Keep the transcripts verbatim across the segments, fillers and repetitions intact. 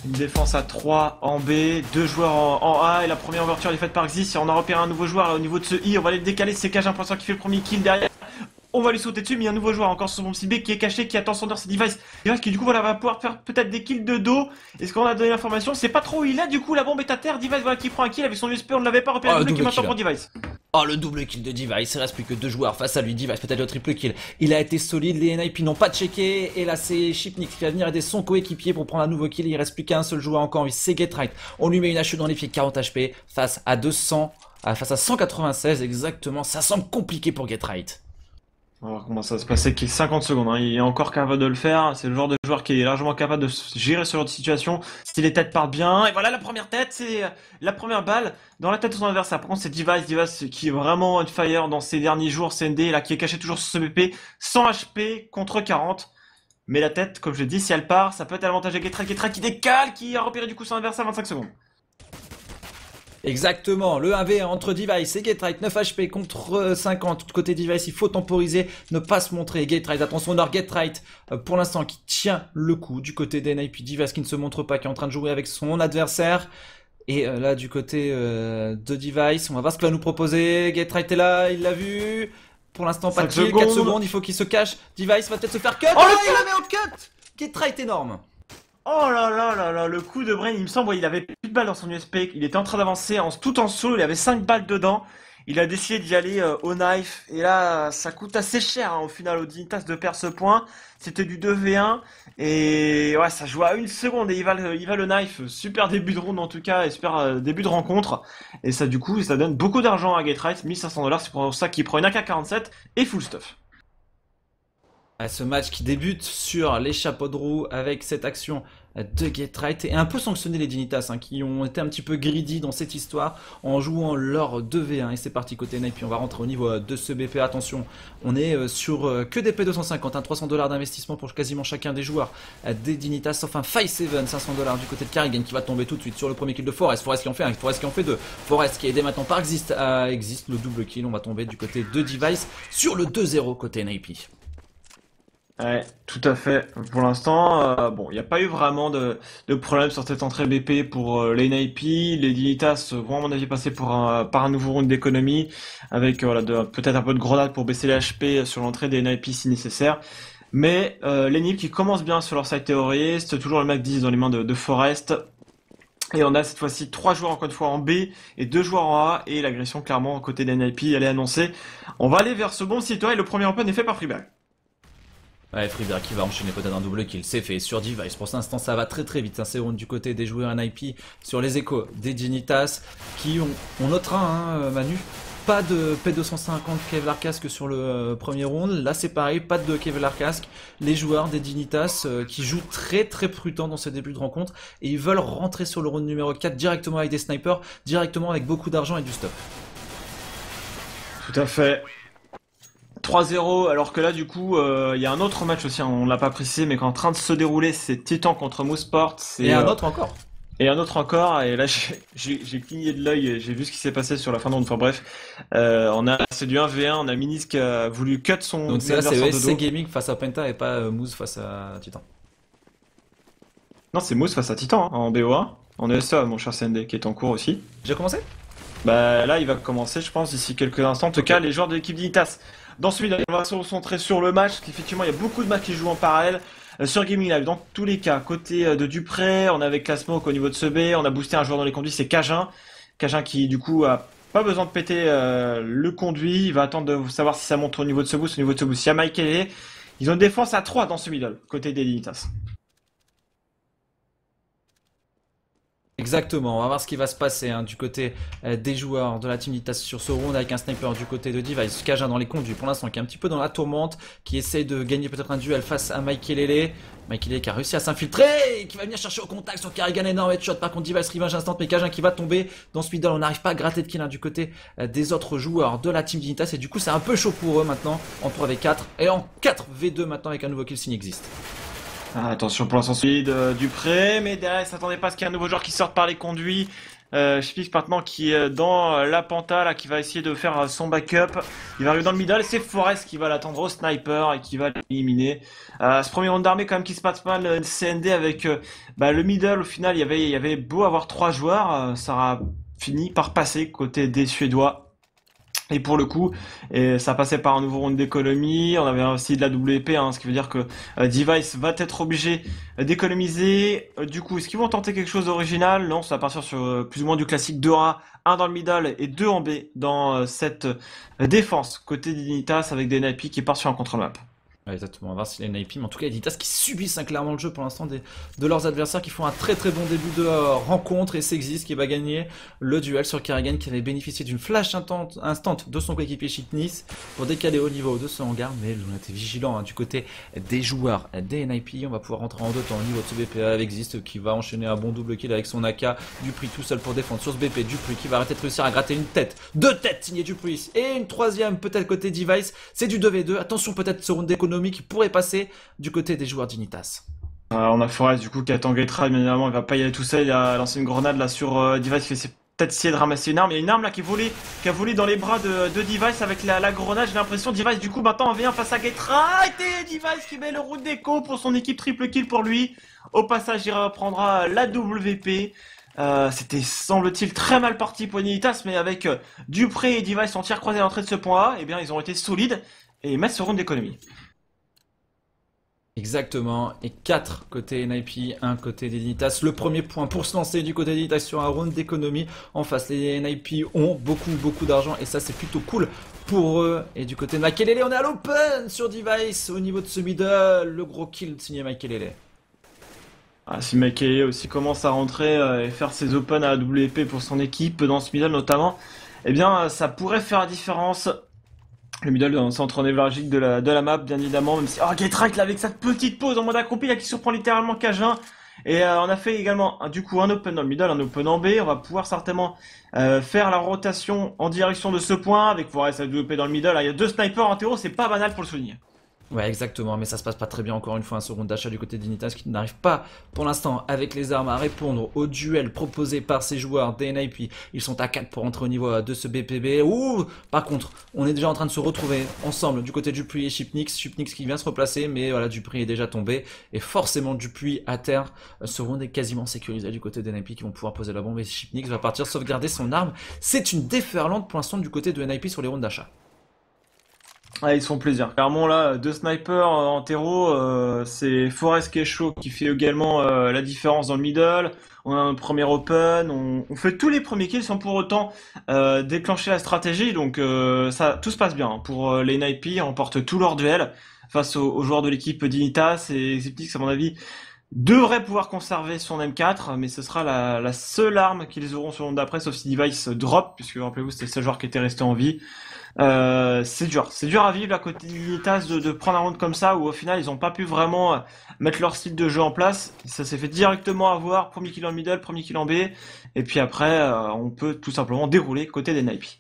Une défense à trois en B, deux joueurs en, en A et la première ouverture est faite par Xis et on a repéré un nouveau joueur là, au niveau de ce I, on va aller le décaler, c'est Cajun pour l'instant qui fait le premier kill derrière. On va lui sauter dessus, mais il y a un nouveau joueur encore sur son petit B qui est caché, qui attend son heure, c'est Device. Device qui du coup voilà, va pouvoir faire peut-être des kills de dos. Est-ce qu'on a donné l'information? C'est pas trop où il a, du coup la bombe est à terre, Device voilà qui prend un kill avec son U S P, on ne l'avait pas repéré, Oh, le qui double maintenant kill. pour Device. Oh, le double kill de Device, il reste plus que deux joueurs face à lui. Device peut-être le triple kill. Il a été solide, les N I P n'ont pas checké. Et là c'est Shipnik qui va venir aider son coéquipier pour prendre un nouveau kill. Il reste plus qu'un seul joueur encore en vie, c'est Getright. On lui met une H E dans les pieds, quarante H P face à deux cents, face à cent quatre-vingt-seize exactement. Ça semble compliqué pour Getright. Alors comment ça va se passer qu'il cinquante secondes, hein. Il est encore capable de le faire, c'est le genre de joueur qui est largement capable de gérer ce genre de situation si les têtes partent bien, et voilà la première tête, c'est la première balle dans la tête de son adversaire. Par contre c'est Device, Device qui est vraiment on fire dans ses derniers jours, C N D là qui est caché toujours sur ce B P, cent H P contre quarante, mais la tête comme je l'ai dit si elle part ça peut être avantage à Getright, Getright qui décale, qui a repéré du coup son adversaire à vingt-cinq secondes. Exactement, le un v un entre Device et Getright, neuf H P contre cinquante, côté Device, il faut temporiser, ne pas se montrer, Getright, attention, on a Getright, pour l'instant, qui tient le coup du côté des N I P, Device qui ne se montre pas, qui est en train de jouer avec son adversaire, et euh, là, du côté euh, de Device, on va voir ce qu'il va nous proposer, Getright est là, il l'a vu, pour l'instant, pas de kill, quatre secondes, il faut qu'il se cache, Device va peut-être se faire cut, oh, oh il la met en cut, Getright énorme. Oh là là là là, le coup de brain, il me semble, il avait plus de balles dans son U S P, il était en train d'avancer en, tout en solo, il avait cinq balles dedans, il a décidé d'y aller euh, au knife, et là, ça coûte assez cher hein, au final au Dignitas de perdre ce point, c'était du deux v un, et ouais, ça joue à une seconde, et il va, le, il va le knife, super début de round en tout cas, et super euh, début de rencontre, et ça du coup, ça donne beaucoup d'argent à Getright, mille cinq cents dollars, c'est pour ça qu'il prend une A K quarante-sept et full stuff. Ce match qui débute sur les chapeaux de roue avec cette action de Getright et un peu sanctionné les Dignitas hein, qui ont été un petit peu greedy dans cette histoire en jouant leur deux v un et c'est parti côté N I P, on va rentrer au niveau de ce B P, attention on est sur que des P deux cent cinquante, hein, trois cents dollars d'investissement pour quasiment chacun des joueurs des Dignitas, sauf un cinq sept, cinq cents dollars du côté de Carrigan qui va tomber tout de suite sur le premier kill de Forest, Forest qui en fait un, Forest qui en fait deux, Forest qui est aidé maintenant par Exist, euh, Exist le double kill, on va tomber du côté de Device sur le deux zéro côté N I P. Ouais, tout à fait. Pour l'instant, euh, bon, il n'y a pas eu vraiment de, de problème sur cette entrée B P pour euh, les N I P. Les Dignitas vont, à mon avis, passer pour un, par un nouveau round d'économie, avec euh, voilà, de- peut-être un peu de grenade pour baisser les H P sur l'entrée des N I P si nécessaire. Mais euh, les N I P qui commencent bien sur leur side terroriste, toujours le Mac dix dans les mains de, de Forest. Et on a cette fois-ci trois joueurs encore une fois en B et deux joueurs en A, et l'agression clairement côté des N I P elle est annoncée. On va aller vers ce bon site et le premier open est fait par Freeberg. Ouais, Freeberg qui va enchaîner peut-être un double kill, c'est fait sur Device. Pour l'instant, ça va très très vite. Hein. C'est round du côté des joueurs N I P sur les échos des Dignitas qui ont, on notera, hein, Manu, pas de P deux cent cinquante Kevlar Casque sur le euh, premier round. Là, c'est pareil, pas de Kevlar Casque. Les joueurs des Dignitas euh, qui jouent très très prudent dans ces débuts de rencontre et ils veulent rentrer sur le round numéro quatre directement avec des snipers, directement avec beaucoup d'argent et du stop. Tout à fait. trois zéro, alors que là du coup il euh, y a un autre match aussi, hein, on l'a pas précisé mais qui est en train de se dérouler, c'est Titan contre Mouseport. Et un euh, autre encore. Et un autre encore, et là j'ai- j'ai j'ai cligné de l'œil, et j'ai vu ce qui s'est passé sur la fin de round, enfin bref. Euh, on a, c'est du un v un, on a Minis qui a voulu cut son Donc c'est là, c'est adversaire E de S C dos. Gaming face à Penta et pas euh, Moose face à Titan. Non, c'est Moose face à Titan, hein, en B O un, en E S A mon cher C N D, qui est en cours aussi. J'ai commencé. Bah là il va commencer je pense d'ici quelques instants, en tout cas les joueurs de l'équipe Dignitas. Dans celui-là, on va se concentrer sur le match, effectivement il y a beaucoup de matchs qui jouent en parallèle. Euh, sur Gaming Live, dans tous les cas, côté euh, de Dupré, on a avec la smoke au niveau de ce B, on a boosté un joueur dans les conduits, c'est Cajun. Cajun qui du coup a pas besoin de péter euh, le conduit, il va attendre de savoir si ça monte au niveau de ce boost, au niveau de ce boost. Il y a Michael et ils ont une défense à trois dans ce middle, côté des Dignitas. Exactement, on va voir ce qui va se passer hein, du côté euh, des joueurs de la Team Dignitas sur ce round avec un sniper du côté de Device, Cajun dans les conduits pour l'instant qui est un petit peu dans la tourmente, qui essaye de gagner peut-être un duel face à Michael Michael qui a réussi à s'infiltrer et qui va venir chercher au contact sur Carrigan, énorme headshot par contre Device revenge instant mais Cajun qui va tomber dans ce middle, on n'arrive pas à gratter de kill hein, du côté euh, des autres joueurs de la Team Dignitas et du coup c'est un peu chaud pour eux maintenant en trois v quatre et en quatre v deux maintenant avec un nouveau kill signe existe. Ah, attention pour l'instant solide euh, Dupré, mais derrière, il s'attendait pas à ce qu'il y ait un nouveau joueur qui sorte par les conduits. Euh, Spix maintenant qui est dans euh, la penta là, qui va essayer de faire euh, son backup. Il va arriver dans le middle, c'est Forest qui va l'attendre au sniper et qui va l'éliminer. Euh, ce premier round d'armée quand même qui se passe mal, le C N D avec euh, bah, le middle. Au final, il y avait, il y avait beau avoir trois joueurs, euh, ça a fini par passer côté des Suédois. Et pour le coup, et ça passait par un nouveau round d'économie. On avait aussi de la W P, hein, ce qui veut dire que euh, Device va être obligé d'économiser. Euh, du coup, est-ce qu'ils vont tenter quelque chose d'original? Non, ça va partir sur euh, plus ou moins du classique deux A, un dans le middle et deux en B dans euh, cette euh, défense côté d'Initas avec des N I P qui part sur un contre-map. Ouais, exactement, on va voir si les N I P, mais en tout cas, Editas qui subissent hein, clairement le jeu pour l'instant des- de leurs adversaires qui font un très très bon début de euh, rencontre et Sexis qui va gagner le duel sur Kerrigan qui avait bénéficié d'une flash instant, instant de son coéquipier Chitnis pour décaler au niveau de ce hangar, mais on a été vigilant hein, du côté des joueurs des N I P. On va pouvoir rentrer en deux temps au niveau de ce B P A avec Xist qui va enchaîner un bon double kill avec son A K. Dupuis tout seul pour défendre sur ce B P. Dupuis qui va arrêter de réussir à gratter une tête, deux têtes signées Dupuis et une troisième peut-être côté Device. C'est du deux v deux. Attention peut-être ce round d'économie qui pourrait passer du côté des joueurs d'Initas. Euh, on a Forest du coup qui attend Gatetrad, bien évidemment, il va pas y aller tout seul. Il a lancé une grenade là sur euh, Device qui fait peut-être essayer de ramasser une arme. Il y a une arme là qui est volée, qui a volé dans les bras de, de Device avec la, la grenade. J'ai l'impression Device du coup maintenant vient face à Gatetrad et Device qui met le round d'écho pour son équipe, triple kill pour lui. Au passage, il reprendra la W P. Euh, C'était semble-t-il très mal parti pour Initas, mais avec euh, Dupré et Device en tir croisé à l'entrée de ce point A, eh bien ils ont été solides et mettent ce round d'économie. Exactement, et quatre côté N I P, un côté d'Editas. Le premier point pour se lancer du côté d'Editas sur un round d'économie. En face, les N I P ont beaucoup, beaucoup d'argent et ça, c'est plutôt cool pour eux. Et du côté de Makelele, on est à l'open sur Device au niveau de ce middle. Le gros kill signé Makelele. Ah, si Mackay aussi commence à rentrer euh, et faire ses open à la W P pour son équipe, dans ce middle notamment, eh bien, euh, ça pourrait faire la différence. Le middle dans le centre névralgique de la, de la map, bien évidemment, même si... Oh, Gatetrad là avec sa petite pause en mode accroupi, là, qui surprend littéralement Cajun. Et euh, on a fait également, un- du coup, un open dans le middle, un open en B. On va pouvoir certainement euh, faire la rotation en direction de ce point, avec Forest à W P dans le middle. Là, il y a deux snipers en terreau, c'est pas banal pour le souligner. Ouais, exactement, mais ça se passe pas très bien encore une fois un second d'achat du côté d'Initas qui n'arrive pas pour l'instant avec les armes à répondre au duel proposé par ces joueurs des N I P. Ils sont à quatre pour entrer au niveau de ce B P B. Ouh, par contre, on est déjà en train de se retrouver ensemble du côté de Dupuis et Chipnix. Chipnix qui vient se replacer, mais voilà, Dupuis est déjà tombé et forcément Dupuis à terre. Ce round est quasiment sécurisé du côté des N I P qui vont pouvoir poser la bombe et Chipnix va partir sauvegarder son arme. C'est une déferlante pour l'instant du côté de N I P sur les rounds d'achat. Ouais, ils se font plaisir. Clairement, là, deux snipers euh, en terreau, euh, c'est Forest qui est chaud, qui fait également euh, la différence dans le middle. On a un premier open, on, on fait tous les premiers kills sans pour autant euh, déclencher la stratégie. Donc euh, ça, tout se passe bien. Pour euh, les N I P, ils remportent tous leurs duels face aux, aux joueurs de l'équipe Dignitas. Et Xiptix, à mon avis, devrait pouvoir conserver son M quatre, mais ce sera la, la seule arme qu'ils auront sur le round d'après, sauf si Device drop, puisque rappelez-vous, c'était le seul joueur qui était resté en vie. Euh, c'est dur, c'est dur à vivre à côté d'Unitas de, de prendre un round comme ça où au final ils ont pas pu vraiment euh, mettre leur style de jeu en place. Ça s'est fait directement avoir, premier kill en middle, premier kill en B, et puis après euh, on peut tout simplement dérouler côté des N I P.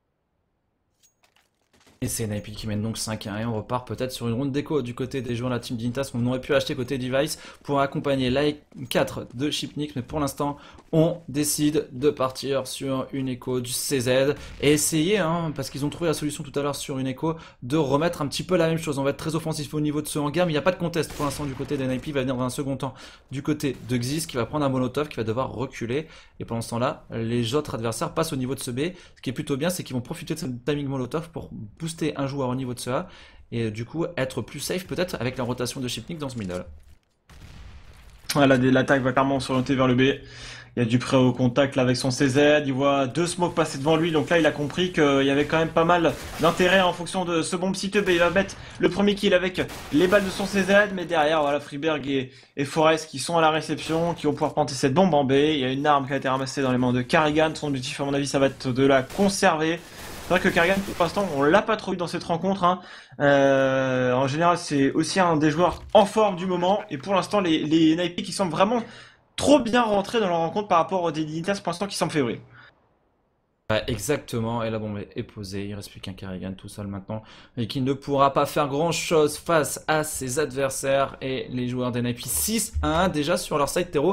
Et c'est N I P qui mène donc cinq à un et on repart peut-être sur une ronde d'écho du côté des joueurs de la team Dignitas qu'on aurait pu acheter côté Device pour accompagner l'A quatre de Chipnik, mais pour l'instant on décide de partir sur une écho du C Z et essayer, hein, parce qu'ils ont trouvé la solution tout à l'heure sur une écho, de remettre un petit peu la même chose. On va être très offensif au niveau de ce hangar, mais il n'y a pas de contest pour l'instant du côté des N I P. Il va venir dans un second temps du côté de Xis qui va prendre un molotov, qui va devoir reculer, et pendant ce temps-là les autres adversaires passent au niveau de ce B. Ce qui est plutôt bien, c'est qu'ils vont profiter de ce timing molotov pour booster un joueur au niveau de ce A et du coup être plus safe peut-être avec la rotation de Chipnik dans ce middle. Voilà, l'attaque va clairement s'orienter vers le B. Il y a Dupré au contact là avec son C Z, il voit deux smokes passer devant lui, donc là il a compris qu'il y avait quand même pas mal d'intérêt en fonction de ce bon petit E B. Il va mettre le premier kill avec les balles de son C Z, mais derrière voilà Freeberg et, et Forest qui sont à la réception, qui vont pouvoir planter cette bombe en B. Il y a une arme qui a été ramassée dans les mains de Carrigan, son objectif à mon avis ça va être de la conserver. C'est vrai que Carrigan, pour l'instant, on l'a pas trop eu dans cette rencontre. Hein. Euh, en général, c'est aussi un des joueurs en forme du moment. Et pour l'instant, les, les N I P qui semblent vraiment trop bien rentrés dans leur rencontre par rapport aux Dignitas pour l'instant qui semblent février. Ouais, exactement, et la bombe est posée, il reste plus qu'un Carrigan tout seul maintenant, et qui ne pourra pas faire grand chose face à ses adversaires et les joueurs d'N I P. six à un déjà sur leur side terreau.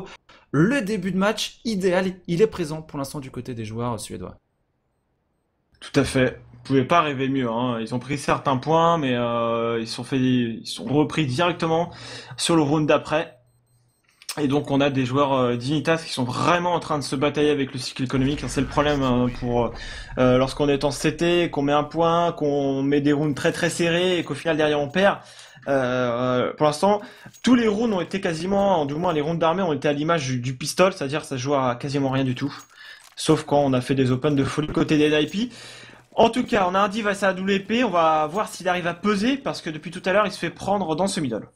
Le début de match idéal, il est présent pour l'instant du côté des joueurs suédois. Tout à fait. Vous pouvez pas rêver mieux, hein. Ils ont pris certains points, mais euh, ils sont fait, ils sont repris directement sur le round d'après. Et donc on a des joueurs euh, Dignitas qui sont vraiment en train de se batailler avec le cycle économique. C'est le problème hein, pour euh, lorsqu'on est en C T, qu'on met un point, qu'on met des rounds très très serrés et qu'au final derrière on perd. Euh, pour l'instant, tous les rounds ont été quasiment, du moins les rounds d'armée ont été à l'image du, du pistol, c'est-à-dire ça se joue à quasiment rien du tout. Sauf quand on a fait des opens de folie côté des N I P. En tout cas, on a un div à sa double épée, on va voir s'il arrive à peser, parce que depuis tout à l'heure il se fait prendre dans ce middle.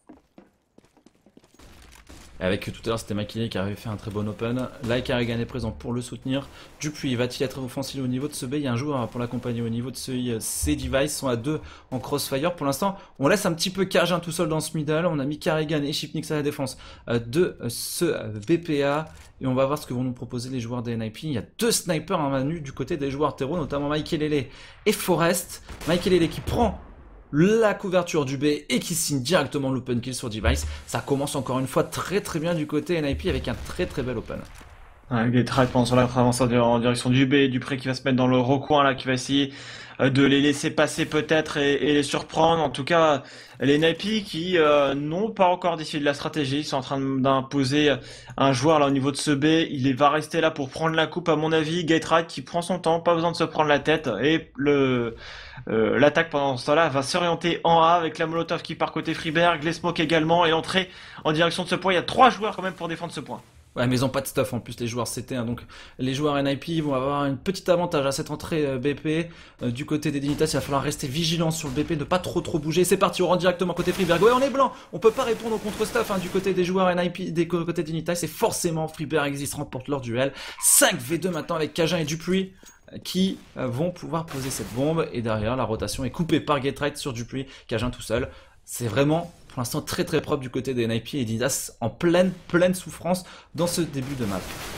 Avec tout à l'heure, c'était Makile qui avait fait un très bon open. Là, Carrigan est présent pour le soutenir. Dupuis va-t-il être offensif au niveau de ce B? Il y a un joueur pour l'accompagner au niveau de ce I. Ces devices sont à deux en crossfire. Pour l'instant, on laisse un petit peu Cajun tout seul dans ce middle. On a mis Carrigan et Chipnix à la défense de ce B P A. Et on va voir ce que vont nous proposer les joueurs des N I P. Il y a deux snipers en manu du côté des joueurs terreau, notamment Makelele et Forest. Makelele qui prend la couverture du B et qui signe directement l'open kill sur device. Ça commence encore une fois très très bien du côté N I P avec un très très bel open. Ouais, Gatorade pendant son avance en direction du B, Dupré qui va se mettre dans le recoin là, qui va essayer de les laisser passer peut-être et, et les surprendre. En tout cas, les N I P qui euh, n'ont pas encore décidé de la stratégie, ils sont en train d'imposer un joueur là au niveau de ce B. Il va rester là pour prendre la coupe à mon avis. Gatorade qui prend son temps, pas besoin de se prendre la tête et le euh, l'attaque pendant ce temps-là va s'orienter en A avec la Molotov qui part côté Freeberg, les smokes également et l'entrée en direction de ce point. Il y a trois joueurs quand même pour défendre ce point. Ouais, mais ils ont pas de stuff en plus, les joueurs C T, hein, donc les joueurs N I P vont avoir un petit avantage à cette entrée euh, B P. Euh, du côté des Dignitas, il va falloir rester vigilant sur le B P, ne pas trop trop bouger. C'est parti, on rentre directement côté Freeberg. Ouais, on est blanc, on peut pas répondre au contre-stuff hein, du côté des joueurs N I P, des côté Dignitas, c'est forcément Freeberg existe, remporte leur duel. cinq v deux maintenant avec Cajun et Dupuis qui euh, vont pouvoir poser cette bombe. Et derrière, la rotation est coupée par Gatorade sur Dupuis, Cajun tout seul. C'est vraiment pour l'instant très très propre du côté des N I P et Dignitas en pleine pleine souffrance dans ce début de map.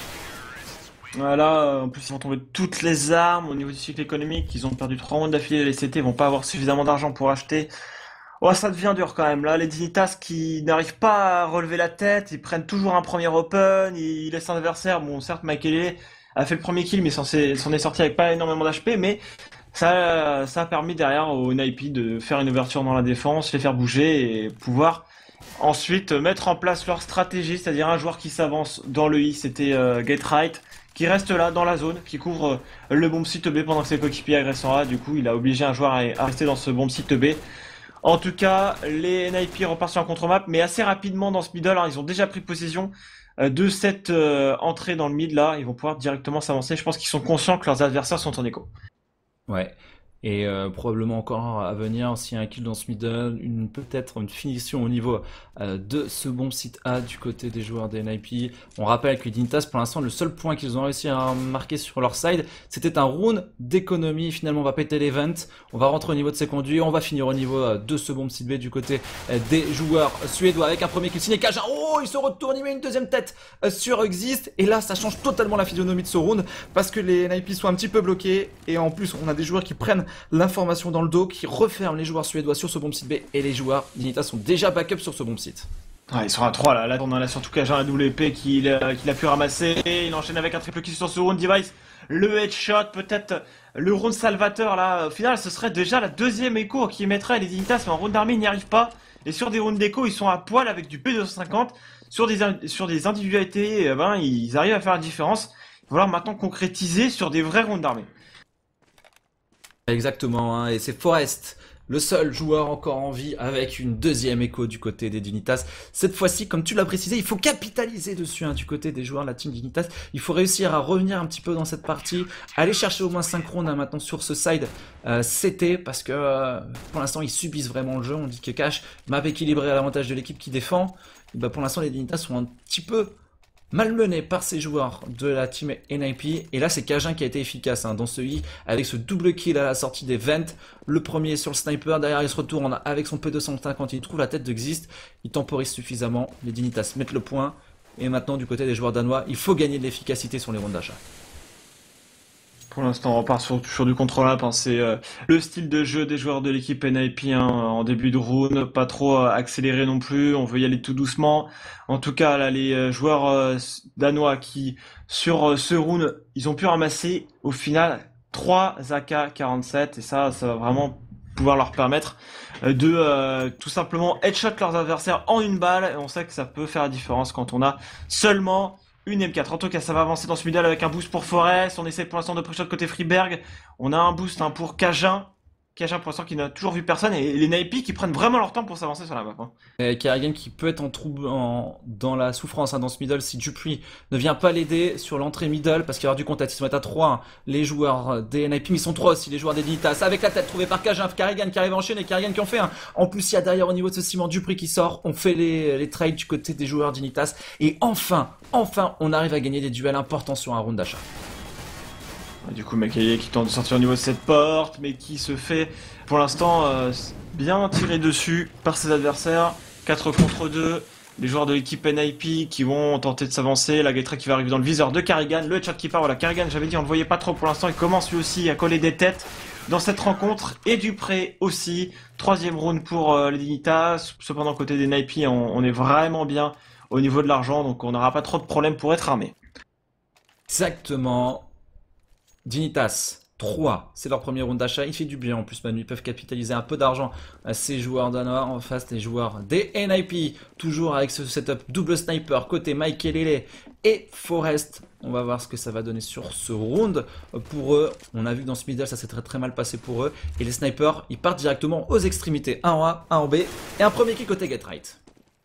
Voilà, en plus ils vont tomber toutes les armes au niveau du cycle économique, ils ont perdu trois rounds d'affilée, les C T vont pas avoir suffisamment d'argent pour acheter. Oh, ça devient dur quand même là, les Dignitas qui n'arrivent pas à relever la tête, ils prennent toujours un premier open, ils laissent un adversaire, bon certes Makelele a fait le premier kill mais s'en est sorti avec pas énormément d'H P, mais Ça, ça a permis derrière au N I P de faire une ouverture dans la défense, les faire bouger et pouvoir ensuite mettre en place leur stratégie, c'est-à-dire un joueur qui s'avance dans le I, c'était euh, Gatorade, qui reste là dans la zone, qui couvre euh, le bomb site B pendant que ses coéquipiers agressent en A, du coup il a obligé un joueur à, à rester dans ce bomb site B. En tout cas, les N I P repartent sur un contre-map, mais assez rapidement dans ce middle, hein, ils ont déjà pris possession euh, de cette euh, entrée dans le mid là, ils vont pouvoir directement s'avancer, je pense qu'ils sont conscients que leurs adversaires sont en écho. Ouais. Et euh, probablement encore à venir, s'il y a un kill dans ce middle, une peut-être une finition au niveau euh, de ce bon site A du côté des joueurs des N I P. On rappelle que les Dignitas, pour l'instant, le seul point qu'ils ont réussi à marquer sur leur side, c'était un round d'économie. Finalement, on va péter l'event, on va rentrer au niveau de ses conduits, on va finir au niveau euh, de ce bon site B du côté euh, des joueurs suédois avec un premier kill signé Cajun. Oh, il se retourne, il met une deuxième tête euh, sur Exist. Et là, ça change totalement la physionomie de ce round parce que les N I P sont un petit peu bloqués et en plus, on a des joueurs qui prennent l'information dans le dos, qui referme les joueurs suédois sur ce bomb site B et les joueurs Dignitas sont déjà backup sur ce bomb site. Ouais, ils sont à trois là, là on en a surtout Cajun à double épée qu'il a, qu'il a pu ramasser, il enchaîne avec un triple kill sur ce round device, le headshot, peut-être le round salvateur là, au final ce serait déjà la deuxième écho qui mettrait les Dignitas, mais en round d'armée ils n'y arrivent pas, et sur des rounds d'écho ils sont à poil avec du P deux cent cinquante, sur des, sur des individualités, eh ben, ils arrivent à faire la différence, il va falloir maintenant concrétiser sur des vrais rounds d'armée. Exactement, hein, et c'est Forest, le seul joueur encore en vie avec une deuxième écho du côté des Dignitas. Cette fois-ci, comme tu l'as précisé, il faut capitaliser dessus hein, du côté des joueurs de la team Dignitas. Il faut réussir à revenir un petit peu dans cette partie, aller chercher au moins cinq rounds hein, maintenant sur ce side euh, C T, parce que euh, pour l'instant ils subissent vraiment le jeu. On dit que Cash, map équilibré à l'avantage de l'équipe qui défend. Et bah, pour l'instant les Dignitas sont un petit peu malmené par ces joueurs de la team N I P, et là c'est Cajun qui a été efficace hein, dans ce I, avec ce double kill à la sortie des vents, le premier sur le sniper, derrière il se retourne avec son P deux cent cinquante, il trouve la tête de Xist, il temporise suffisamment, les Dignitas mettent le point, et maintenant du côté des joueurs danois, il faut gagner de l'efficacité sur les rounds d'achat. Pour l'instant, on repart sur, sur du contrôle-up, hein. C'est euh, le style de jeu des joueurs de l'équipe N I P, hein, en début de round, pas trop euh, accéléré non plus. On veut y aller tout doucement. En tout cas, là, les euh, joueurs euh, danois qui, sur euh, ce round, ils ont pu ramasser au final trois A K quarante-sept, et ça, ça va vraiment pouvoir leur permettre euh, de euh, tout simplement headshot leurs adversaires en une balle. Et on sait que ça peut faire la différence quand on a seulement une M quatre. En tout cas, ça va avancer dans ce middle avec un boost pour Forest. On essaie pour l'instant de pré-shot côté Freeberg. On a un boost, hein, pour Cajun. Cajun pour l'instant qui n'a toujours vu personne. Et les Naipi qui prennent vraiment leur temps pour s'avancer sur la map, hein. Et Kerrigan qui peut être en trouble, en, dans la souffrance, hein, dans ce middle si Dupuis ne vient pas l'aider sur l'entrée middle parce qu'il y aura du contact. Ils vont être à trois, hein, les joueurs des N I P, mais ils sont trois aussi, les joueurs des Dignitas, avec la tête trouvée par Cajun. Kerrigan qui arrive à enchaîner, Kerrigan qui en fait un. En plus, il y a derrière au niveau de ce ciment Dupuis qui sort. On fait les, les trades du côté des joueurs Dignitas. Et enfin, enfin, on arrive à gagner des duels importants sur un round d'achat. Du coup, Makele qui tente de sortir au niveau de cette porte, mais qui se fait, pour l'instant, euh, bien tirer dessus par ses adversaires. quatre contre deux. Les joueurs de l'équipe N I P qui vont tenter de s'avancer. La Gaitra qui va arriver dans le viseur de Kerrigan. Le headshot qui part. Voilà, Kerrigan, j'avais dit, on le voyait pas trop pour l'instant. Il commence lui aussi à coller des têtes dans cette rencontre. Et Dupré aussi. Troisième round pour euh, les Dignitas. Cependant, côté des N I P, on, on est vraiment bien au niveau de l'argent. Donc, on n'aura pas trop de problèmes pour être armé. Exactement. Dignitas, trois, c'est leur premier round d'achat. Il fait du bien en plus, Manu. Ils peuvent capitaliser un peu d'argent à ces joueurs danois en face des joueurs des N I P. Toujours avec ce setup double sniper côté Makelele et Forest. On va voir ce que ça va donner sur ce round pour eux. On a vu que dans ce middle, ça s'est très très mal passé pour eux. Et les snipers, ils partent directement aux extrémités. Un en A, un en B. Et un premier kill côté Get Right.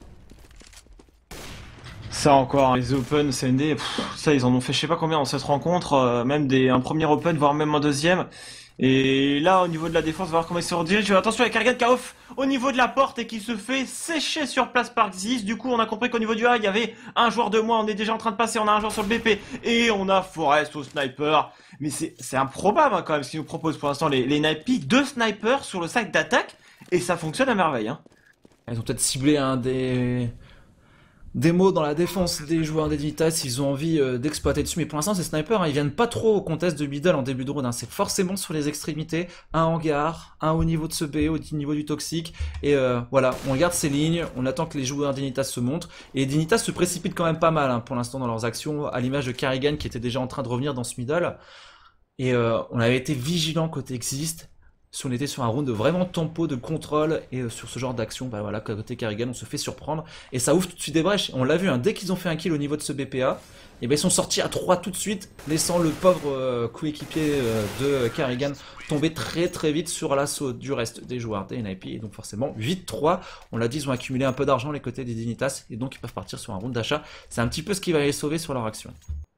Ça encore, hein, les Open, C N D, pff, ça ils en ont fait je sais pas combien dans cette rencontre, euh, même des, un premier Open, voire même un deuxième. Et là, au niveau de la défense, on va voir comment ils se redirigent. Attention avec Kerrigan qui a off au niveau de la porte et qui se fait sécher sur place par Xyz. Du coup, on a compris qu'au niveau du A, il y avait un joueur de moins. On est déjà en train de passer, on a un joueur sur le B P. Et on a Forest au sniper. Mais c'est improbable, hein, quand même ce qu'ils nous proposent pour l'instant les, les N I P. Deux snipers sur le sac d'attaque. Et ça fonctionne à merveille, hein. Ils ont peut-être ciblé un des... des mots dans la défense des joueurs des Dignitas, ils ont envie euh, d'exploiter dessus, mais pour l'instant ces snipers, hein, ils viennent pas trop au contest de middle en début de round, hein. C'est forcément sur les extrémités, un hangar, un au niveau de ce B, au niveau du toxique, et euh, voilà, on regarde ces lignes, on attend que les joueurs des Dignitas se montrent, et les Dignitas se précipitent quand même pas mal, hein, pour l'instant dans leurs actions, à l'image de Kerrigan qui était déjà en train de revenir dans ce middle, et euh, on avait été vigilant côté Exist. Si on était sur un round de vraiment tempo, de contrôle, et euh, sur ce genre d'action, bah voilà, côté Kerrigan, on se fait surprendre, et ça ouvre tout de suite des brèches. On l'a vu, hein, dès qu'ils ont fait un kill au niveau de ce B P A, et ben ils sont sortis à trois tout de suite, laissant le pauvre euh, coéquipier euh, de Kerrigan tomber très très vite sur l'assaut du reste des joueurs des N I P, et donc forcément huit trois, on l'a dit, ils ont accumulé un peu d'argent les côtés des Dignitas, et donc ils peuvent partir sur un round d'achat. C'est un petit peu ce qui va les sauver sur leur action.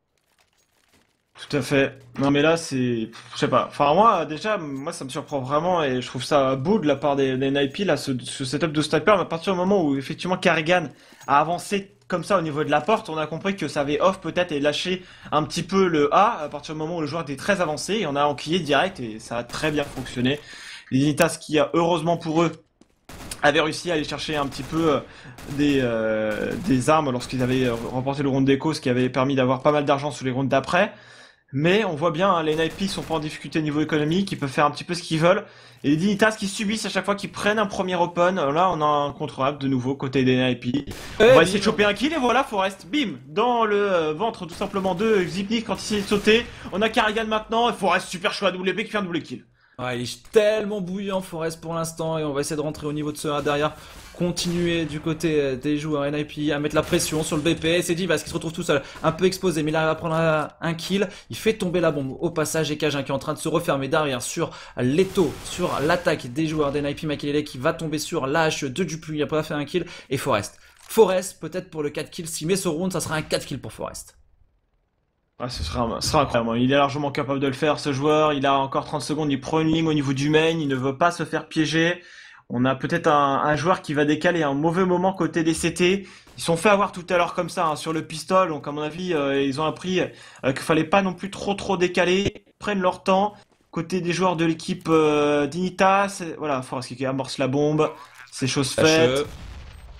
Tout à fait. Non mais là c'est, je sais pas. Enfin moi déjà, moi ça me surprend vraiment et je trouve ça beau de la part des, des N I P là, ce, ce setup de sniper. Mais à partir du moment où effectivement Kerrigan a avancé comme ça au niveau de la porte, on a compris que ça avait off peut-être et lâché un petit peu le A. À partir du moment où le joueur était très avancé, et on a enquillé direct et ça a très bien fonctionné. Les Dignitas qui, heureusement pour eux, avaient réussi à aller chercher un petit peu euh, des, euh, des armes lorsqu'ils avaient remporté le round d'écho, ce qui avait permis d'avoir pas mal d'argent sur les rounds d'après. Mais on voit bien, hein, les N I P sont pas en difficulté niveau économique, ils peuvent faire un petit peu ce qu'ils veulent. Et les Dignitas qui subissent à chaque fois qu'ils prennent un premier open. Là, on a un contre-rap de nouveau côté des N I P. On va essayer de choper un kill et voilà, Forest, bim, dans le euh, ventre tout simplement de Xypnik quand il s'est sauté. On a Kerrigan maintenant et Forest super chaud à double B qui fait un double kill. Ouais, il est tellement bouillant Forest pour l'instant et on va essayer de rentrer au niveau de ce A derrière. Continuer du côté des joueurs N I P à mettre la pression sur le B P. C'est dit parce qu'il se retrouve tout seul, un peu exposé, mais il arrive à prendre un, un kill. Il fait tomber la bombe au passage et Cajun qui est en train de se refermer derrière sur l'étau, sur l'attaque des joueurs d'N I P. Makelele qui va tomber sur la hache de Dupuis. Il a pas fait un kill et Forest. Forest peut-être pour le quatre kills. S'il met ce round, ça sera un quatre kills pour Forest. Ah, ce sera, ce sera incroyable. Il est largement capable de le faire, ce joueur. Il a encore trente secondes. Il prend une ligne au niveau du main. Il ne veut pas se faire piéger. On a peut-être un, un joueur qui va décaler un mauvais moment côté des C T. Ils sont fait avoir tout à l'heure comme ça, hein, sur le pistol. Donc à mon avis, euh, ils ont appris euh, qu'il fallait pas non plus trop trop décaler. Ils prennent leur temps. Côté des joueurs de l'équipe euh, Dignitas, voilà, Forest qui amorce la bombe. C'est chose faite.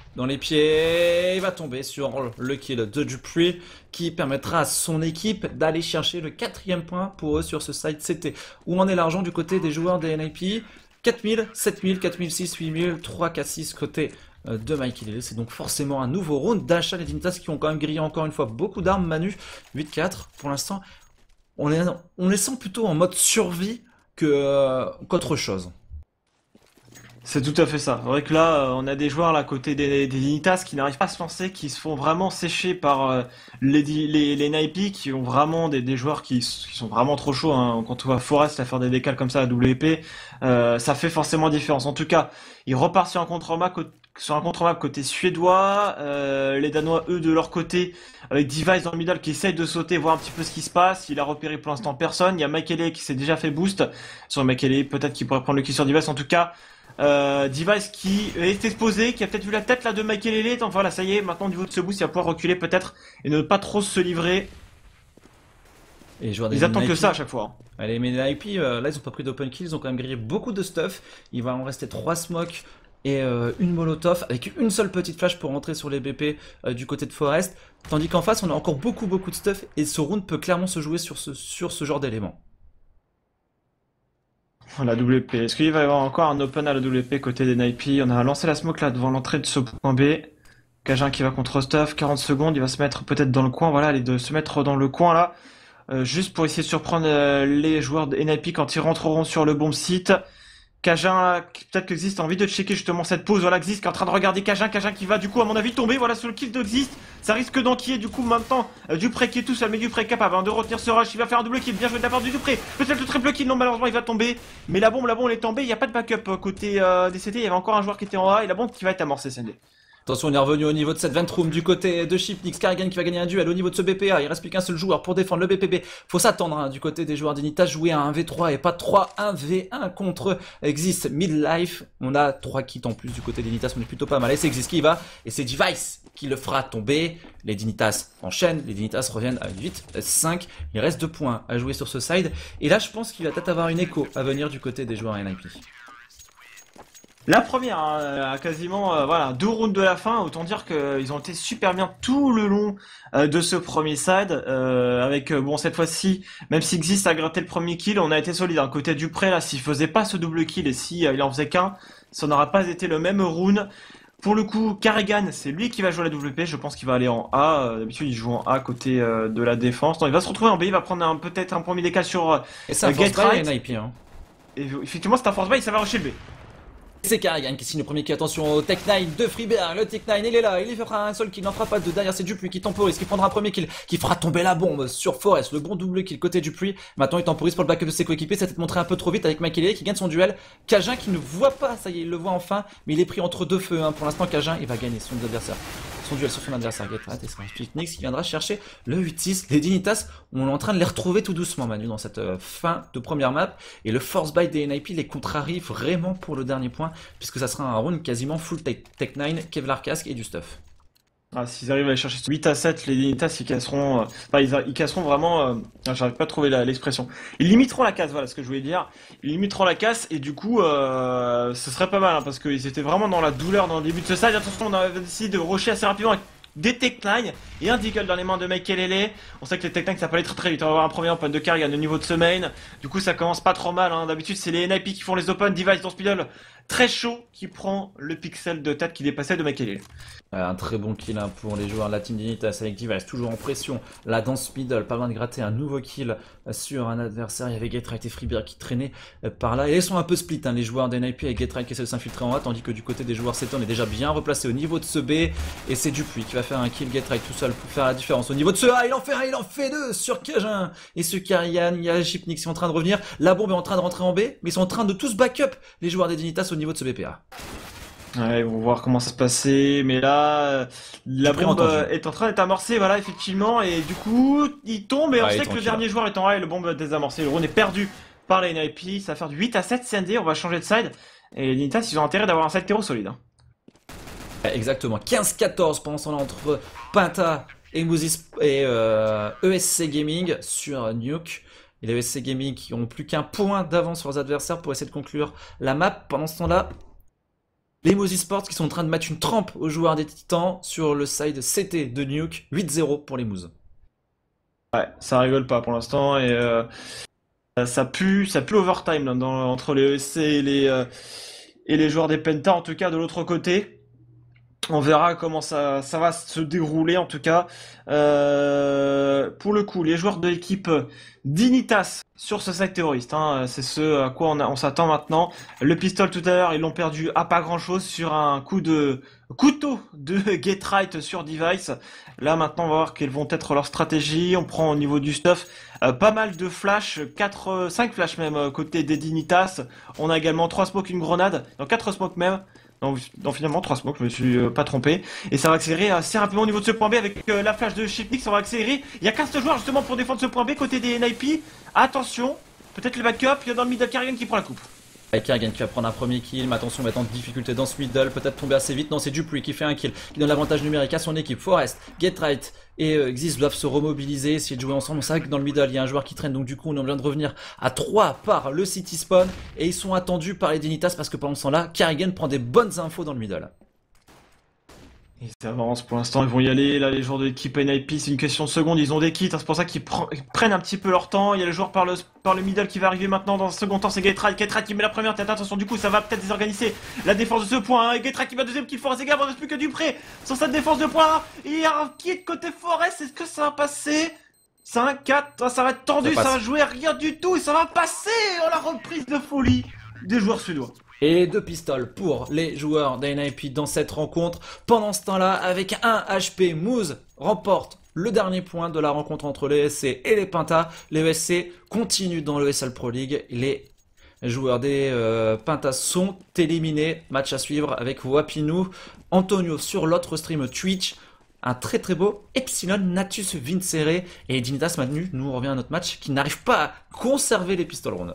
dans les pieds. Il va tomber sur le kill de Dupree qui permettra à son équipe d'aller chercher le quatrième point pour eux sur ce side C T. Où en est l'argent du côté des joueurs des N I P? quatre mille, sept mille, quatre mille six, huit mille, trois, quatre, six côté de Michael. C'est donc forcément un nouveau round d'achat. Les Dignitas qui ont quand même grillé encore une fois beaucoup d'armes. Manu, huit quatre. Pour l'instant, on est, on les sent plutôt en mode survie que, euh, qu'autre chose. C'est tout à fait ça. C'est vrai que là, euh, on a des joueurs là, à côté des, des Dignitas qui n'arrivent pas à se lancer, qui se font vraiment sécher par euh, les, les, les N I P, qui ont vraiment des, des joueurs qui, qui sont vraiment trop chauds. Hein. Quand on voit Forest à faire des décals comme ça à W P, euh, ça fait forcément différence. En tout cas, il repart sur un contre-map sur un contre-map côté suédois. Euh, les Danois, eux, de leur côté, avec Device dans le middle qui essaye de sauter, voir un petit peu ce qui se passe. Il a repéré pour l'instant personne. Il y a Michael qui s'est déjà fait boost. Sur Michael, peut-être qu'il pourrait prendre le kill sur Device. En tout cas, Euh, Device qui est exposé, qui a peut-être vu la tête là de Michael. Enfin voilà, ça y est, maintenant au niveau de ce boost, il va pouvoir reculer peut-être et ne pas trop se livrer. Et les joueurs Ils des attendent N I P, que ça à chaque fois. Allez, mais les N I P, euh, là ils ont pas pris d'open kill, ils ont quand même grillé beaucoup de stuff. Il va en rester trois smokes et euh, une molotov avec une seule petite flash pour rentrer sur les B P euh, du côté de Forest. Tandis qu'en face, on a encore beaucoup beaucoup de stuff et ce round peut clairement se jouer sur ce, sur ce genre d'éléments. La W P. Est-ce qu'il va y avoir encore un open à la W P côté des N I P? On a lancé la smoke là devant l'entrée de ce point B. Cajun qui va contre Stuff, quarante secondes, il va se mettre peut-être dans le coin, voilà, aller de se mettre dans le coin là, euh, juste pour essayer de surprendre euh, les joueurs de N I P quand ils rentreront sur le bon site. Cajun, peut-être que Xist a envie de checker justement cette pause, voilà, Xist qui est en train de regarder Cajun, Cajun qui va du coup à mon avis tomber, voilà, sur le kill de Xist, ça risque d'enquiller du coup maintenant, euh, Dupré qui est tout seul, mais Dupré capable hein, de retenir ce rush, il va faire un double kill, bien joué de la part du Dupré, peut-être le triple kill, non malheureusement il va tomber, mais la bombe, la bombe elle est tombée, il n'y a pas de backup euh, côté euh, des C T, il y avait encore un joueur qui était en A, et la bombe qui va être amorcée, C N D. Attention, on est revenu au niveau de cette ventroom du côté de Shipnix. Karrigan qui va gagner un duel au niveau de ce B P A. Il reste plus qu'un seul joueur pour défendre le B P B. Faut s'attendre hein, du côté des joueurs d'Unitas, jouer à un V trois et pas trois, un V un contre Exist Midlife. On a trois kits en plus du côté d'Unitas, on est plutôt pas mal. Et c'est Exist qui y va et c'est Device qui le fera tomber. Les Dignitas enchaînent, les Dignitas reviennent à huit cinq. Il reste deux points à jouer sur ce side. Et là, je pense qu'il va peut-être avoir une écho à venir du côté des joueurs N I P. La première, hein, à quasiment euh, voilà, deux rounds de la fin, autant dire qu'ils ont été super bien tout le long euh, de ce premier side, euh, avec, euh, bon, cette fois-ci, même si Xist a gratté le premier kill, on a été solide. D'un côté du près, là, s'il faisait pas ce double kill et si euh, il en faisait qu'un, ça n'aura pas été le même round. Pour le coup, Karrigan, c'est lui qui va jouer la W P, je pense qu'il va aller en A, euh, d'habitude il joue en A côté euh, de la défense. Non, il va se retrouver en B, il va prendre peut-être un premier décal sur euh, Et c'est un force buy N I P. Hein. Et effectivement, c'est un force buy, ça va rusher le B. C'est Karrigan qui signe le premier kill, attention au Tech neuf de Freeberg, le Tech neuf il est là, il y fera un seul kill, n'en fera pas deux, derrière c'est Dupuis qui temporise, qui prendra un premier kill, qui fera tomber la bombe sur Forest, le bon double kill côté Dupuis, maintenant il temporise pour le backup de ses coéquipiers, ça s'est montré un peu trop vite avec Michael qui gagne son duel, Cajun qui ne voit pas, ça y est il le voit enfin, mais il est pris entre deux feux, hein. Pour l'instant Cajun il va gagner son adversaire. Son duel sur son adversaire, Getrat et son Spitnix qui viendra chercher le huit six. Les Dignitas, on est en train de les retrouver tout doucement, Manu, dans cette euh, fin de première map. Et le force buy des N I P les contrarie vraiment pour le dernier point, puisque ça sera un round quasiment full Tech neuf, Kevlar casque et du stuff. Ah, s'ils arrivent à aller chercher ce huit à sept, les Dignitas, ils casseront, euh, enfin, ils, ils casseront vraiment, euh, ah, j'arrive pas à trouver l'expression. Ils limiteront la casse, voilà ce que je voulais dire. Ils limiteront la casse, et du coup, euh, ce serait pas mal, hein, parce qu'ils étaient vraiment dans la douleur dans le début de ce side. Attention, on a décidé de rusher assez rapidement avec des Tech neuf et un deagle dans les mains de Michael. On sait que les Tech neuf ça peut aller très très vite. On va avoir un premier open de Karrigan au niveau de ce main. Du coup, ça commence pas trop mal, hein. D'habitude, c'est les N I P qui font les open. Device dans ce middle très chaud qui prend le pixel de tête qui dépassait de Michael. Un très bon kill hein, pour les joueurs de la team Dignitas avec Device, toujours en pression. Là dans ce middle, pas loin de gratter un nouveau kill sur un adversaire. Il y avait Getright et Freeberg qui traînaient par là. Et ils sont un peu split, hein, les joueurs d'N I P avec Getright qui essaie de s'infiltrer en A, tandis que du côté des joueurs C T on est déjà bien replacé au niveau de ce B. Et c'est Dupuis qui va faire un kill Getright tout seul pour faire la différence. Au niveau de ce A, il en fait un, il en fait deux sur Cajun. Et ce Karrigan, il y a Shipnik qui est en train de revenir. La bombe est en train de rentrer en B, mais ils sont en train de tous backup les joueurs des Dignitas au niveau de ce B P A. Ouais, on va voir comment ça se passait, mais là, la bombe est en train d'être amorcée, voilà, effectivement, et du coup, il tombe, et ouais, on sait que le dernier joueur est en A, et le bombe est désamorcé, le round est perdu par la N I P, ça va faire du huit à sept C N D, on va changer de side, et les Dignitas, ils ont intérêt d'avoir un side terreau solide. Hein. Exactement, quinze quatorze pendant ce temps-là entre Pinta et Mouzis et euh, E S C Gaming sur Nuke. Et les E S C Gaming qui ont plus qu'un point d'avance sur leurs adversaires pour essayer de conclure la map pendant ce temps-là. Les Mozy Sports qui sont en train de mettre une trempe aux joueurs des Titans sur le side C T de Nuke. huit zéro pour les Moose. Ouais, ça rigole pas pour l'instant et euh, ça pue, ça pue l'overtime là, dans- entre les E S C et les, euh, et les joueurs des Penta, en tout cas de l'autre côté. On verra comment ça, ça va se dérouler en tout cas. Euh, pour le coup, les joueurs de l'équipe Dignitas sur ce site terroriste, hein, c'est ce à quoi on, a- on s'attend maintenant. Le pistol tout à l'heure, ils l'ont perdu à pas grand chose sur un coup de couteau de Get Right sur Device. Là maintenant, on va voir quelles vont être leurs stratégies. On prend au niveau du stuff euh, pas mal de flash, quatre, cinq flash même euh, côté des Dignitas. On a également trois smokes, une grenade, donc quatre smokes même. Non, non, finalement, trois smokes, je me suis euh, pas trompé. Et ça va accélérer assez rapidement au niveau de ce point B avec euh, la flash de Shipnix, ça va accélérer. Il y a quinze joueurs justement pour défendre ce point B côté des N I P. Attention, peut-être le backup, il y a dans le middle Carrigan qui prend la coupe. Avec Kerrigan qui va prendre un premier kill, mais attention, va être en difficulté dans ce middle, peut-être tomber assez vite. Non, c'est Dupuis qui fait un kill, qui donne l'avantage numérique à son équipe. Forest, Get Right et euh, Xyz doivent se remobiliser, essayer de jouer ensemble. C'est vrai que dans le middle, il y a un joueur qui traîne, donc du coup, on est obligé de revenir à trois par le City Spawn. Et ils sont attendus par les Dignitas parce que pendant ce temps-là, Kerrigan prend des bonnes infos dans le middle. Ils avancent pour l'instant, ils vont y aller. Là, les joueurs de l'équipe N I P, c'est une question de secondes. Ils ont des kits, hein, c'est pour ça qu'ils pre- ils prennent un petit peu leur temps. Il y a le joueur par le, par le middle qui va arriver maintenant. Dans un second temps, c'est Getride. Getride qui met la première tête. Attention, du coup, ça va peut-être désorganiser la défense de ce point. Hein. Getride qui va deuxième kill. Forest, il ne reste plus que Dupré sur cette défense de point. Il y a un kit côté Forest. Est-ce que ça va passer cinq, quatre, ça va être tendu, Ça ça, passe. va jouer rien du tout et ça va passer. Oh, la reprise de folie des joueurs suédois. Et deux pistoles pour les joueurs d'N I P dans cette rencontre. Pendant ce temps-là, avec un H P, Moose remporte le dernier point de la rencontre entre les E S C et les Penta. Les E S C continuent dans le E S L Pro League. Les joueurs des euh, Pentas sont éliminés. Match à suivre avec Wapinou, Antonio sur l'autre stream Twitch. Un très très beau Epsilon Natus Vincere. Et Dignitas Manu nous revient à notre match qui n'arrive pas à conserver les pistoles rondes.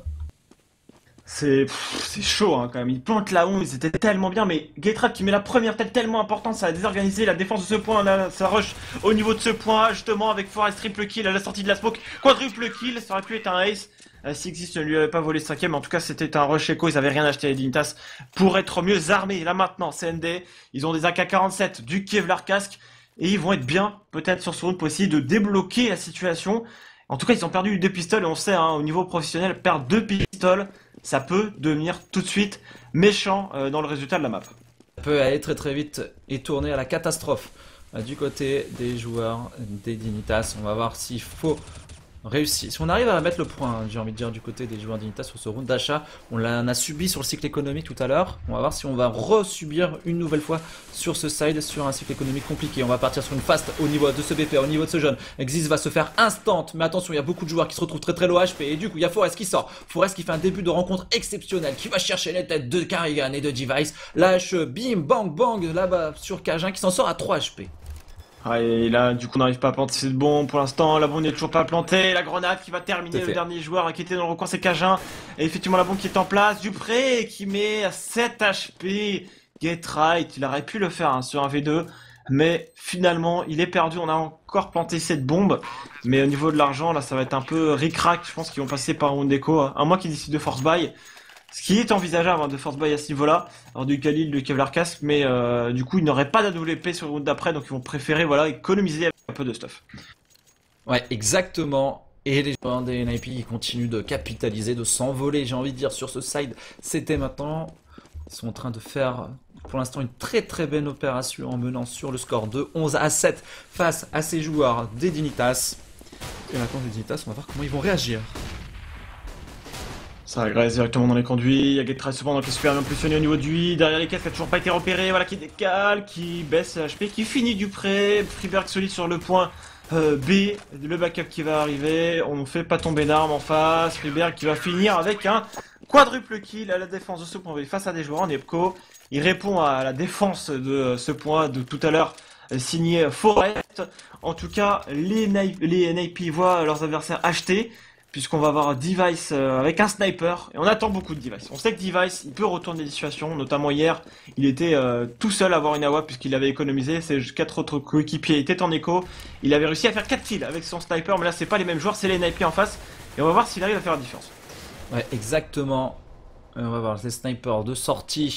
C'est pff, c'est chaud hein, quand même, ils plantent la honte, ils étaient tellement bien, mais Getrap qui met la première tête tellement importante, ça a désorganisé la défense de ce point, là, ça rush au niveau de ce point, justement avec Forest triple kill à la sortie de la smoke, quadruple kill, ça aurait pu être un ace, euh, si Xyz ne lui avait pas volé le cinquième, en tout cas c'était un rush echo, ils avaient rien acheté à les Dignitas pour être mieux armés, là maintenant C N D, ils ont des A K quarante-sept, du Kevlar casque, et ils vont être bien, peut-être sur ce round pour essayer de débloquer la situation. En tout cas, ils ont perdu deux pistoles et on sait, hein, au niveau professionnel, perdre deux pistoles, ça peut devenir tout de suite méchant euh, dans le résultat de la map. Ça peut aller très très vite et tourner à la catastrophe euh, du côté des joueurs des Dignitas. On va voir s'il faut réussir. Si on arrive à mettre le point, j'ai envie de dire, du côté des joueurs Dignitas sur ce round d'achat, on l'a a subi sur le cycle économique tout à l'heure. On va voir si on va re-subir une nouvelle fois sur ce side, sur un cycle économique compliqué. On va partir sur une fast au niveau de ce B P, au niveau de ce jeune. Xyz va se faire instant, mais attention, il y a beaucoup de joueurs qui se retrouvent très très low H P. Et du coup, il y a Forest qui sort. Forest qui fait un début de rencontre exceptionnel, qui va chercher les têtes de Carrigan et de Device. Lâche, bim, bang, bang, là-bas sur Cajun qui s'en sort à trois H P. Ah, et là, du coup, on n'arrive pas à planter cette bombe pour l'instant. La bombe n'est toujours pas plantée. La grenade qui va terminer le dernier joueur qui était dans le recoin, c'est Cajun. Et effectivement, la bombe qui est en place. Dupré qui met à sept H P. Get right. Il aurait pu le faire hein, sur un V deux. Mais finalement, il est perdu. On a encore planté cette bombe. Mais au niveau de l'argent, là, ça va être un peu ric-rac. Je pense qu'ils vont passer par un déco. Hein. À moins qu'ils décident de force buy. Ce qui est envisageable hein, de force buy à ce niveau-là, alors du Khalil, du Kevlar casque, mais euh, du coup ils n'auraient pas d'A W P sur le round d'après, donc ils vont préférer voilà économiser avec un peu de stuff. Ouais, exactement. Et les joueurs des N I P ils continuent de capitaliser, de s'envoler, j'ai envie de dire, sur ce side. C'était maintenant. Ils sont en train de faire, pour l'instant, une très très belle opération en menant sur le score de onze à sept face à ces joueurs des Dignitas. Et maintenant, les Dignitas, on va voir comment ils vont réagir. Ça agresse directement dans les conduits, il y a Getride cependant qui est super bien positionné au niveau du I, derrière les caisses qui a toujours pas été repéré, voilà qui décale, qui baisse H P, qui finit du près, Freeberg solide sur le point euh, B, le backup qui va arriver, on ne fait pas tomber d'armes en face, Freeberg qui va finir avec un quadruple kill à la défense de ce point B face à des joueurs en Epco, il répond à la défense de ce point de tout à l'heure signé Forest, en tout cas les, les N I P voient leurs adversaires acheter, puisqu'on va avoir Device euh, avec un sniper, et on attend beaucoup de Device. On sait que Device, il peut retourner des situations, notamment hier, il était euh, tout seul à avoir une A W A puisqu'il avait économisé, ses quatre autres coéquipiers étaient en écho, il avait réussi à faire quatre kills avec son sniper, mais là c'est pas les mêmes joueurs, c'est les N I P en face, et on va voir s'il arrive à faire la différence. Ouais, exactement. Et on va voir les snipers de sortie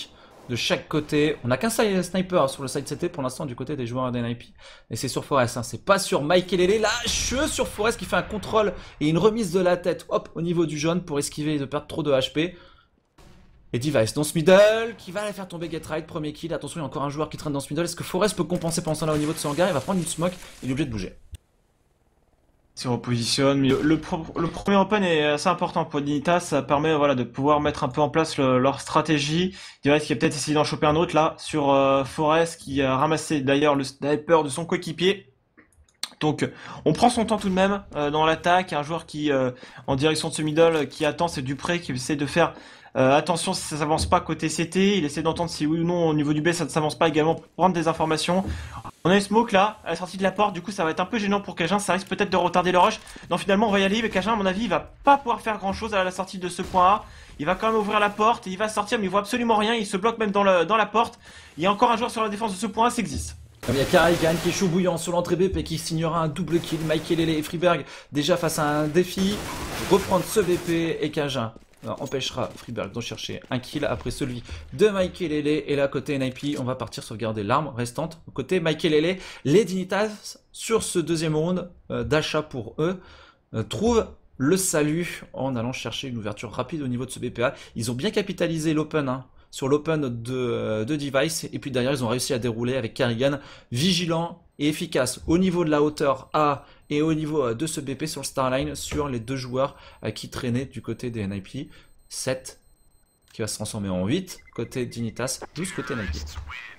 de chaque côté. On n'a qu'un sniper sur le side C T pour l'instant du côté des joueurs d'N I P. Et c'est sur Forest, hein. C'est pas sur Mykelele. Lâcheux sur Forest qui fait un contrôle et une remise de la tête, hop, au niveau du jaune pour esquiver et de perdre trop de H P. Et Device dans ce middle, qui va aller faire tomber Get Right, premier kill. Attention, il y a encore un joueur qui traîne dans ce middle. Est-ce que Forest peut compenser pendant ce temps-là au niveau de son hangar? Il va prendre une smoke, il est obligé de bouger. Il se repositionne, mais le, le, pro- le premier open est assez important pour Dignitas, ça permet voilà, de pouvoir mettre un peu en place le- leur stratégie. Device qui a peut-être essayé d'en choper un autre là, sur euh, Forest, qui a ramassé d'ailleurs le sniper de son coéquipier. Donc on prend son temps tout de même euh, dans l'attaque, un joueur qui euh, en direction de ce middle euh, qui attend, c'est Dupré qui essaie de faire euh, attention si ça s'avance pas côté C T, il essaie d'entendre si oui ou non au niveau du B ça ne s'avance pas également pour prendre des informations. On a une smoke là, à la sortie de la porte, du coup ça va être un peu gênant pour Cajun, ça risque peut-être de retarder le rush. Non finalement on va y aller, mais Cajun à mon avis il va pas pouvoir faire grand chose à la sortie de ce point A. Il va quand même ouvrir la porte, et il va sortir mais il voit absolument rien, il se bloque même dans, le, dans la porte. Il y a encore un joueur sur la défense de ce point A, c'est Xis. Il y a Karrigan qui est chaud bouillant sur l'entrée B P qui signera un double kill. Mykelele et Freeberg déjà face à un défi. Reprendre ce V P et Cajun empêchera Freeberg d'en chercher un kill après celui de Mykelele. Et là côté N I P on va partir sauvegarder l'arme restante. Côté Mykelele, les Dignitas sur ce deuxième round euh, d'achat pour eux euh, trouvent le salut en allant chercher une ouverture rapide au niveau de ce B P A. Ils ont bien capitalisé l'open hein, sur l'open de, de Device et puis derrière ils ont réussi à dérouler avec Karrigan vigilant et efficace au niveau de la hauteur A et au niveau de ce B P sur le Starline sur les deux joueurs qui traînaient du côté des N I P. sept qui va se transformer en huit côté Dignitas, douze côté N I P.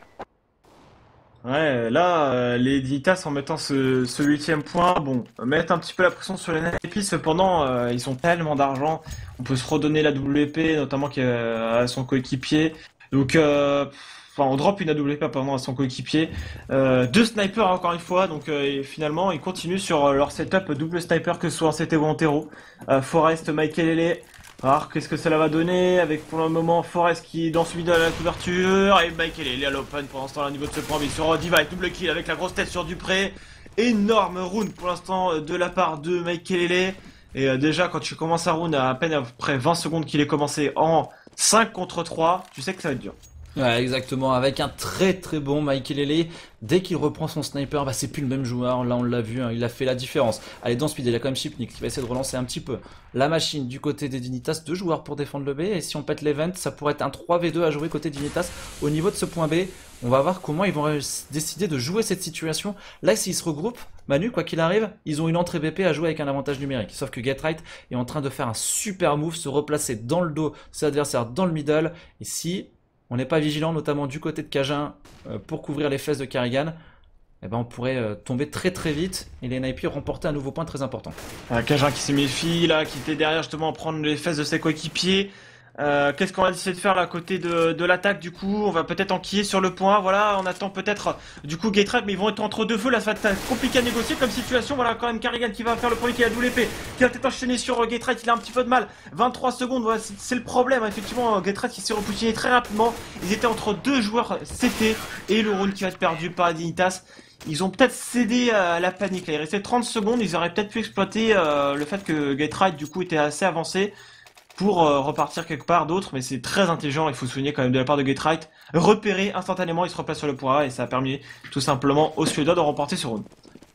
Ouais, là, euh, les Dignitas en mettant ce, ce huitième point, bon, mettent un petit peu la pression sur les N I P, cependant, euh, ils ont tellement d'argent, on peut se redonner la W P, notamment qui à son coéquipier, donc, euh, enfin, on drop une A W P pardon, à son coéquipier, euh, deux snipers encore une fois, donc euh, et finalement, ils continuent sur leur setup double sniper, que ce soit en C T ou en terreau, euh, Forest, Mykelele. Alors, qu'est-ce que cela va donner avec pour le moment Forest qui est dans celui de la couverture et Mykelele à l'open pour l'instant au niveau de ce point, mais sur Device, double kill avec la grosse tête sur Dupré. Énorme round pour l'instant de la part de Mykelele. Et euh, déjà quand tu commences un round à à peine après vingt secondes qu'il est commencé en cinq contre trois, tu sais que ça va être dur. Ouais, exactement, avec un très très bon Mykelele. Dès qu'il reprend son sniper, bah c'est plus le même joueur, là on l'a vu, hein, il a fait la différence. Allez, dans speed, il a quand même Shipnik qui va essayer de relancer un petit peu la machine du côté des Dignitas, deux joueurs pour défendre le B, et si on pète l'event, ça pourrait être un trois v deux à jouer côté Dignitas au niveau de ce point B. On va voir comment ils vont décider de jouer cette situation. Là, s'ils se regroupent, Manu, quoi qu'il arrive, ils ont une entrée B P à jouer avec un avantage numérique. Sauf que Get Right est en train de faire un super move, se replacer dans le dos de ses adversaires, dans le middle, et si on n'est pas vigilant, notamment du côté de Cajun, euh, pour couvrir les fesses de Karrigan, eh ben on pourrait euh, tomber très très vite et les N I P remporter un nouveau point très important. Euh, Cajun qui se méfie là, qui était derrière justement à prendre les fesses de ses coéquipiers. Euh, Qu'est-ce qu'on va essayer de faire là à côté de, de l'attaque du coup? On va peut-être enquiller sur le point, voilà, on attend peut-être du coup Gatorade, mais ils vont être entre deux feux, là ça va être compliqué à négocier comme situation, voilà quand même Karrigan qui va faire le premier qui a double épée, qui va peut-être enchaîner sur euh, Gatorade, il a un petit peu de mal, vingt-trois secondes, voilà, c'est le problème, effectivement, Gatorade qui s'est repoussiné très rapidement, ils étaient entre deux joueurs C T, et le round qui va être perdu par Dignitas. Ils ont peut-être cédé à la panique, là. Il restait trente secondes, ils auraient peut-être pu exploiter euh, le fait que Gatorade du coup était assez avancé pour euh, repartir quelque part d'autre, mais c'est très intelligent, il faut se souvenir quand même de la part de Get Right. Repérer instantanément, il se replace sur le point A et ça a permis tout simplement aux Suédois de remporter ce round.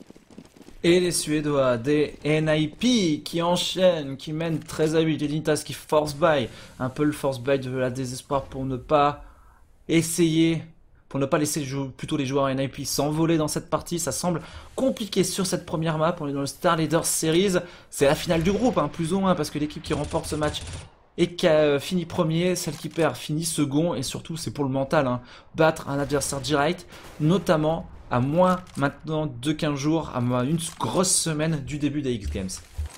Et les Suédois des N I P qui enchaînent, qui mènent treize à huit, les Dignitas qui force buy, un peu le force buy de la désespoir pour ne pas essayer, pour ne pas laisser plutôt les joueurs N I P s'envoler dans cette partie. Ça semble compliqué sur cette première map, on est dans le Star Leaders Series, c'est la finale du groupe, hein, plus ou moins, parce que l'équipe qui remporte ce match et qui a fini premier, celle qui perd finit second, et surtout c'est pour le mental, hein, battre un adversaire direct, notamment à moins maintenant de quinze jours, à moins une grosse semaine du début des X Games.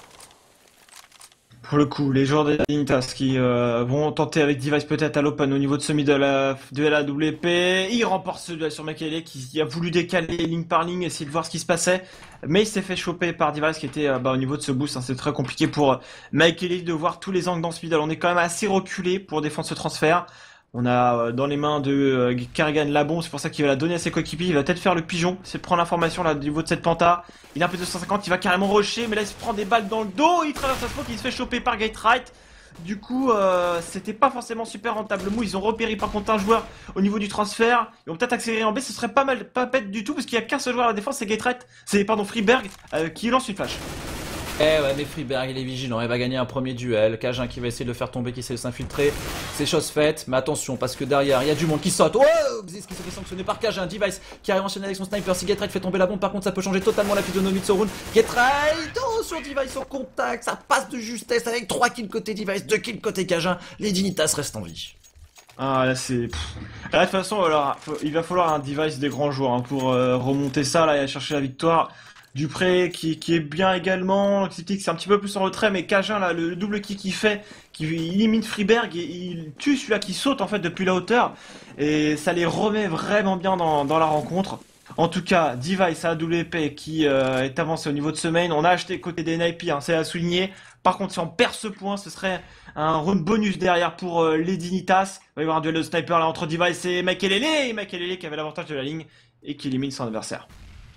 Pour le coup, les joueurs des Dignitas qui euh, vont tenter avec Device peut-être à l'open au niveau de semi de la, de la W P. Il remporte ce duel sur Mykelele qui a voulu décaler ligne par ligne, essayer de voir ce qui se passait. Mais il s'est fait choper par Device qui était euh, bah, au niveau de ce boost. Hein, c'est très compliqué pour euh, Mykelele de voir tous les angles dans ce middle. On est quand même assez reculé pour défendre ce transfert. On a euh, dans les mains de euh, Karrigan la bombe, c'est pour ça qu'il va la donner à ses coéquipiers. Il va peut-être faire le pigeon, c'est de prendre l'information là au niveau de cette penta. Il a un peu de deux cent cinquante, il va carrément rusher, mais là il se prend des balles dans le dos, il traverse sa smoke, il se fait choper par Gatorade. Du coup, euh, c'était pas forcément super rentable. Le move, ils ont repéré par contre un joueur au niveau du transfert. Ils vont peut-être accélérer en B. Ce serait pas mal, pas bête du tout parce qu'il y a qu'un seul joueur à la défense, c'est Gatorade. C'est pardon Freeberg euh, qui lance une flash. Eh ouais, mais Freeberg il est vigilant, il va gagner un premier duel. Cajun qui va essayer de le faire tomber, qui essaie de s'infiltrer. C'est chose faite, mais attention parce que derrière il y a du monde qui saute. Oh, Xyz qui se fait sanctionner par Cajun. Device qui arrive enchaîné avec son sniper. Si Getride fait tomber la bombe, par contre ça peut changer totalement la physionomie de ce round. Getride, oh, sur Device en contact, ça passe de justesse avec trois kills côté Device, deux kills côté Cajun. Les Dignitas restent en vie. Ah là c'est... Là de toute façon alors, faut- il va falloir un device des grands joueurs hein, pour euh, remonter ça là et aller chercher la victoire. Dupré qui, qui est bien également, Xyptic c'est un petit peu plus en retrait mais Cajun là le double kick qu'il fait, qui élimine Freeberg et il tue celui-là qui saute en fait depuis la hauteur et ça les remet vraiment bien dans, dans la rencontre. En tout cas, Device A W P qui euh, est avancé au niveau de ce main, on a acheté côté des N I P, hein, c'est à souligner. Par contre si on perd ce point, ce serait un round bonus derrière pour euh, les Dignitas. Il va y avoir un duel de sniper là entre Device et Makelele, et Makelele qui avait l'avantage de la ligne et qui élimine son adversaire.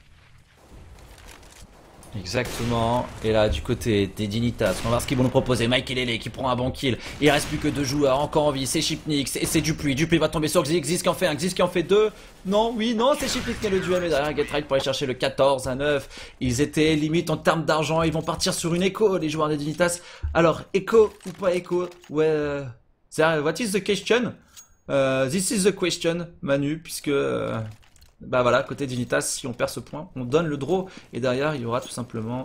Exactement. Et là, du côté des Dignitas, on va voir ce qu'ils vont nous proposer. Mike Lele qui prend un bon kill. Il reste plus que deux joueurs encore en vie. C'est Chipnix et c'est Dupuis. Dupuis va tomber sur Xyz. Xyz qui en fait un. Xyz qui en fait deux. Non, oui, non, c'est Chipnix qui a le duel. Mais derrière, Getride pour aller chercher le quatorze à neuf. Ils étaient limite en termes d'argent. Ils vont partir sur une écho, les joueurs des Dignitas. Alors, écho ou pas écho? Ouais. euh, What is the question? Euh, this is the question, Manu, puisque. euh, Bah voilà, côté Dignitas, si on perd ce point, on donne le draw. Et derrière, il y aura tout simplement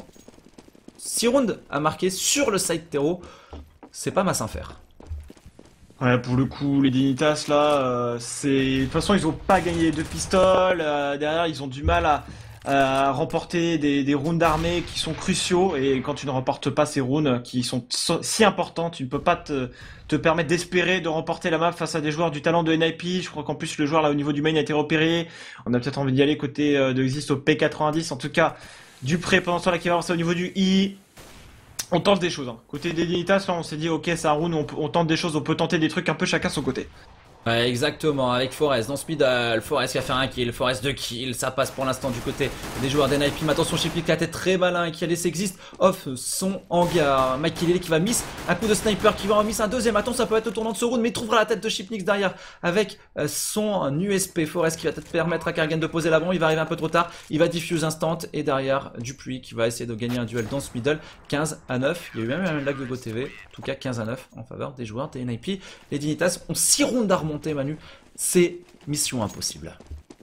six rounds à marquer sur le side terreau. C'est pas masse à faire. Ouais, pour le coup, les Dignitas là, euh, c'est de toute façon ils ont pas gagné les deux pistoles. Euh, derrière, ils ont du mal à, à remporter des, des rounds d'armée qui sont cruciaux. Et quand tu ne remportes pas ces rounds qui sont so- si importants, tu ne peux pas te, te permettre d'espérer de remporter la map face à des joueurs du talent de N I P. Je crois qu'en plus le joueur là au niveau du main a été repéré. On a peut-être envie d'y aller côté euh, de Xyz au P quatre-vingt-dix. En tout cas, Dupré pendant ce temps là qui va avancer au niveau du I. On tente des choses. Hein. Côté des Dignitas, là, on s'est dit, ok, c'est un round, on, peut- on tente des choses, on peut tenter des trucs un peu chacun de son côté. Ouais, exactement, avec Forest dans ce middle, Forest qui a fait un kill, Forest deux kills, ça passe pour l'instant du côté des joueurs d'N I P, mais attention Chiplik qui a été très malin et qui a laissé Exist off son hangar, Mike Lele qui va miss, un coup de sniper qui va en miss un deuxième, attends ça peut être le tournant de ce round, mais il trouvera la tête de Chipnix derrière avec euh, son U S P, Forest qui va peut-être permettre à Kargan de poser la bombe, il va arriver un peu trop tard, il va diffuse instant, et derrière Dupuis qui va essayer de gagner un duel dans ce middle, quinze à neuf, il y a eu même un lag de GoTV, en tout cas quinze à neuf en faveur des joueurs des N I P, les Dignitas ont six rounds à remonter Manu. C'est mission impossible.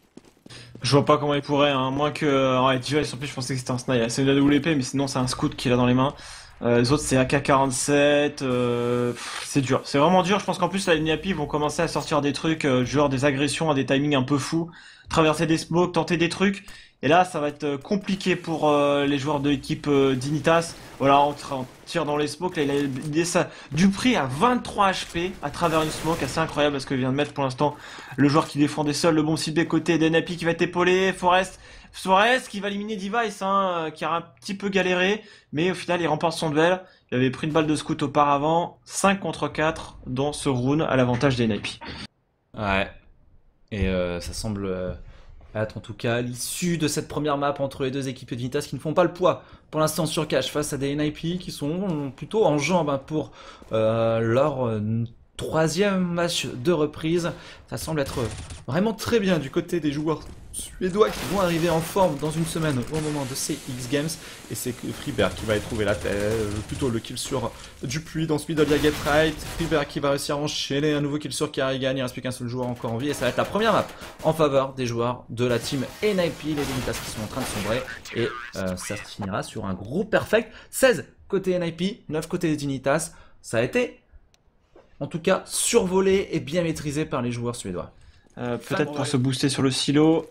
Je vois pas comment il pourrait, hein, moins que... Ouais, déjà, en plus, je pensais que c'était un sniper. C'est une A W P, mais sinon, c'est un scout qu'il a dans les mains. Euh, les autres, c'est A K quarante-sept. Euh... pff, C'est dur. C'est vraiment dur. Je pense qu'en plus, la N I P vont commencer à sortir des trucs, euh, genre des agressions à des timings un peu fous. Traverser des smokes, tenter des trucs. Et là, ça va être euh, compliqué pour euh, les joueurs de l'équipe euh, Dignitas. Voilà, on, tra- on tire dans les smokes. Là, il a idée ça. Dupré à vingt-trois H P à travers une smoke. Assez incroyable parce que vient de mettre pour l'instant le joueur qui défendait seul le bon ciblé côté d'N I P qui va être épaulé. Forest. Forest qui va éliminer Device, hein, euh, qui a un petit peu galéré. Mais au final, il remporte son duel. Il avait pris une balle de scout auparavant. cinq contre quatre dans ce round à l'avantage des N I P. Ouais. Et euh, ça semble euh, être en tout cas l'issue de cette première map entre les deux équipes de Dignitas qui ne font pas le poids pour l'instant sur cash face à des N I P qui sont plutôt en jambes hein, pour euh, leur euh, troisième match de reprise. Ça semble être vraiment très bien du côté des joueurs suédois qui vont arriver en forme dans une semaine au moment de ces X Games. Et c'est Freeberg qui va y trouver la tête, euh, plutôt le kill sur Dupuis dans ce middle, il y a Getride. Freeberg qui va réussir à enchaîner un nouveau kill sur Karrigan. Il reste plus qu'un seul joueur encore en vie et ça va être la première map en faveur des joueurs de la team N I P, les Dignitas qui sont en train de sombrer. Et euh, ça se finira sur un gros perfect. seize côté N I P, neuf côté des Dignitas. Ça a été en tout cas survolé et bien maîtrisé par les joueurs suédois. Euh, Peut-être pour se booster sur le silo.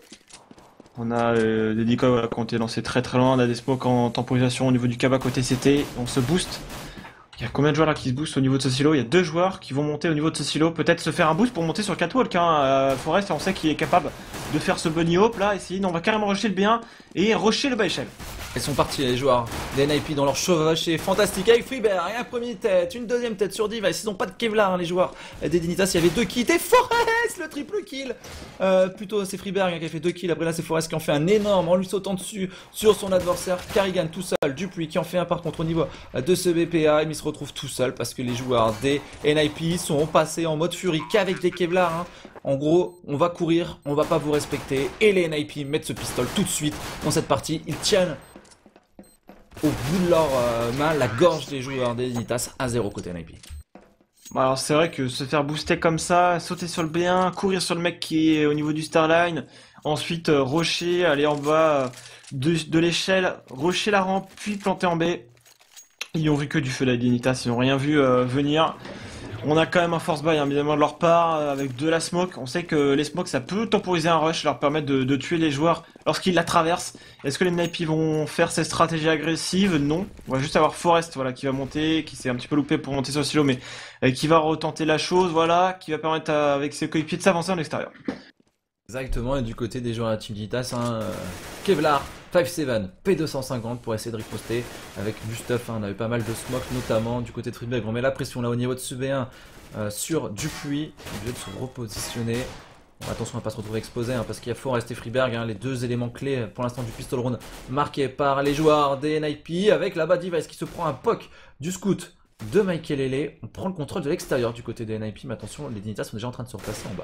On a euh, des decoys voilà, qui ont été lancés très très loin. On a des smokes en temporisation au niveau du Kaba côté C T. On se booste. Il y a combien de joueurs là qui se boostent au niveau de ce silo? Il y a deux joueurs qui vont monter au niveau de ce silo. Peut-être se faire un boost pour monter sur Catwalk. Hein. Euh, Forest, on sait qu'il est capable de faire ce bunny hop là. Ici, non, on va carrément rusher le B un et rusher le bas échelle. Ils sont partis les joueurs des N I P dans leur chevauchée fantastique avec Freeberg et un premier tête, une deuxième tête sur Device. Ils n'ont pas de Kevlar hein, les joueurs des Dignitas, il y avait deux kills et Forest le triple kill. Euh, plutôt c'est Freeberg hein, qui a fait deux kills, après là c'est Forest qui en fait un énorme en lui sautant dessus sur son adversaire. Carrigan tout seul, Dupuis qui en fait un par contre au niveau de ce B P A, il se retrouve tout seul parce que les joueurs des N I P sont passés en mode furie qu'avec des Kevlar hein. En gros, on va courir, on va pas vous respecter et les N I P mettent ce pistolet tout de suite dans cette partie. Ils tiennent au bout de leurs euh, mains la gorge des joueurs des Dignitas. Un zéro côté N I P. Alors c'est vrai que se faire booster comme ça, sauter sur le B un, courir sur le mec qui est au niveau du Starline, ensuite euh, rusher, aller en bas euh, de, de l'échelle, rusher la rampe, puis planter en B. Ils ont vu que du feu la Dignitas, ils n'ont rien vu euh, venir. On a quand même un force buy hein, évidemment de leur part euh, avec de la smoke. On sait que les smokes ça peut temporiser un rush, leur permettre de, de tuer les joueurs lorsqu'ils la traversent. Est-ce que les N I P vont faire ces stratégies agressives? Non. On va juste avoir Forest voilà, qui va monter, qui s'est un petit peu loupé pour monter sur le silo, mais euh, qui va retenter la chose, voilà, qui va permettre à, avec ses coéquipiers de s'avancer en extérieur. Exactement, et du côté des joueurs de la Team Dignitas, hein, euh, Kevlar, cinq sept, P deux cent cinquante pour essayer de riposter avec du stuff. Hein, on avait pas mal de smoke, notamment du côté de Freeberg. On met la pression là au niveau de ce B un euh, sur Dupuis, obligé de se repositionner. Bon, attention à pas se retrouver exposé hein, parce qu'il y a Forest et Freeberg, hein, les deux éléments clés pour l'instant du pistol round marqués par les joueurs des N I P. Avec là-bas Device qui se prend un poke du scout de Michael Lele. On prend le contrôle de l'extérieur du côté des N I P, mais attention, les Dignitas sont déjà en train de se replacer en bas.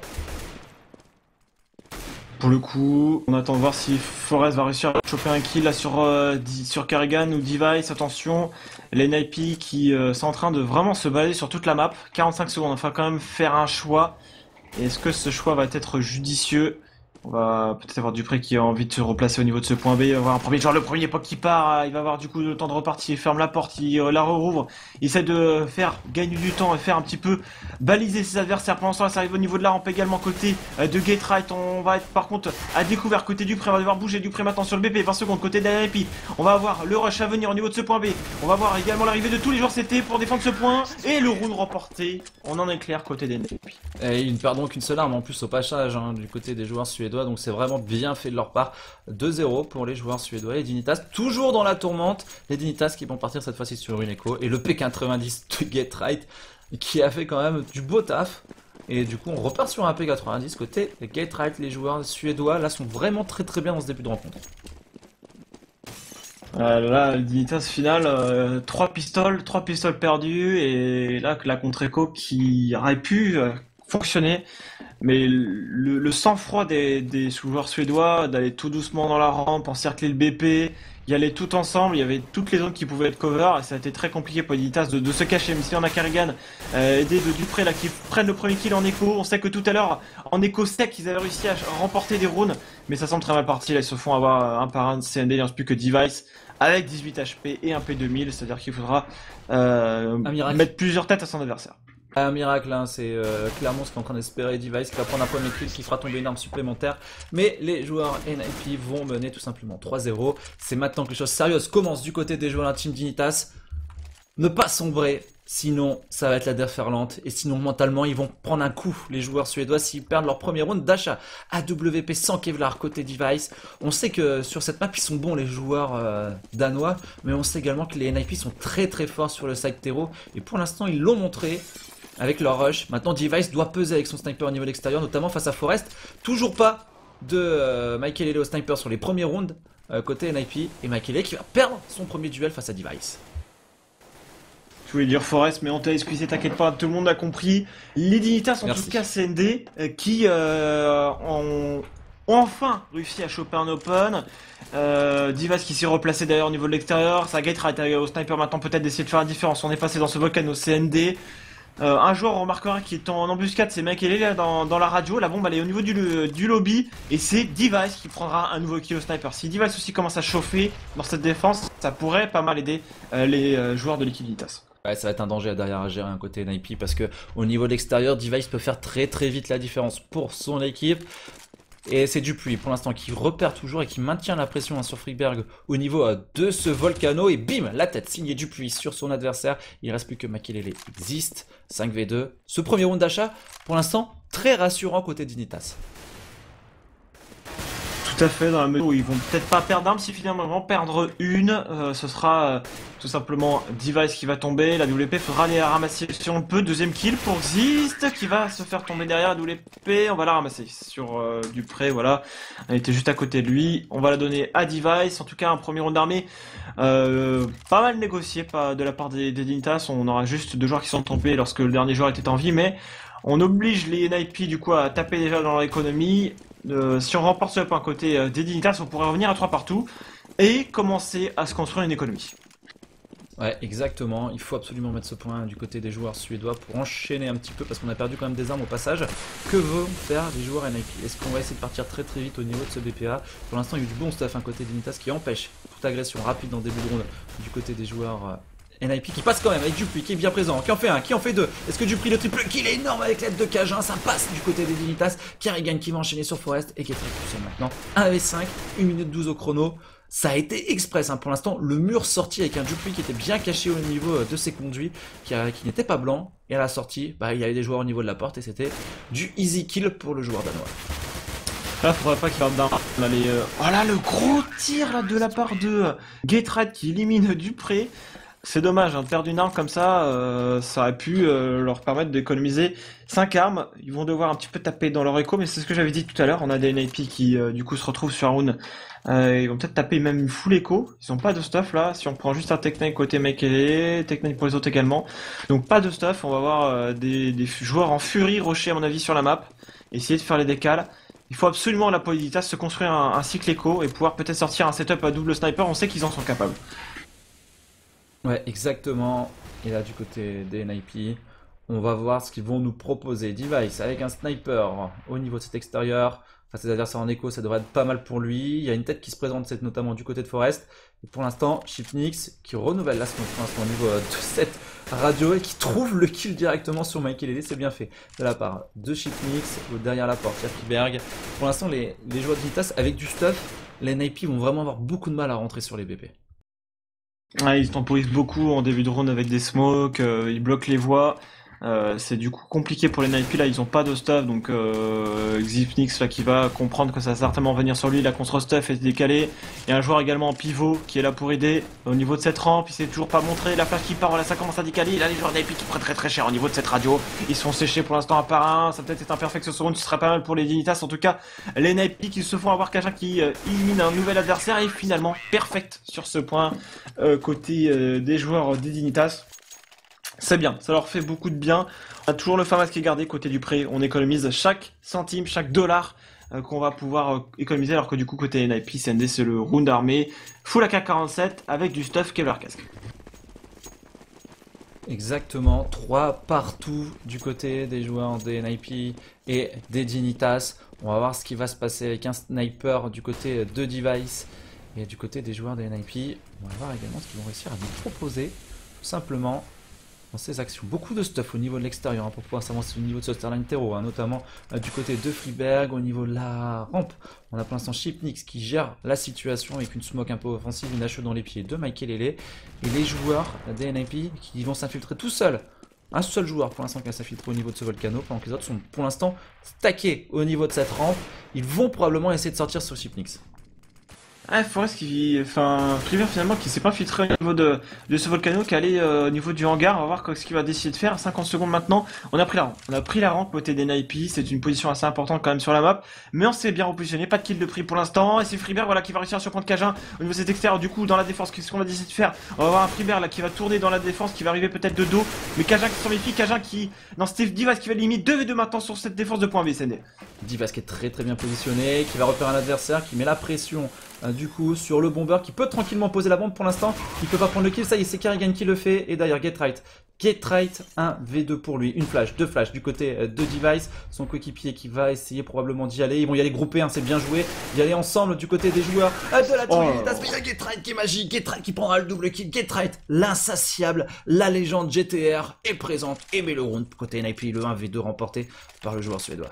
Pour le coup, on attend de voir si Forest va réussir à choper un kill là sur, euh, sur Carrigan ou Device. Attention, les N I P qui euh, sont en train de vraiment se balader sur toute la map. quarante-cinq secondes, il faut quand même faire un choix. Est-ce que ce choix va être judicieux? On va peut-être avoir Dupré qui a envie de se replacer au niveau de ce point B. Il va avoir un premier joueur, le premier pas qui part. Il va avoir du coup le temps de repartir. Il ferme la porte, il euh, la rouvre. Il essaie de faire gagner du temps et faire un petit peu baliser ses adversaires. Pour l'instant, ça arrive au niveau de la rampe également côté euh, de Gateright. On va être par contre à découvert côté Dupré. On va devoir bouger Dupré maintenant sur le B P. vingt secondes côté de N I P. On va avoir le rush à venir au niveau de ce point B. On va voir également l'arrivée de tous les joueurs C T pour défendre ce point. Et le round remporté. On en est clair côté des N I P. Et ils ne perdent donc qu'une seule arme en plus au passage hein, du côté des joueurs suédois. Donc c'est vraiment bien fait de leur part. deux zéro pour les joueurs suédois. Les Dignitas toujours dans la tourmente. Les Dignitas qui vont partir cette fois-ci sur une écho. Et le P quatre-vingt-dix de Gateright qui a fait quand même du beau taf. Et du coup on repart sur un P quatre-vingt-dix côté Gateright. Les joueurs suédois là sont vraiment très très bien dans ce début de rencontre. Euh, là, le Dignitas final, euh, trois pistoles, trois pistoles perdues, et là, la contre-écho qui aurait pu euh, fonctionner, mais le, le sang-froid des, des joueurs suédois d'aller tout doucement dans la rampe, encercler le B P, y aller tout ensemble, il y avait toutes les zones qui pouvaient être cover, et ça a été très compliqué pour Dignitas de, de se cacher, mais si on a Carrigan, euh, aidé de Dupré là, qui prennent le premier kill en écho. On sait que tout à l'heure, en écho sec, ils avaient réussi à remporter des rounds, mais ça semble très mal parti, là ils se font avoir un par un de C N D, il ne reste plus que Device, avec dix-huit H P et un P deux mille, c'est-à-dire qu'il faudra euh, mettre plusieurs têtes à son adversaire. Un miracle, hein, c'est euh, clairement ce qu'on est en train d'espérer. Device qui va prendre un premier kill qui fera tomber une arme supplémentaire. Mais les joueurs N I P vont mener tout simplement trois zéro. C'est maintenant que les choses sérieuses commencent du côté des joueurs de la Team Dignitas. Ne pas sombrer, sinon ça va être la déferlante. Et sinon mentalement ils vont prendre un coup, les joueurs suédois, s'ils perdent leur premier round d'achat. A W P sans Kevlar côté Device. On sait que sur cette map ils sont bons les joueurs euh, danois. Mais on sait également que les N I P sont très très forts sur le side terreau. Et pour l'instant ils l'ont montré avec leur rush. Maintenant Device doit peser avec son sniper au niveau de l'extérieur, notamment face à Forest. Toujours pas de euh, Michael Lele au sniper sur les premiers rounds euh, côté N I P. Et Michael Lele qui va perdre son premier duel face à Device. Je voulais dire Forest, mais on t'a excusé, t'inquiète pas, tout le monde a compris. Les Dignitas, en Merci. tout cas C N D, euh, qui euh, ont, ont enfin réussi à choper un open. Euh, Device qui s'est replacé d'ailleurs au niveau de l'extérieur. Ça Gateright au sniper maintenant peut-être d'essayer de faire la différence. On est passé dans ce volcano C N D. Euh, un joueur, on remarquera, qui est en embuscade, c'est Michael Lele là dans, dans la radio. La bombe elle est au niveau du, du lobby. Et c'est Device qui prendra un nouveau kill au sniper. Si Device aussi commence à chauffer dans cette défense, ça pourrait pas mal aider euh, les euh, joueurs de l'équipe Dignitas. Ouais, ça va être un danger derrière à gérer un côté N I P parce que au niveau de l'extérieur, Device peut faire très très vite la différence pour son équipe. Et c'est Dupuis pour l'instant qui repère toujours et qui maintient la pression hein, sur Freeberg au niveau euh, de ce volcano. Et bim, la tête signée Dupuis sur son adversaire. Il ne reste plus que Makelele existe. cinq v deux. Ce premier round d'achat, pour l'instant, très rassurant côté Dignitas. Tout à fait, dans la mesure où ils vont peut-être pas perdre d'armes, si finalement ils vont perdre une, euh, ce sera euh, tout simplement Device qui va tomber, la W P faudra aller la ramasser si on peut, deuxième kill pour Xist qui va se faire tomber derrière la W P, on va la ramasser sur euh, du près, voilà, elle était juste à côté de lui, on va la donner à Device, en tout cas un premier round d'armée euh, pas mal négocié pas de la part des, des Dignitas, on aura juste deux joueurs qui sont tombés lorsque le dernier joueur était en vie, mais on oblige les N I P du coup à taper déjà dans leur économie. Euh, si on remporte ce point côté euh, des Dignitas, on pourrait revenir à trois partout et commencer à se construire une économie. Ouais, exactement. Il faut absolument mettre ce point du côté des joueurs suédois pour enchaîner un petit peu parce qu'on a perdu quand même des armes au passage. Que vont faire les joueurs N I P? Est-ce qu'on va essayer de partir très très vite au niveau de ce B P A? Pour l'instant, il y a eu du bon stuff un côté Dignitas qui empêche toute agression rapide dans le début de round du côté des joueurs euh, N I P qui passe quand même avec Dupuis qui est bien présent, qui en fait un, qui en fait deux. Est-ce que Dupuis le triple kill est énorme avec l'aide de Cajun? Ça passe du côté des Dignitas. Kerrigan qui va enchaîner sur Forest et qui est très puissant maintenant. un v cinq, une minute douze au chrono. Ça a été express hein. Pour l'instant, le mur sorti avec un Dupuis qui était bien caché au niveau de ses conduits, qui, qui n'était pas blanc. Et à la sortie, bah, il y avait des joueurs au niveau de la porte et c'était du easy kill pour le joueur danois. Là, faudrait pas qu'il perde d'un. Les, euh... Oh là, le gros tir là, de la part de Gatorade qui élimine Dupré. C'est dommage hein, de perdre une arme comme ça, euh, ça aurait pu euh, leur permettre d'économiser cinq armes. Ils vont devoir un petit peu taper dans leur écho, mais c'est ce que j'avais dit tout à l'heure. On a des N I P qui euh, du coup se retrouvent sur un round. Euh, ils vont peut-être taper même une full écho. Ils ont pas de stuff là. Si on prend juste un Technique côté Mekele, Technique pour les autres également. Donc pas de stuff. On va voir euh, des, des joueurs en furie rusher à mon avis sur la map. Essayer de faire les décales. Il faut absolument la Poliditas se construire un, un cycle écho et pouvoir peut-être sortir un setup à double sniper. On sait qu'ils en sont capables. Ouais, exactement. Et là, du côté des N I P, on va voir ce qu'ils vont nous proposer. Device avec un sniper au niveau de cet extérieur. Face à ses adversaires en écho, ça devrait être pas mal pour lui. Il y a une tête qui se présente, c'est notamment du côté de Forest. Et pour l'instant, Chipnix qui renouvelle la smoke pour l'instant au niveau de cette radio et qui trouve le kill directement sur Michael Ede. C'est bien fait de la part de Chipnix derrière la porte. Berg. Pour l'instant, les, les joueurs de Vitas avec du stuff, les N I P vont vraiment avoir beaucoup de mal à rentrer sur les B P. Ouais, ils temporisent beaucoup en début de round avec des smokes, euh, ils bloquent les voies. Euh, c'est du coup compliqué pour les N I P, là ils ont pas de stuff, donc euh, Xipnix là qui va comprendre que ça va certainement venir sur lui, la contre stuff est décalée. Il y a un joueur également en pivot qui est là pour aider au niveau de cette rampe, il s'est toujours pas montré, la flash qui part, là ça commence à décaler, là les joueurs N I P qui prennent très très cher au niveau de cette radio, ils sont séchés pour l'instant un par un, ça peut-être être un perfect ce round, ce serait pas mal pour les Dignitas, en tout cas les N I P qui se font avoir Kaja qui euh, élimine un nouvel adversaire et finalement perfect sur ce point euh, côté euh, des joueurs des Dignitas. C'est bien, ça leur fait beaucoup de bien. On a toujours le FAMAS qui est gardé côté du prêt. On économise chaque centime, chaque dollar euh, qu'on va pouvoir euh, économiser. Alors que du coup, côté N I P, C N D, c'est le round armé. Full A K quarante-sept avec du stuff Kevlar casque. Exactement, trois partout du côté des joueurs des N I P et des Dignitas. On va voir ce qui va se passer avec un sniper du côté de Device et du côté des joueurs des N I P. On va voir également ce qu'ils vont réussir à nous proposer, tout simplement. Dans ces actions, beaucoup de stuff au niveau de l'extérieur hein, pour pouvoir s'avancer au niveau de ce Sterling Terreau, hein, notamment euh, du côté de Freeberg, au niveau de la rampe. On a pour l'instant Chipnix qui gère la situation avec une smoke un peu offensive, une hache dans les pieds de Michael Lele. Et les joueurs des N I P qui vont s'infiltrer tout seuls. Un seul joueur pour l'instant qui va s'infiltrer au niveau de ce volcano, pendant que les autres sont pour l'instant stackés au niveau de cette rampe. Ils vont probablement essayer de sortir sur Chipnix. Ah, Forest qui, enfin, Freeberg finalement qui s'est pas filtré au niveau de, de ce volcano, qui allait euh, au niveau du hangar. On va voir ce qu'il va décider de faire. cinquante secondes maintenant. On a pris la rampe. On a pris la rampe côté des N I P. C'est une position assez importante quand même sur la map. Mais on s'est bien repositionné. Pas de kill de prix pour l'instant. Et c'est Freeberg voilà, qui va réussir à surprendre Cajun au niveau de cet extérieur. Du coup, dans la défense, qu'est-ce qu'on va décider de faire? On va avoir un Freeberg là qui va tourner dans la défense, qui va arriver peut-être de dos. Mais Cajun qui s'en méfie. Cajun qui, non, Steve Device qui va limite deux v deux maintenant sur cette défense de point B, C N D. Device qui est très très bien positionné, qui va repérer un adversaire, qui met la pression euh, du coup sur le bomber, qui peut tranquillement poser la bombe pour l'instant. Il peut pas prendre le kill, ça y est, c'est Kerrigan qui le fait. Et d'ailleurs, Get Right. Get Right, un v deux pour lui. Une flash, deux flashs du côté euh, de Device. Son coéquipier qui va essayer probablement d'y aller. Ils vont y aller groupés, hein, c'est bien joué. Y aller ensemble du côté des joueurs euh, de la Dignitas. Mais il y a Get Right qui est magique. Get Right qui prendra le double kill. Get Right, l'insatiable, la légende G T R est présente et met le round côté N I P, le un v deux remporté par le joueur suédois.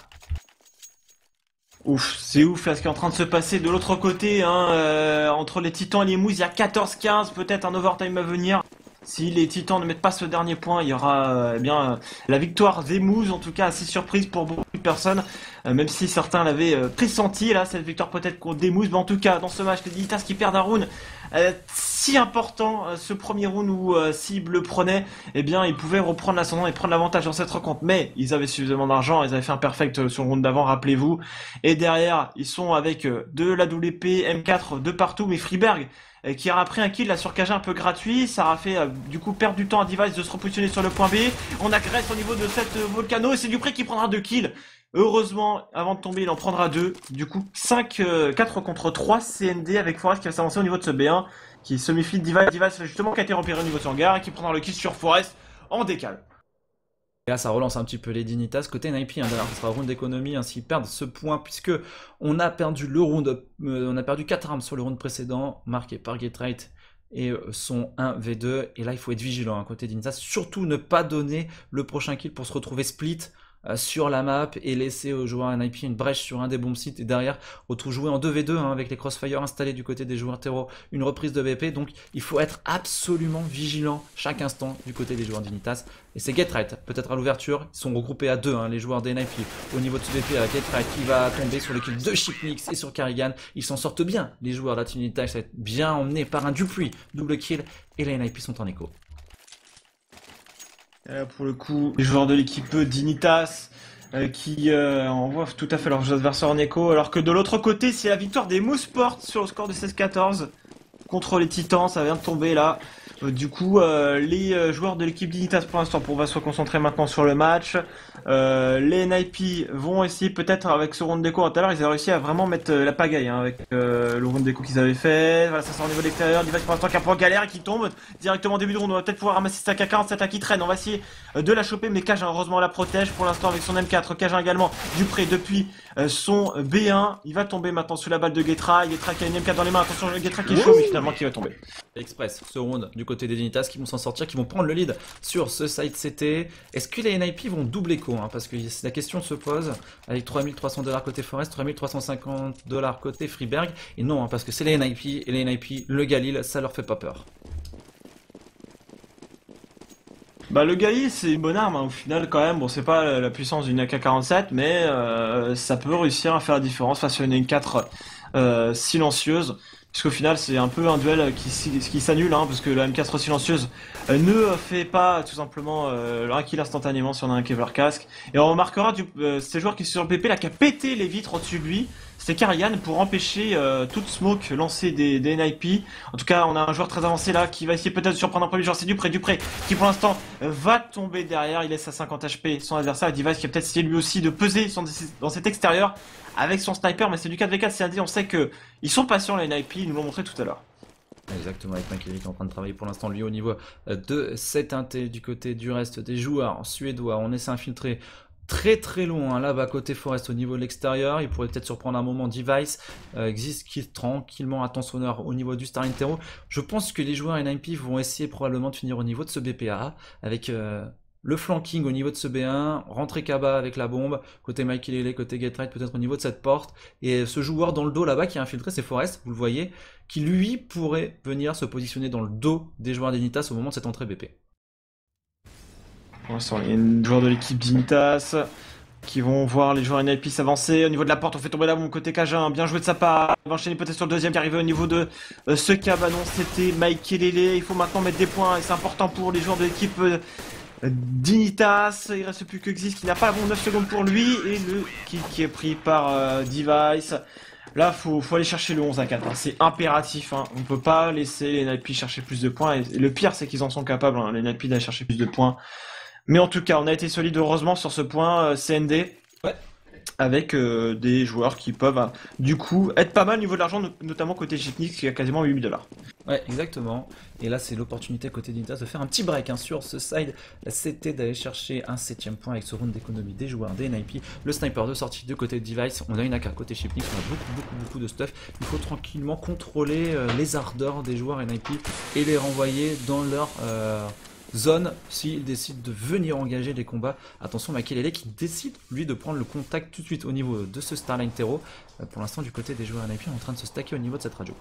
Ouf, c'est ouf là ce qui est en train de se passer de l'autre côté, hein, euh, entre les Titans et les Moose, il y a quatorze quinze, peut-être un overtime à venir. Si les Titans ne mettent pas ce dernier point, il y aura euh, eh bien euh, la victoire des Moose, en tout cas assez surprise pour beaucoup de personnes. euh, même si certains l'avaient euh, pressenti, là, cette victoire peut-être contre des mousses, mais en tout cas, dans ce match, les Dignitas qui perdent un round euh, si important, euh, ce premier round où euh, s'ils le prenaient, eh bien, ils pouvaient reprendre l'ascendant et prendre l'avantage dans cette rencontre, mais ils avaient suffisamment d'argent, ils avaient fait un perfect sur le round d'avant, rappelez-vous, et derrière, ils sont avec euh, de la W P, M quatre de partout, mais Freeberg, euh, qui aura pris un kill là sur K G un peu gratuit, ça aura fait euh, du coup perdre du temps à Device de se repositionner sur le point B, on agresse au niveau de cette euh, Volcano, et c'est Dupré qui prendra deux kills. Heureusement, avant de tomber, il en prendra deux. Du coup, cinq, euh, quatre contre trois C N D avec Forest qui va s'avancer au niveau de ce B un, qui se méfie de Device. Device justement qui a été repéré au niveau de son hangar et qui prendra le kill sur Forest en décale. Et là, ça relance un petit peu les Dignitas côté N I P. Hein, d'ailleurs, ce sera round d'économie, ainsi hein, perdent ce point, puisque on a perdu le round, euh, on a perdu quatre armes sur le round précédent, marqué par Getright et son un v deux. Et là, il faut être vigilant hein, côté Dignitas. Surtout ne pas donner le prochain kill pour se retrouver split sur la map et laisser aux joueurs N I P une brèche sur un des bombes sites et derrière retrouve jouer en deux v deux hein, avec les crossfire installés du côté des joueurs terreau, une reprise de B P. Donc il faut être absolument vigilant chaque instant du côté des joueurs Dignitas. Et c'est Getright, peut-être à l'ouverture, ils sont regroupés à deux hein, les joueurs des N I P au niveau de ce B P avec Getright qui va tomber sur le kill de Chipnix et sur Carrigan. Ils s'en sortent bien, les joueurs de la Team Dignitas, ça va être bien emmené par un Dupuis, double kill, et les N I P sont en écho. Là, pour le coup, les joueurs de l'équipe Dignitas euh, qui euh, envoient tout à fait leurs adversaires en écho, alors que de l'autre côté, c'est la victoire des Mouseport sur le score de seize quatorze contre les Titans, ça vient de tomber là. Euh, du coup, euh, les euh, joueurs de l'équipe Dignitas pour l'instant, on va se concentrer maintenant sur le match. Euh, les N I P vont essayer peut-être avec ce round d'écho. Tout à l'heure, ils ont réussi à vraiment mettre euh, la pagaille hein, avec euh, le round d'écho qu'ils avaient fait. Voilà, ça sort au niveau de l'extérieur. Device pour l'instant qui a pas galère et qui tombe directement au début de round. On va peut-être pouvoir ramasser sa K quarante-sept à qui traîne. On va essayer euh, de la choper, mais Cajun heureusement la protège pour l'instant avec son M quatre. Cajun également Dupré depuis euh, son B un. Il va tomber maintenant sous la balle de Getra. Getra qui a une M quatre dans les mains. Attention, Getra qui est chaud, mais finalement qui va tomber. Express, ce round du côté des Dignitas qui vont s'en sortir, qui vont prendre le lead sur ce side C T. Est-ce que les N I P vont double écho hein, parce que la question se pose avec trois mille trois cents dollars côté Forest, trois mille trois cent cinquante dollars côté Freeberg. Et non, hein, parce que c'est les N I P et les N I P, le Galil, ça leur fait pas peur. Bah le Galil c'est une bonne arme hein, au final quand même, bon c'est pas la puissance d'une A K quarante-sept mais euh, ça peut réussir à faire la différence face à une M quatre euh, silencieuse. Puisqu'au final, c'est un peu un duel qui, qui s'annule, hein, parce que la M quatre silencieuse euh, ne fait pas tout simplement euh, un kill instantanément si on a un Kevlar casque. Et on remarquera du, euh, ces joueurs qui sont sur le P P là, qui a pété les vitres au-dessus de lui. C'était Carrigan pour empêcher euh, toute smoke lancée des, des N I P. En tout cas, on a un joueur très avancé là qui va essayer peut-être de surprendre un peu les joueurs. C'est Dupré, Dupré qui pour l'instant euh, va tomber derrière. Il laisse à cinquante H P son adversaire. Et Device qui a peut-être essayé lui aussi de peser son, dans cet extérieur avec son sniper. Mais c'est du quatre v quatre C un D. On sait que ils sont patients les N I P. Ils nous l'ont montré tout à l'heure. Exactement, avec Mike qui est en train de travailler pour l'instant lui au niveau de cet inté du côté du reste des joueurs suédois. On essaie d'infiltrer très très loin hein, là-bas côté Forest au niveau de l'extérieur. Il pourrait peut-être surprendre un moment Device euh, existe qui tranquillement à ton sonneur au niveau du Starling Terreau. Je pense que les joueurs N I P vont essayer probablement de finir au niveau de ce B P A avec euh, le flanking au niveau de ce B un, rentrer Kaba avec la bombe, côté Mikey Lele, côté Getright peut-être au niveau de cette porte, et ce joueur dans le dos là-bas qui a infiltré c'est Forest, vous le voyez, qui lui pourrait venir se positionner dans le dos des joueurs Dignitas au moment de cette entrée B P. Pour l'instant, il y a une joueur de l'équipe Dignitas qui vont voir les joueurs N I P s'avancer. Au niveau de la porte, on fait tomber la bombe côté Cajun. Bien joué de sa part. On va enchaîner peut-être sur le deuxième qui arrivait au niveau de euh, ce cabanon. C'était Mike Lele. Il faut maintenant mettre des points et c'est important pour les joueurs de l'équipe euh, Dignitas. Il reste plus que Xis qui n'a pas la bombe, neuf secondes pour lui. Et le kill qui est pris par euh, Device. Là, faut, faut aller chercher le onze à quatre. Hein. C'est impératif. Hein. On peut pas laisser les N I P chercher plus de points. Et le pire, c'est qu'ils en sont capables, hein, les N I P, d'aller chercher plus de points. Mais en tout cas, on a été solide heureusement sur ce point euh, C N D. Ouais. Avec euh, des joueurs qui peuvent, euh, du coup, être pas mal au niveau de l'argent, notamment côté Chipnix qui a quasiment huit mille dollars. Ouais, exactement. Et là, c'est l'opportunité côté Dignitas de faire un petit break hein, sur ce side. C'était d'aller chercher un septième point avec ce round d'économie des joueurs des N I P. Le sniper de sortie de côté de Device. On a une A K côté Chipnix. On a beaucoup, beaucoup, beaucoup de stuff. Il faut tranquillement contrôler euh, les ardeurs des joueurs N I P et les renvoyer dans leur euh, zone s'il décide de venir engager des combats. Attention, Makelele qui décide lui de prendre le contact tout de suite au niveau de ce Starline Terreau. Euh, pour l'instant, du côté des joueurs N I P, on est en train de se stacker au niveau de cette radio.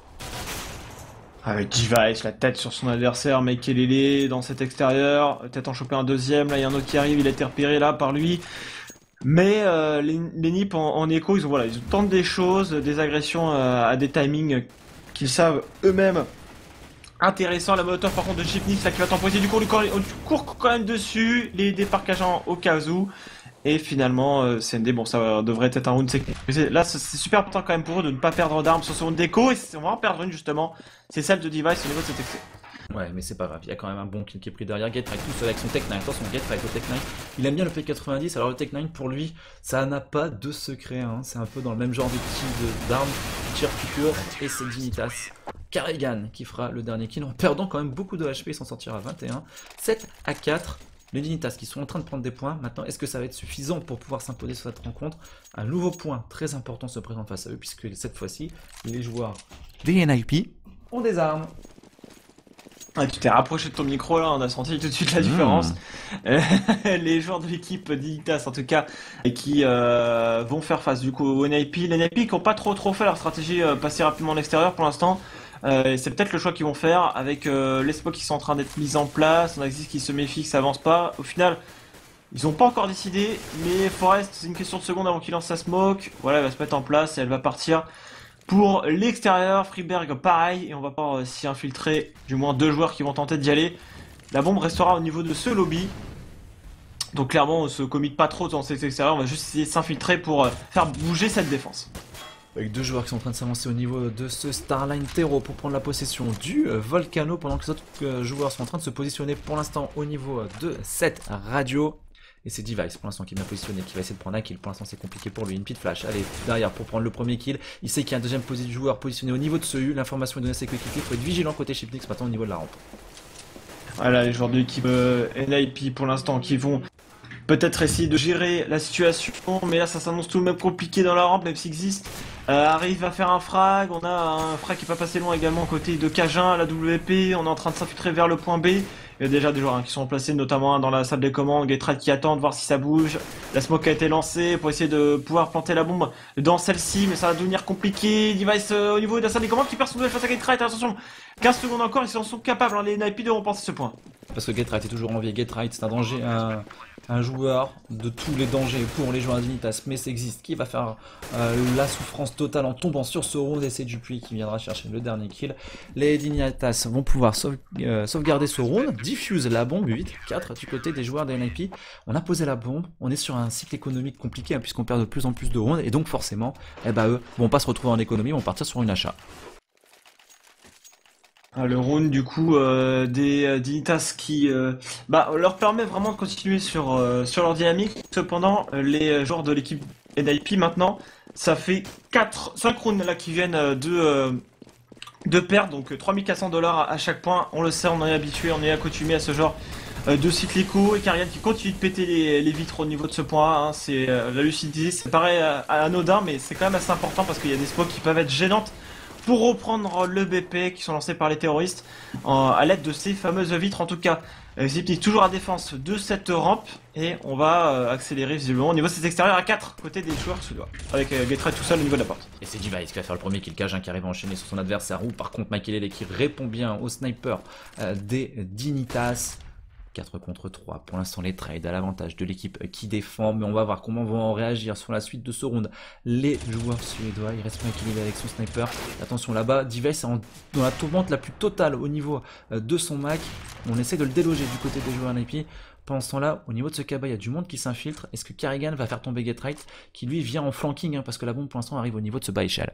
Avec Device, la tête sur son adversaire, Makelele dans cet extérieur, peut-être en choper un deuxième, là il y a un autre qui arrive, il a été repéré là par lui. Mais euh, les, les Nips en, en écho, ils ont voilà, ils tentent des choses, des agressions euh, à des timings qu'ils savent eux-mêmes intéressants. La moteur par contre de Chipnix là qui va t'empoisonner, du coup on lui court, on lui court quand même dessus, les déparcages au cas où. Et finalement, euh, C N D, bon, ça devrait être un round sécurisé. Là, c'est super important quand même pour eux de ne pas perdre d'armes sur ce round d'écho. Et on va en perdre une justement. C'est celle de Device au niveau de cet excès. Ouais, mais c'est pas grave, il y a quand même un bon kill qui est pris derrière. Getright tout seul avec son Tech neuf. Attention, Getright au Tech neuf. Il aime bien le P quatre-vingt-dix. Alors, le Tech neuf pour lui, ça n'a pas de secret. Hein. C'est un peu dans le même genre de style d'armes. Tir plus court et c'est Dignitas. Karrigan qui fera le dernier kill en perdant quand même beaucoup de H P. Il s'en sortira à vingt et un. sept à quatre. Les Dignitas qui sont en train de prendre des points. Maintenant, est-ce que ça va être suffisant pour pouvoir s'imposer sur cette rencontre? Un nouveau point très important se présente face à eux, puisque cette fois-ci, les joueurs des N I P ont des armes. Ah, tu t'es rapproché de ton micro là, on a senti tout de suite la différence. Mmh. Les joueurs de l'équipe Dignitas en tout cas, qui euh, vont faire face du coup aux N I P. Les N I P qui n'ont pas trop trop fait leur stratégie euh, passer rapidement en extérieur pour l'instant. Euh, c'est peut-être le choix qu'ils vont faire avec euh, les spots qui sont en train d'être mis en place, on a Xyz qui se méfie que ça avance pas. Au final, ils n'ont pas encore décidé, mais Forest, c'est une question de seconde avant qu'il lance sa smoke. Voilà, elle va se mettre en place et elle va partir pour l'extérieur. Freeberg, pareil, et on va pas euh, s'y infiltrer, du moins deux joueurs qui vont tenter d'y aller. La bombe restera au niveau de ce lobby. Donc clairement, on se commit pas trop dans cet extérieur, on va juste essayer de s'infiltrer pour euh, faire bouger cette défense. Avec deux joueurs qui sont en train de s'avancer au niveau de ce Starline Terreau pour prendre la possession du Volcano, pendant que les autres joueurs sont en train de se positionner pour l'instant au niveau de cette radio. Et c'est Device pour l'instant qui est bien positionné, qui va essayer de prendre un kill. Pour l'instant c'est compliqué pour lui, une petite flash, allez, derrière pour prendre le premier kill. Il sait qu'il y a un deuxième joueur positionné au niveau de ce U, l'information est donnée à ses coéquipiers, il faut être vigilant côté Chipnix maintenant au niveau de la rampe. Voilà les joueurs de l'équipe euh, N I P pour l'instant qui vont peut-être essayer de gérer la situation, mais là ça s'annonce tout de même compliqué dans la rampe, même si existe. Euh, arrive à faire un frag, on a un frag qui est pas passé loin également côté de Cajun à la W P, on est en train de s'infiltrer vers le point B. Il y a déjà des joueurs hein, qui sont placés, notamment hein, dans la salle des commandes, Getright qui attendent, voir si ça bouge. La smoke a été lancée pour essayer de pouvoir planter la bombe dans celle-ci, mais ça va devenir compliqué. Device euh, au niveau de la salle des commandes qui perd son duel face à Getright, attention, quinze secondes encore, ils en sont capables, hein, les N I P devront penser ce point. Parce que Getright est toujours en vie, Getright c'est un danger, un, un joueur de tous les dangers pour les joueurs Dignitas, mais ça existe, qui va faire euh, la souffrance totale en tombant sur ce round, et c'est Dupuis qui viendra chercher le dernier kill. Les Dignitas vont pouvoir sauve, euh, sauvegarder ce round, diffuse la bombe, huit quatre du côté des joueurs des N I P. On a posé la bombe, on est sur un cycle économique compliqué hein, puisqu'on perd de plus en plus de rounds, et donc forcément, eh ben, eux vont pas se retrouver en économie, vont partir sur une achat. Le round du coup euh, des euh, Dignitas qui euh, bah, leur permet vraiment de continuer sur, euh, sur leur dynamique. Cependant, euh, les joueurs de l'équipe N I P maintenant, ça fait quatre, cinq rounds là qui viennent euh, de, euh, de perdre, donc trois mille quatre cents dollars à chaque point. On le sait, on est habitué, on est accoutumé à ce genre euh, de cycle éco. Et Karrigan qui continue de péter les, les vitres au niveau de ce point A, hein, c'est euh, la lucidité, ça paraît euh, anodin, mais c'est quand même assez important parce qu'il y a des spots qui peuvent être gênantes pour reprendre le B P qui sont lancés par les terroristes euh, à l'aide de ces fameuses vitres. En tout cas, euh, Zipnik toujours à défense de cette rampe et on va euh, accélérer visiblement au niveau de ces extérieurs à quatre côté des joueurs suédois avec euh, Getright tout seul au niveau de la porte. Et c'est Device qui va faire le premier kill, Cajun qui arrive à enchaîner sur son adversaire, ou par contre Michael qui répond bien au sniper euh, des Dignitas. quatre contre trois, pour l'instant les trades à l'avantage de l'équipe qui défend, mais on va voir comment vont réagir sur la suite de ce round les joueurs suédois. Il reste Michael avec son sniper, attention là-bas, Device est en, dans la tourmente la plus totale au niveau de son Mac. On essaie de le déloger du côté des joueurs N I P. Pendant ce temps-là, au niveau de ce cabas, il y a du monde qui s'infiltre. Est-ce que Karrigan va faire tomber Getright qui lui vient en flanking hein, parce que la bombe pour l'instant arrive au niveau de ce bas échelle.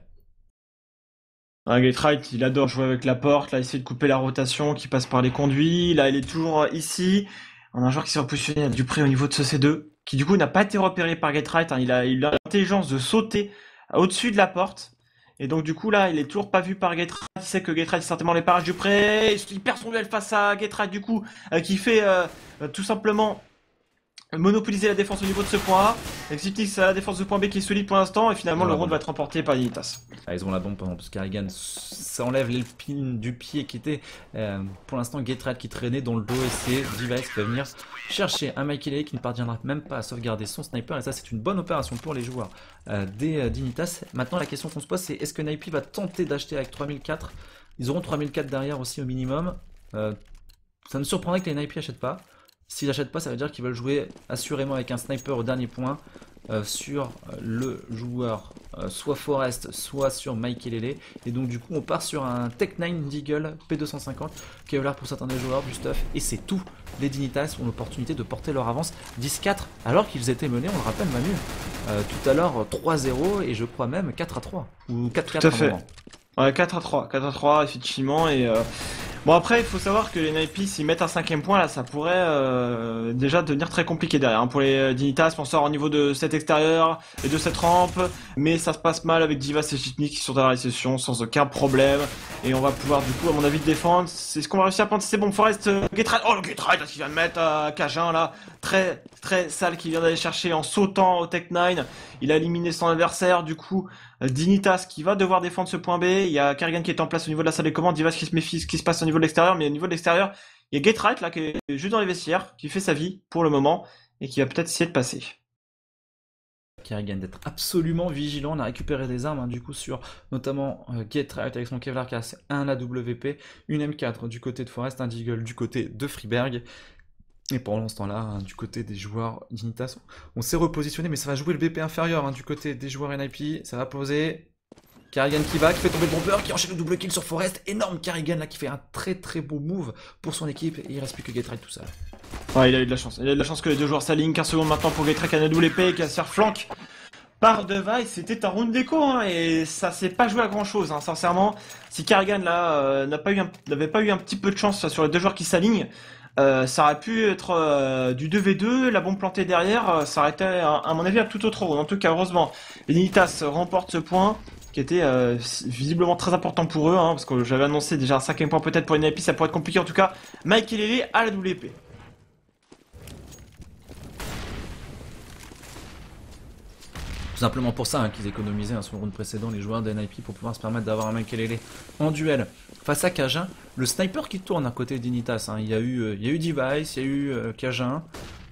Un Getright, il adore jouer avec la porte, là, essayer de couper la rotation qui passe par les conduits. Là, il est toujours ici. On a un joueur qui s'est repositionné à Dupré au niveau de ce C deux, qui du coup n'a pas été repéré par Getright. Hein. Il a eu l'intelligence de sauter au-dessus de la porte. Et donc du coup là, il est toujours pas vu par Getright. Il sait que Getright est certainement les parages Dupré. Il perd son duel face à Getright du coup, euh, qui fait euh, tout simplement monopoliser la défense au niveau de ce point A. Xyptix à la défense de point B qui est solide pour l'instant et finalement le round va être remporté par Dignitas. Ah, ils ont la bombe pendant parce que Karrigan s'enlève l'épine du pied qui était euh, pour l'instant Getright qui traînait dans le dos, et c'est Device qui va venir chercher un Michael qui ne parviendra même pas à sauvegarder son sniper, et ça c'est une bonne opération pour les joueurs euh, des euh, Dignitas. Maintenant la question qu'on se pose c'est est-ce que N I P va tenter d'acheter avec trois mille quatre? Ils auront trois mille quatre derrière aussi au minimum. Euh, ça me surprendrait que les N I P n'achètent pas. S'ils n'achètent pas, ça veut dire qu'ils veulent jouer assurément avec un sniper au dernier point euh, sur le joueur, euh, soit Forest, soit sur Makelele. Et donc du coup, on part sur un Tech neuf Deagle P deux cent cinquante, Kevlar pour certains des joueurs, du stuff, et c'est tout. Les Dignitas ont l'opportunité de porter leur avance dix quatre, alors qu'ils étaient menés, on le rappelle Manu, euh, tout à l'heure trois zéro, et je crois même quatre à trois, ou quatre quatre Tout à à un fait. moment. Ouais, quatre à trois, quatre à trois effectivement. Et euh, bon, après, il faut savoir que les Nipey, s'ils mettent un cinquième point là, ça pourrait euh, déjà devenir très compliqué derrière, hein. Pour les euh, Dignitas, on sort au niveau de cet extérieur et de cette rampe, mais ça se passe mal avec Divas et Chitnik qui sont dans la réception sans aucun problème. Et on va pouvoir du coup, à mon avis, défendre. C'est ce qu'on va réussir à prendre. C'est bon, Forest, euh, Getride. Oh, le Getride qui vient de mettre à Cajun là, très très sale, qui vient d'aller chercher en sautant au Tech neuf. Il a éliminé son adversaire, du coup. Dignitas qui va devoir défendre ce point B. Il y a Kerrigan qui est en place au niveau de la salle des commandes. Divas qui se méfie ce qui se passe au niveau de l'extérieur. Mais au niveau de l'extérieur, il y a Getright là qui est juste dans les vestiaires, qui fait sa vie pour le moment et qui va peut-être essayer de passer. Kerrigan d'être absolument vigilant. On a récupéré des armes hein, du coup sur notamment euh, Getright avec son Kevlar qui a un A W P, une M quatre du côté de Forest, un Deagle du côté de Freeberg. Et pendant ce temps-là, hein, du côté des joueurs Dignitas, on s'est repositionné, mais ça va jouer le B P inférieur hein, du côté des joueurs N I P. Ça va poser Kerrigan qui va, qui fait tomber le bomber, qui enchaîne le double kill sur Forest. Énorme Kerrigan là qui fait un très très beau move pour son équipe. Et il reste plus que Getright tout seul. Ouais, il a eu de la chance. Il a eu de la chance que les deux joueurs s'alignent. quinze secondes maintenant pour Getright qui a une double épée et qui a se faire flank par Device. C'était un round d'écho hein, et ça s'est pas joué à grand chose. Hein, sincèrement, si Kerrigan là euh, n'a pas eu un, n'avait pas eu un petit peu de chance sur les deux joueurs qui s'alignent, Euh, ça aurait pu être euh, du deux v deux, la bombe plantée derrière, euh, ça aurait été à, à mon avis un tout autre round. En tout cas, heureusement, les Dignitas remportent ce point qui était euh, visiblement très important pour eux, hein, parce que j'avais annoncé déjà un cinquième point peut-être pour les N I P, ça pourrait être compliqué en tout cas. Makelele à la double épée. Tout simplement pour ça hein, qu'ils économisaient hein, sur le round précédent les joueurs de N I P pour pouvoir se permettre d'avoir un Makelele en duel face à Cajun. Le sniper qui tourne à côté d'Dignitas, hein. il, y a eu, euh, il y a eu Device, il y a eu euh, Cajun.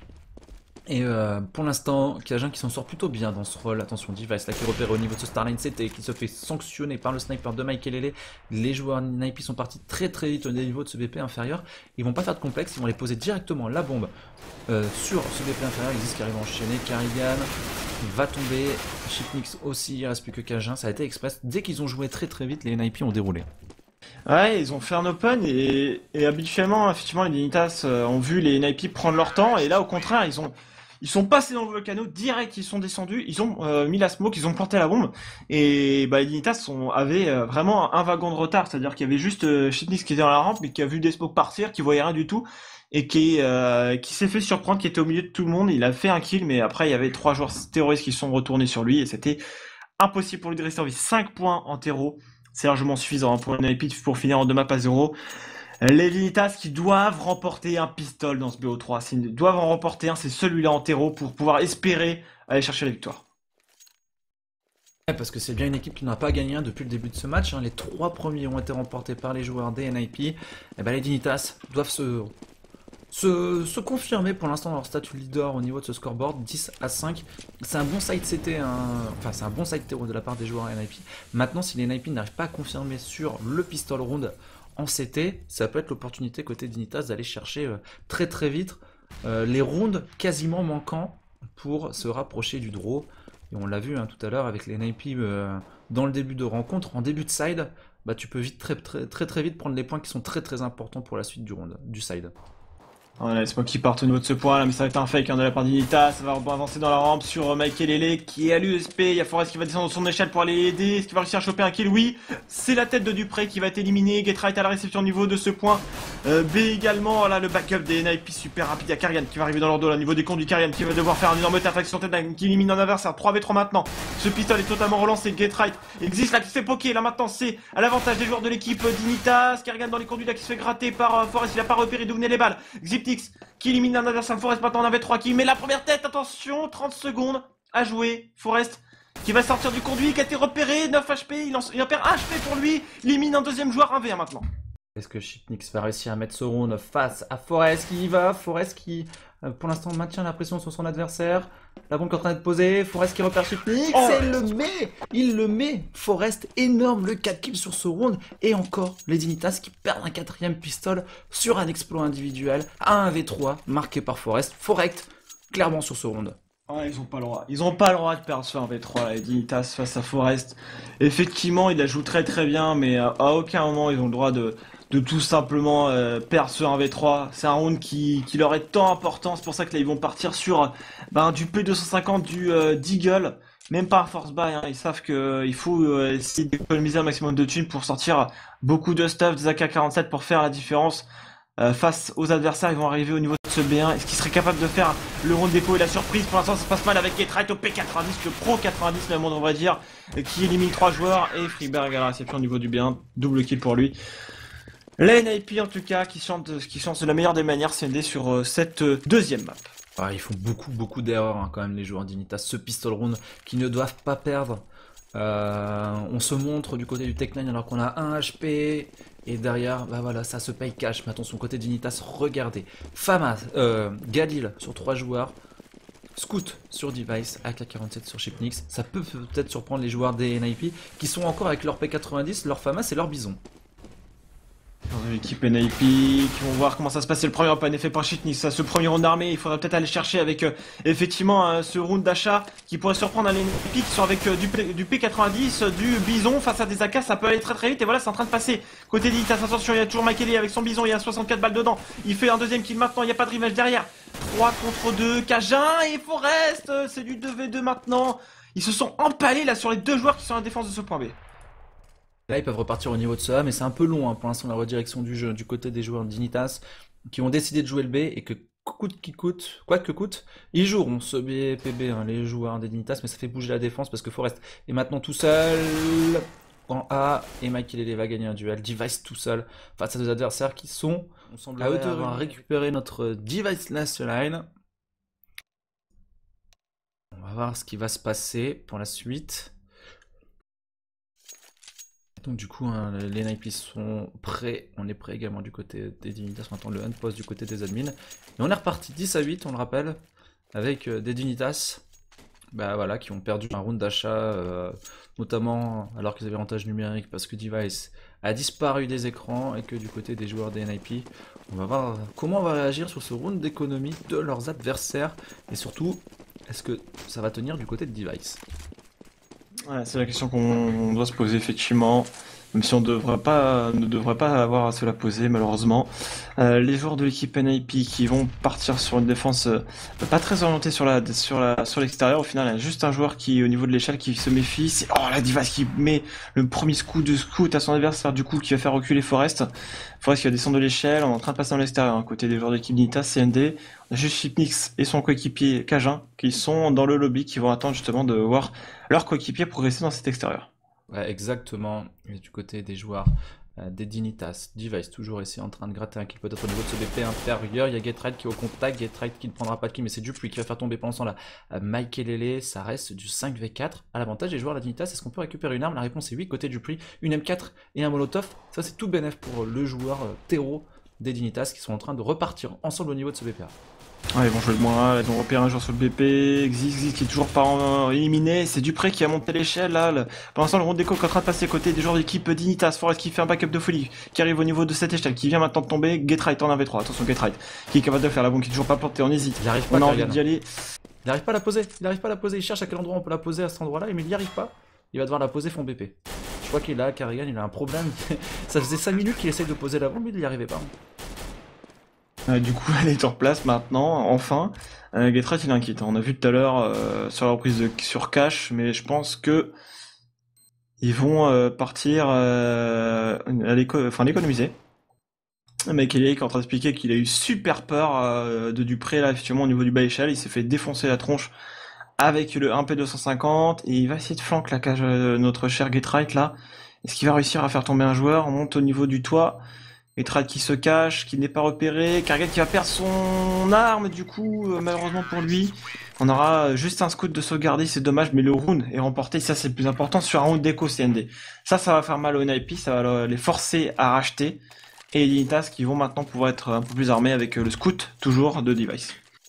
Et euh, pour l'instant, Cajun qui s'en sort plutôt bien dans ce rôle. Attention, Device là qui repère au niveau de ce Starline C T qui se fait sanctionner par le sniper de Makelele. Les joueurs N I P sont partis très très vite au niveau de ce B P inférieur. Ils vont pas faire de complexe, ils vont les poser directement la bombe euh, sur ce B P inférieur. Existe qui arrive à enchaîner. Kerrigan va tomber. Chipnix aussi, il reste plus que Cajun. Ça a été express. Dès qu'ils ont joué très très vite, les N I P ont déroulé. Ouais, ils ont fait un open et, et habituellement, effectivement, les Dignitas euh, ont vu les N I P prendre leur temps et là, au contraire, ils ont ils sont passés dans le volcano direct, ils sont descendus, ils ont euh, mis la smoke, ils ont planté la bombe et bah, les Dignitas sont, avaient euh, vraiment un wagon de retard, c'est-à-dire qu'il y avait juste euh, Chitnix qui était dans la rampe mais qui a vu des smokes partir, qui voyait rien du tout et qui euh, qui s'est fait surprendre, qui était au milieu de tout le monde. Il a fait un kill mais après il y avait trois joueurs terroristes qui sont retournés sur lui et c'était impossible pour lui de rester en vie. cinq points en terreau. C'est largement suffisant hein, pour une N I P pour finir en deux maps à zéro. Les Dignitas qui doivent remporter un pistol dans ce B O trois. S'ils doivent en remporter un, c'est celui-là en terreau pour pouvoir espérer aller chercher la victoire. Ouais, parce que c'est bien une équipe qui n'a pas gagné un depuis le début de ce match. Hein. Les trois premiers ont été remportés par les joueurs des N I P. Et ben les Dignitas doivent se, se, se confirmer pour l'instant dans leur statut leader au niveau de ce scoreboard. dix à cinq. C'est un bon side C T, hein. Enfin c'est un bon side terreau de la part des joueurs N I P. Maintenant, si les N I P n'arrivent pas à confirmer sur le pistol round en C T, ça peut être l'opportunité côté Dignitas d'aller chercher euh, très très vite euh, les rounds quasiment manquants pour se rapprocher du draw. Et on l'a vu hein, tout à l'heure avec les N I P euh, dans le début de rencontre, en début de side, bah, tu peux vite très, très très très vite prendre les points qui sont très très importants pour la suite du round, du side. Voilà, c'est moi qui part au niveau de ce point là, mais ça va être un fake hein, de la part d'Dignitas. Ça va avancer dans la rampe sur Makelele qui est à l'U S P. Il y a Forest qui va descendre de son échelle pour aller aider. Est-ce qu'il va réussir à choper un kill? Oui, c'est la tête de Dupré qui va être éliminée. Getright à la réception au niveau de ce point euh, B également. Là, le backup des N I P super rapide. Il y a Kerrigan qui va arriver dans leur dos là, au niveau des conduits. Kerrigan qui va devoir faire un énorme taf avec son tête qui élimine un adversaire. trois v trois maintenant. Ce pistolet est totalement relancé. Getright existe là qui se fait poker. Là maintenant, c'est à l'avantage des joueurs de l'équipe Dignitas. Kerrigan dans les conduits là qui se fait gratter par euh, Forest. Il a pas repéré d'où venaient les balles. Xiptix qui élimine un adversaire. Forest maintenant on avait trois kills, mais la première tête, attention, trente secondes à jouer. Forest qui va sortir du conduit, qui a été repéré, neuf H P, il en, il en perd un H P pour lui, il élimine un deuxième joueur, un v un maintenant. Est-ce que Chipnix va réussir à mettre ce round face à Forest qui y va? Forest qui, euh, pour l'instant, maintient la pression sur son adversaire. La bombe qui est en train d'être posée, Forest qui repère Supnix, Oh. et il le met. Il le met. Forest énorme, le quatre kills sur ce round. Et encore les Dignitas qui perdent un quatrième pistol sur un exploit individuel à un v trois marqué par Forest. Forest clairement sur ce round. Ah, ils ont pas le droit. Ils ont pas le droit de perdre sur un v trois, là, les Dignitas face à Forest. Effectivement, il la joue très très bien, mais à, à aucun moment ils ont le droit de, de tout simplement euh, perdre sur un v trois. C'est un round qui, qui leur est tant important, c'est pour ça que là ils vont partir sur ben, du P deux cent cinquante, du euh, Deagle, même pas un force buy, hein. Ils savent qu'il faut euh, essayer d'économiser un maximum de thunes pour sortir beaucoup de stuff, des A K quarante-sept pour faire la différence. Euh, face aux adversaires, ils vont arriver au niveau de ce B un. Est-ce qu'ils seraient capables de faire le round d'écho et la surprise? Pour l'instant, ça se passe mal avec Getright au P quatre-vingt-dix, le Pro quatre-vingt-dix, même on devrait dire, qui élimine trois joueurs. Et Freeberg à la réception au niveau du B un, double kill pour lui. La N I P en tout cas, qui chante, qui chante de la meilleure des manières, C N D sur euh, cette euh, deuxième map. Ah, ils font beaucoup beaucoup d'erreurs hein, quand même les joueurs Dignitas. Ce pistol round qui ne doivent pas perdre. Euh, on se montre du côté du Tech neuf alors qu'on a un H P et derrière, bah voilà, ça se paye cash. Mais attention, côté Dignitas, regardez. Famas, euh, Galil sur trois joueurs, Scout sur Device, A K quarante-sept sur Chipnix. Ça peut peut-être surprendre les joueurs des N I P qui sont encore avec leur P quatre-vingt-dix, leur Famas et leur Bison. L'équipe N I P qui vont voir comment ça se passe. C'est le premier open effet par Chitnix. Ça, ce premier round d'armée, il faudra peut-être aller chercher avec euh, effectivement euh, ce round d'achat qui pourrait surprendre les N I P qui sont avec euh, du, du P quatre-vingt-dix, euh, du Bison face à des A K. Ça peut aller très très vite. Et voilà, c'est en train de passer. Côté Dignitas, attention, il y a toujours Mike Ellie avec son Bison. Il y a soixante-quatre balles dedans. Il fait un deuxième kill maintenant. Il n'y a pas de rivage derrière. trois contre deux. Cajun et Forest. euh, C'est du deux v deux maintenant. Ils se sont empalés là sur les deux joueurs qui sont à la défense de ce point B. Là, ils peuvent repartir au niveau de ça, mais c'est un peu long hein, pour l'instant la redirection du jeu du côté des joueurs Dignitas qui ont décidé de jouer le B et que coûte qui coûte, quoi que coûte, ils joueront ce B P B, hein, les joueurs des Dignitas, mais ça fait bouger la défense parce que Forest est maintenant tout seul en A et Mike Lele va gagner un duel. Device tout seul face à deux adversaires qui sont, on semble à hauteur avoir récupéré notre Device last line. On va voir ce qui va se passer pour la suite. Donc du coup, hein, les N I P sont prêts, on est prêt également du côté des Dignitas, maintenant le hunt post du côté des admins. Et on est reparti dix à huit, on le rappelle, avec euh, des Dignitas bah, voilà, qui ont perdu un round d'achat, euh, notamment alors qu'ils avaient avantage numérique parce que Device a disparu des écrans et que du côté des joueurs des N I P, on va voir comment on va réagir sur ce round d'économie de leurs adversaires et surtout, est-ce que ça va tenir du côté de Device? Ouais, c'est la question qu'on doit se poser effectivement, même si on devrait pas, ne devrait pas avoir à se la poser malheureusement. Euh, les joueurs de l'équipe N I P qui vont partir sur une défense euh, pas très orientée sur la sur la sur l'extérieur. Au final, il y a juste un joueur qui au niveau de l'échelle qui se méfie. C'est oh la Device qui met le premier scout de scout à son adversaire du coup qui va faire reculer Forest. Forest qui va descendre de l'échelle, on est en train de passer dans l'extérieur. Hein, côté des joueurs de l'équipe Dignitas, C N D, on a juste Chipnix et son coéquipier Cajun qui sont dans le lobby qui vont attendre justement de voir leur coéquipier progresser dans cet extérieur. Ouais, exactement. Et du côté des joueurs euh, des Dignitas, Device toujours ici en train de gratter un kill peut-être au niveau de ce B P intérieur. Il y a Getright qui est au contact, Getright qui ne prendra pas de kill, mais c'est Dupuis qui va faire tomber pendant ce temps-là. Euh, Mike et Lele, ça reste du cinq v quatre à l'avantage des joueurs de la Dignitas. Est-ce qu'on peut récupérer une arme? La réponse est oui, côté Dupuis, une M quatre et un Molotov. Ça c'est tout bénef pour le joueur euh, terreau des Dignitas qui sont en train de repartir ensemble au niveau de ce B P A. Ouais, ils vont jouer le moins un, ils vont repérer un joueur sur le B P, Xix, Xix qui est toujours pas en- éliminé, c'est Dupré qui a monté l'échelle là. Le... Pour l'instant, le round d'écho est en train de passer à côté des joueurs d'équipe Dignitas, Forest qui fait un backup de folie, qui arrive au niveau de cette échelle, qui vient maintenant de tomber, Getright en un v trois, attention Getright, qui est capable de faire la bombe, qui est toujours pas plantée, on hésite, Il arrive pas, on a envie Kargan. d'y aller. Il arrive pas à la poser, il arrive pas à la poser, il cherche à quel endroit on peut la poser à cet endroit-là, mais il n'y arrive pas. Il va devoir la poser fond B P. Je crois qu'il est là, Kargan, il a un problème. Ça faisait cinq minutes qu'il essaye de poser la bombe, mais il n'y arrivait pas. Euh, du coup, elle est en place maintenant, enfin. Euh, Getright il est inquiétant, on a vu tout à l'heure euh, sur la reprise de... sur Cash, mais je pense que ils vont euh, partir euh, à l'éco... enfin, l'économiser. Mike Elliott qui est en train d'expliquer qu'il a eu super peur euh, de Dupré là effectivement au niveau du bas échelle, il s'est fait défoncer la tronche avec le un P deux cent cinquante et il va essayer de flanquer la cage euh, notre cher Getright là. Est-ce qu'il va réussir à faire tomber un joueur? On monte au niveau du toit. Getright qui se cache, qui n'est pas repéré, Kargan qui va perdre son arme du coup euh, malheureusement pour lui. On aura juste un scout de sauvegarder, c'est dommage, mais le round est remporté, ça c'est le plus important sur un round d'éco C N D. Ça, ça va faire mal aux N I P, ça va les forcer à racheter. Et les Dignitas qui vont maintenant pouvoir être un peu plus armés avec le scout, toujours de Device.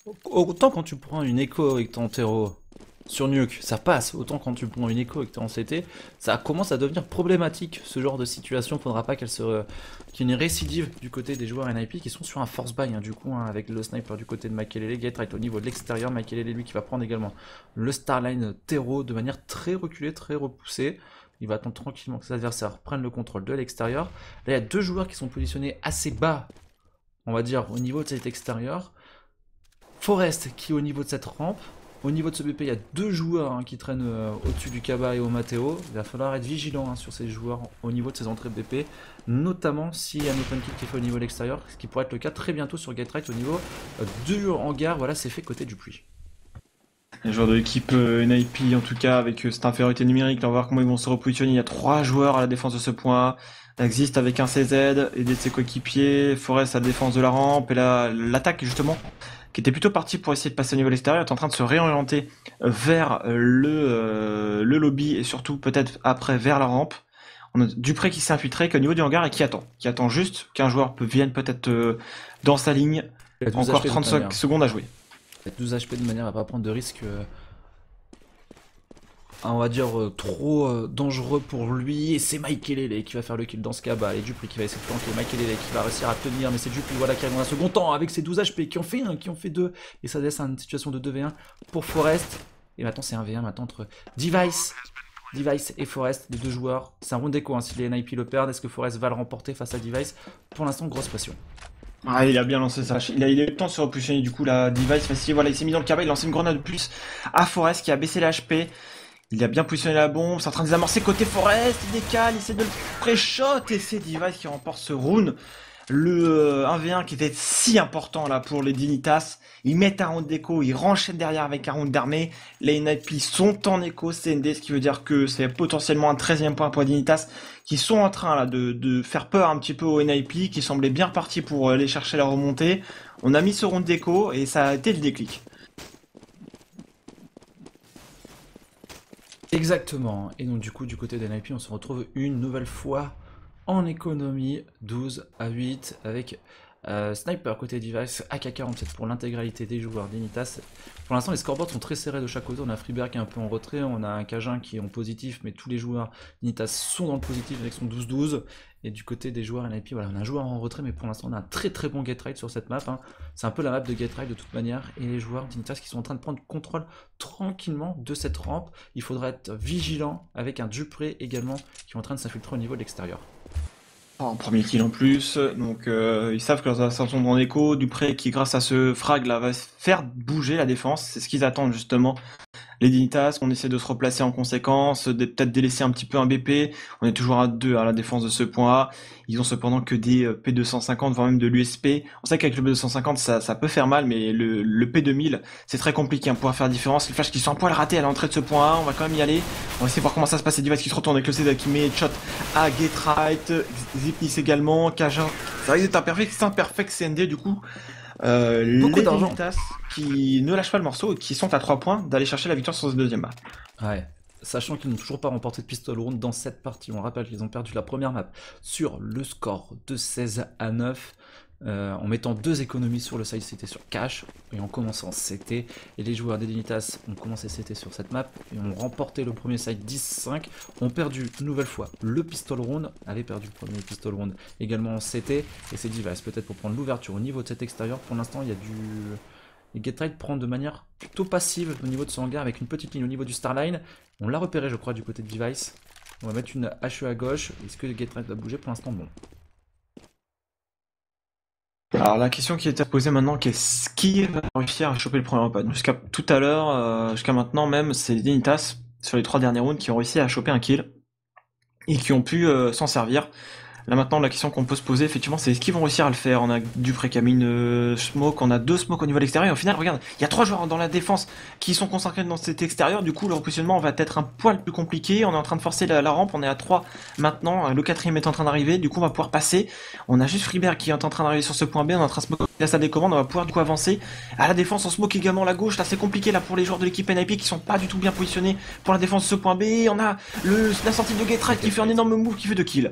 Autant quand tu prends une écho avec ton terreau sur Nuke, ça passe. Autant quand tu prends une écho et que t'es en C T, ça commence à devenir problématique. Ce genre de situation, faudra pas qu'elle se, qu'il y ait une récidive du côté des joueurs N I P qui sont sur un force buy, hein, du coup, hein, avec le sniper du côté de Makelele, Getright au niveau de l'extérieur, Makelele lui qui va prendre également le Starline terreau de manière très reculée, très repoussée. Il va attendre tranquillement que ses adversaires prennent le contrôle de l'extérieur. Là, il y a deux joueurs qui sont positionnés assez bas, on va dire, au niveau de cet extérieur. Forest qui est au niveau de cette rampe. Au niveau de ce B P, il y a deux joueurs hein, qui traînent euh, au-dessus du Kaba et au Matteo. Il va falloir être vigilant hein, sur ces joueurs au niveau de ces entrées de B P, notamment s'il y a un open kill qui est fait au niveau de l'extérieur, ce qui pourrait être le cas très bientôt sur Getright au niveau euh, du hangar. Voilà, c'est fait côté du puits. Les joueurs de l'équipe euh, N I P, en tout cas, avec euh, cette infériorité numérique, là, on va voir comment ils vont se repositionner. Il y a trois joueurs à la défense de ce point. Existe avec un C Z, aidé de ses coéquipiers, Forest à la défense de la rampe, et là, l'attaque, justement, qui était plutôt parti pour essayer de passer au niveau extérieur, est en train de se réorienter vers le, euh, le lobby et surtout peut-être après vers la rampe. On a Dupré qui s'est infiltré qu'au niveau du hangar et qui attend. Qui attend juste qu'un joueur peut, vienne peut-être euh, dans sa ligne. Encore trente-cinq secondes à jouer. Il y a douze H P de manière à pas prendre de risques, euh, on va dire, euh, trop euh, dangereux pour lui. Et c'est Makelele qui va faire le kill dans ce cas. Bah, et Dupré qui va essayer de flanquer. Makelele qui va réussir à tenir. Mais c'est Dupré voilà, qui arrive dans un second temps avec ses douze H P qui ont fait un, qui ont fait deux. Et ça laisse une situation de deux v un pour Forest. Et maintenant c'est un v un maintenant entre Device. Device et Forest, les deux joueurs. C'est un round d'écho hein, si les N I P le perdent. Est-ce que Forest va le remporter face à Device? Pour l'instant, grosse pression. Ah, il a bien lancé ça. Il a, il a eu le temps de se repositionner du coup la Device facile. Voilà, il s'est mis dans le cabas, il a lancé une grenade de plus à Forest qui a baissé les H P. Il a bien positionné la bombe, c'est en train de désamorcer côté Forest, il décale, il essaie de le pré-shot et c'est Device qui remporte ce round. Le euh, un v un qui était si important là pour les Dignitas. Ils mettent un round d'écho, ils renchaînent derrière avec un round d'armée. Les N I P sont en écho C N D, ce qui veut dire que c'est potentiellement un treizième point pour les Dignitas qui sont en train là de, de faire peur un petit peu aux N I P, qui semblaient bien partis pour aller chercher la remontée. On a mis ce round d'écho et ça a été le déclic. Exactement. Et donc du coup du côté des N I P on se retrouve une nouvelle fois en économie, douze à huit avec euh, Sniper côté Device, A K quarante-sept pour l'intégralité des joueurs d'Initas. Pour l'instant les scoreboards sont très serrés de chaque côté, on a Freeberg qui est un peu en retrait, on a un Cajun qui est en positif, mais tous les joueurs d'Initas sont dans le positif avec son douze douze. Et du côté des joueurs N I P, voilà, on a un joueur en retrait, mais pour l'instant on a un très très bon Getright sur cette map. Hein. C'est un peu la map de Getright de toute manière, et les joueurs d'Initas qui sont en train de prendre contrôle tranquillement de cette rampe. Il faudra être vigilant avec un Dupré également qui est en train de s'infiltrer au niveau de l'extérieur. En premier kill en plus, donc euh, ils savent que leurs assassins sont en écho. Dupré qui grâce à ce frag là va faire bouger la défense, c'est ce qu'ils attendent justement. Les Dignitas, on essaie de se replacer en conséquence, de peut-être délaisser un petit peu un B P. On est toujours à deux à la défense de ce point A. Ils ont cependant que des P deux cent cinquante, voire même de l'U S P. On sait qu'avec le P deux cent cinquante, ça, ça peut faire mal, mais le, le P deux mille, c'est très compliqué hein, pour pouvoir faire la différence. Les flashs qui sont un poil ratés à l'entrée de ce point A, on va quand même y aller. On va essayer de voir comment ça se passe. Les Device qui se retournent avec le C D qui met shot à Getright, Zipnis également, Cajun. Ça risque d'être un perfect, un perfect C N D du coup. Euh, les Dignitas qui ne lâchent pas le morceau et qui sont à trois points d'aller chercher la victoire sur ce deuxième map. Ouais, sachant qu'ils n'ont toujours pas remporté de pistol round dans cette partie. On rappelle qu'ils ont perdu la première map sur le score de seize à neuf. Euh, en mettant deux économies sur le side C T sur cash et en commençant C T, et les joueurs des Dignitas ont commencé C T sur cette map et ont remporté le premier side dix cinq, ont perdu une nouvelle fois le pistol round, avaient perdu le premier pistol round également en C T, et c'est Device peut-être pour prendre l'ouverture au niveau de cet extérieur. Pour l'instant il y a du... Et Getright prend de manière plutôt passive au niveau de son hangar avec une petite ligne au niveau du Starline. On l'a repéré je crois du côté de Device. On va mettre une H E à gauche. Est-ce que Getright va bouger? Pour l'instant non. Alors la question qui est posée maintenant, qu'est-ce qui va réussir à choper le premier open? Jusqu'à tout à l'heure, euh, jusqu'à maintenant même, c'est les Dignitas sur les trois derniers rounds qui ont réussi à choper un kill et qui ont pu euh, s'en servir. Là maintenant, la question qu'on peut se poser, effectivement, c'est est-ce qu'ils vont réussir à le faire? On a Dupré qui a mis une smoke, on a deux smokes au niveau de l'extérieur, et au final, regarde, il y a trois joueurs dans la défense qui sont concentrés dans cet extérieur, du coup, le repositionnement va être un poil plus compliqué, on est en train de forcer la, la rampe, on est à trois maintenant, le quatrième est en train d'arriver, du coup, on va pouvoir passer, on a juste Freeberg qui est en train d'arriver sur ce point B, on est en train de smoke la salle des commandes, on va pouvoir du coup avancer. À la défense, on smoke également la gauche, là c'est compliqué là pour les joueurs de l'équipe N I P qui sont pas du tout bien positionnés pour la défense de ce point B, on a le, la sortie de Getright qui fait un énorme move qui fait deux kills.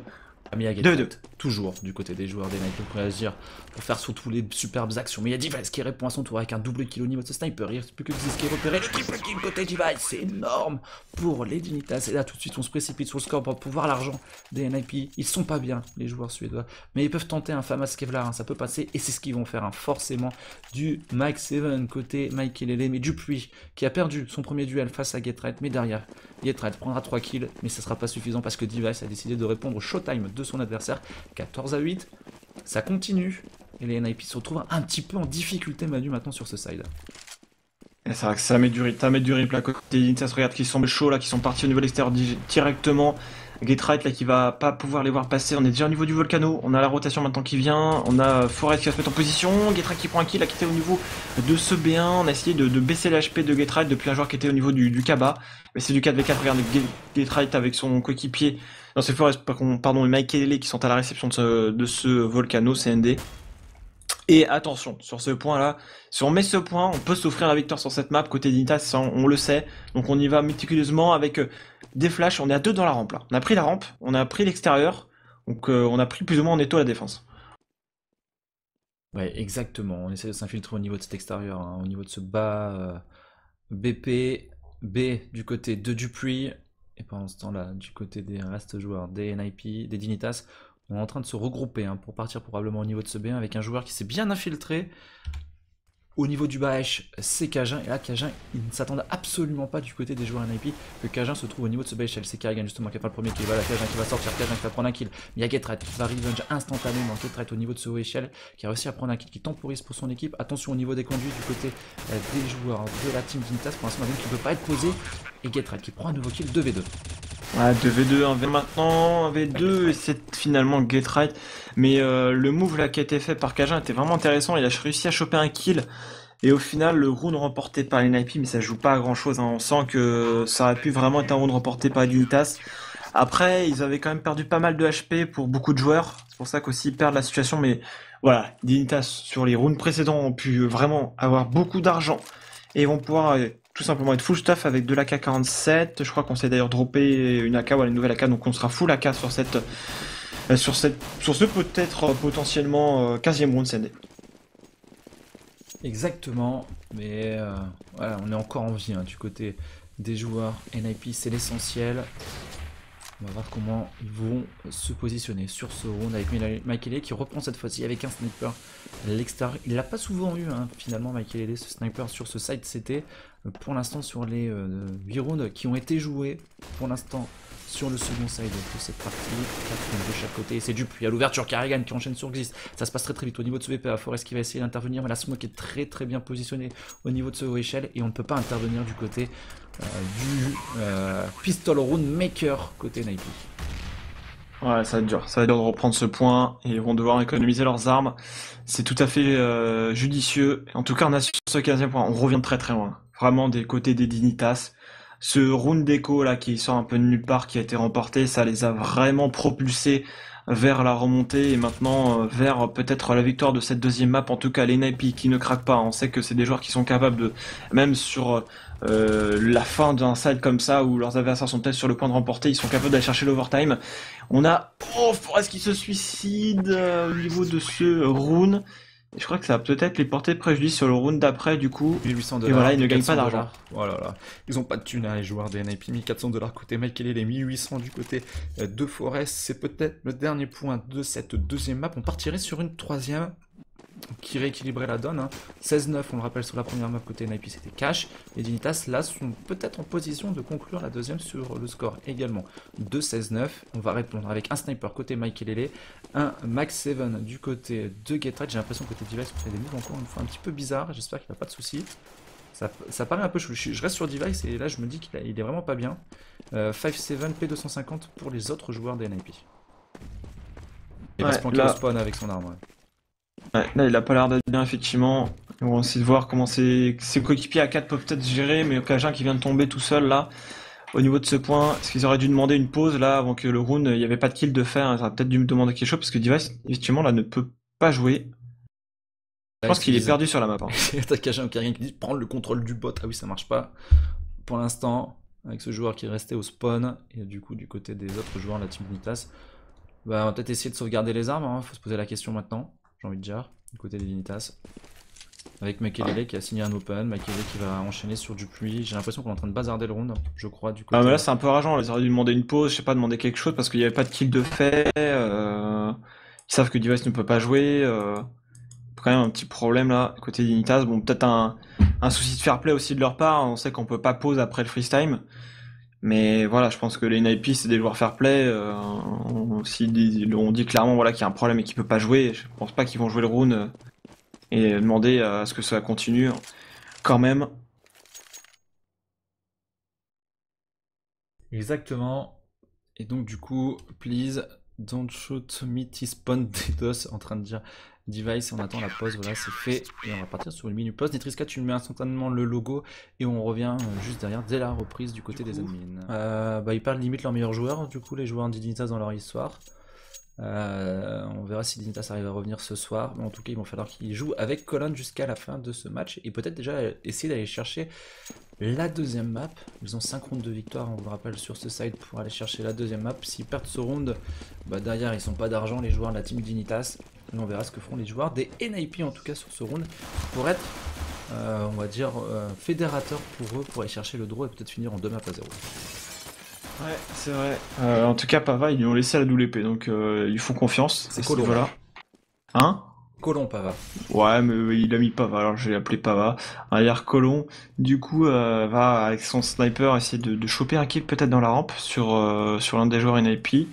Camilla deux deux. Gatefight, toujours du côté des joueurs des Nike pour réagir, pour faire surtout les superbes actions. Mais il y a Device qui répond à son tour avec un double kill au niveau de ce sniper. Il reste plus que Xyz qui est repéré. Le triple kill côté Device, c'est énorme pour les Dignitas. Et là, tout de suite, on se précipite sur le score pour pouvoir l'argent des N I P. Ils sont pas bien, les joueurs suédois. Mais ils peuvent tenter un fameux Kevlar, hein, ça peut passer. Et c'est ce qu'ils vont faire, hein, forcément. Du Mike seven côté Mike Lele, mais Dupuis qui a perdu son premier duel face à Getright. Mais derrière, Getright prendra trois kills, mais ça sera pas suffisant parce que Device a décidé de répondre au showtime de son adversaire. quatorze à huit, ça continue. Et les N I P se retrouvent un petit peu en difficulté, Manu, maintenant sur ce side. C'est vrai que ça met du rythme, ça met du rythme à côté des Dignitas. Regarde qu'ils sont chauds là, qui sont partis au niveau de l'extérieur di- directement. Getright là qui va pas pouvoir les voir passer. On est déjà au niveau du volcano. On a la rotation maintenant qui vient. On a Forest qui va se mettre en position. Getright qui prend un kill là qui était au niveau de ce B un. On a essayé de, de baisser l'H P de Getright depuis un joueur qui était au niveau du, du Kaba. Mais c'est du quatre v quatre. Regardez Getright avec son coéquipier. Non, c'est Forest, pardon, et Mike Lele qui sont à la réception de ce, de ce volcano C N D. Et attention, sur ce point-là, si on met ce point, on peut s'offrir la victoire sur cette map. Côté Dignitas, on, on le sait. Donc on y va méticuleusement avec euh, des flashs. On est à deux dans la rampe là. On a pris la rampe, on a pris l'extérieur. Donc euh, on a pris plus ou moins en étau la défense. Ouais, exactement. On essaie de s'infiltrer au niveau de cet extérieur, hein, au niveau de ce bas euh, B P, B du côté de Dupuis. Et pendant ce temps-là, du côté des restes joueurs des N I P, des Dignitas, on est en train de se regrouper, hein, pour partir probablement au niveau de ce B un avec un joueur qui s'est bien infiltré. Au niveau du Baesh, c'est Cajun. Et là, Cajun, il ne s'attendait absolument pas du côté des joueurs N I P que Cajun se trouve au niveau de ce Baesh. C'est Kerrigan justement qui a pas le premier kill. Voilà, Cajun qui va sortir, Cajun qui va prendre un kill. Mais il y a Getright qui va revenge instantanément. Getright au niveau de ce haut échelle qui a réussi à prendre un kill qui temporise pour son équipe. Attention au niveau des conduits du côté euh, des joueurs de la team Dignitas. Pour l'instant, qui ne peut pas être posé. Et Getright qui prend un nouveau kill deux v deux. Ouais, deux v deux, un v maintenant, un v deux, et c'est finalement Getright. Mais euh, le move là qui a été fait par Cajun était vraiment intéressant. Il a réussi à choper un kill. Et au final, le round remporté par les N I P, mais ça joue pas à grand chose, hein. On sent que ça aurait pu vraiment être un round remporté par les Dignitas. Après, ils avaient quand même perdu pas mal de H P pour beaucoup de joueurs. C'est pour ça qu'aussi ils perdent la situation. Mais voilà, Dignitas sur les rounds précédents ont pu vraiment avoir beaucoup d'argent. Et ils vont pouvoir euh, tout simplement être full stuff avec de l'A K quarante-sept. Je crois qu'on s'est d'ailleurs droppé une A K, voilà, une nouvelle A K. Donc on sera full A K sur cette, euh, sur cette, sur ce peut-être euh, potentiellement euh, quinzième round C N D. Exactement, mais euh, voilà, on est encore en vie, hein, du côté des joueurs N I P, c'est l'essentiel. On va voir comment ils vont se positionner sur ce round avec Michael qui reprend cette fois-ci avec un sniper à l'extérieur. Il l'a pas souvent eu, hein, finalement, Michael, ce sniper sur ce side C T. Pour l'instant, sur les euh, huit rounds qui ont été joués, pour l'instant, sur le second side de cette partie, quatre de chaque côté, et c'est Dupuis à l'ouverture, Kerrigan qui enchaîne sur Xyz, ça se passe très très vite au niveau de ce V P A, Forest qui va essayer d'intervenir, mais la smoke est très très bien positionnée au niveau de ce haut échelle, et on ne peut pas intervenir du côté euh, du euh, Pistol Round Maker côté N I P. Ouais, ça va être dur. Ça va être dur de reprendre ce point et ils vont devoir économiser leurs armes. C'est tout à fait euh, judicieux. En tout cas, on a sur ce quinzième point. On revient très très loin. Vraiment des côtés des Dignitas. Ce round d'écho là qui sort un peu de nulle part, qui a été remporté, ça les a vraiment propulsés vers la remontée et maintenant euh, vers peut-être la victoire de cette deuxième map. En tout cas, les N I P qui ne craquent pas. On sait que c'est des joueurs qui sont capables de, même sur euh, la fin d'un side comme ça où leurs adversaires sont peut-être sur le point de remporter, ils sont capables d'aller chercher l'overtime. On a oh Forest qui se suicide euh, au niveau de ce round. Et je crois que ça va peut-être les porter préjudice sur le round d'après du coup. mille huit cents Et dollars. voilà, ils ne gagnent pas d'argent. Voilà, là. Ils ont pas de thunes, hein, les joueurs des N I P. mille quatre cents dollars côté Michael et les mille huit cents du côté de Forest. C'est peut-être le dernier point de cette deuxième map. On partirait sur une troisième qui rééquilibrait la donne, hein. seize neuf, on le rappelle, sur la première map côté N I P, c'était cash. Les Dignitas, là, sont peut-être en position de conclure la deuxième sur le score également de seize neuf. On va répondre avec un sniper côté Michael Lele, un Max seven du côté de Getright. J'ai l'impression que côté Device, on fait des moves encore une fois un petit peu bizarres. J'espère qu'il n'y a pas de soucis. Ça, ça paraît un peu chou. Je reste sur Device et là, je me dis qu'il il est vraiment pas bien. Euh, cinq sept, P deux cent cinquante pour les autres joueurs des N I P. Il va Ouais, se planquer là... au spawn avec son arme. Ouais. Ouais, là, il a pas l'air d'être bien, effectivement. On va essayer de voir comment ses, ses coéquipiers à quatre peuvent peut-être gérer, mais Cajun qui vient de tomber tout seul, là, au niveau de ce point, est-ce qu'ils auraient dû demander une pause, là, avant que le round, il n'y avait pas de kill de faire, hein, ça aurait peut-être dû me demander quelque chose, parce que Device, effectivement, là, ne peut pas jouer. Je pense qu'il est perdu sur la map. Hein. T'as Cajun ou Kerrigan qui dit prendre le contrôle du bot. Ah oui, ça marche pas. Pour l'instant, avec ce joueur qui est resté au spawn, et du coup, du côté des autres joueurs, la team Dignitas, Bah, on va peut-être essayer de sauvegarder les armes, hein. Faut se poser la question maintenant, j'ai envie de dire, du côté des Dignitas. Avec Makelele qui a signé un open, Makelele qui va enchaîner sur du pluie. J'ai l'impression qu'on est en train de bazarder le round, je crois, du Ah, mais côté. là, c'est un peu rageant. Ils auraient dû demander une pause, je sais pas, demander quelque chose parce qu'il n'y avait pas de kill de fait. euh, Ils savent que Device ne peut pas jouer. euh, Quand même un petit problème là, côté Dignitas. Bon, peut-être un, un souci de fair play aussi de leur part. On sait qu'on peut pas pause après le freeze time. Mais voilà, je pense que les N I P, c'est des joueurs fair play. euh, on, si dit- on dit clairement voilà, qu'il y a un problème et qu'il peut pas jouer, je pense pas qu'ils vont jouer le round euh, et demander à ce que ça continue quand même. Exactement. Et donc du coup, please, don't shoot me T-spawn DDoS en train de dire device, on attend la pause, voilà c'est fait. Et on va partir sur une minute pause. Nitriska, tu mets instantanément le logo et on revient euh, juste derrière dès la reprise du côté Du des coup, admins. Euh, bah, ils parlent limite leurs meilleurs joueurs, du coup les joueurs Dignitas dans leur histoire. Euh, on verra si Dignitas arrive à revenir ce soir, mais en tout cas il va falloir qu'ils jouent avec Colonne jusqu'à la fin de ce match et peut-être déjà essayer d'aller chercher la deuxième map. Ils ont cinq rounds de victoire, on vous le rappelle, sur ce side pour aller chercher la deuxième map. S'ils perdent ce round, bah derrière ils sont pas d'argent les joueurs de la team Dignitas. Et on verra ce que feront les joueurs des N I P en tout cas sur ce round pour être, euh, on va dire, euh, fédérateur pour eux pour aller chercher le draw et peut-être finir en deux maps à zéro. ouais, c'est vrai. Euh, en tout cas, Pava, ils lui ont laissé la double épée, donc euh, ils font confiance C'est à ce Colomb. niveau-là. Hein? Colomb Pava. Ouais, mais il a mis Pava, alors j'ai appelé Pava. Arrière Colon, du coup, euh, va avec son sniper essayer de, de choper un kill peut-être dans la rampe sur, euh, sur l'un des joueurs N I P.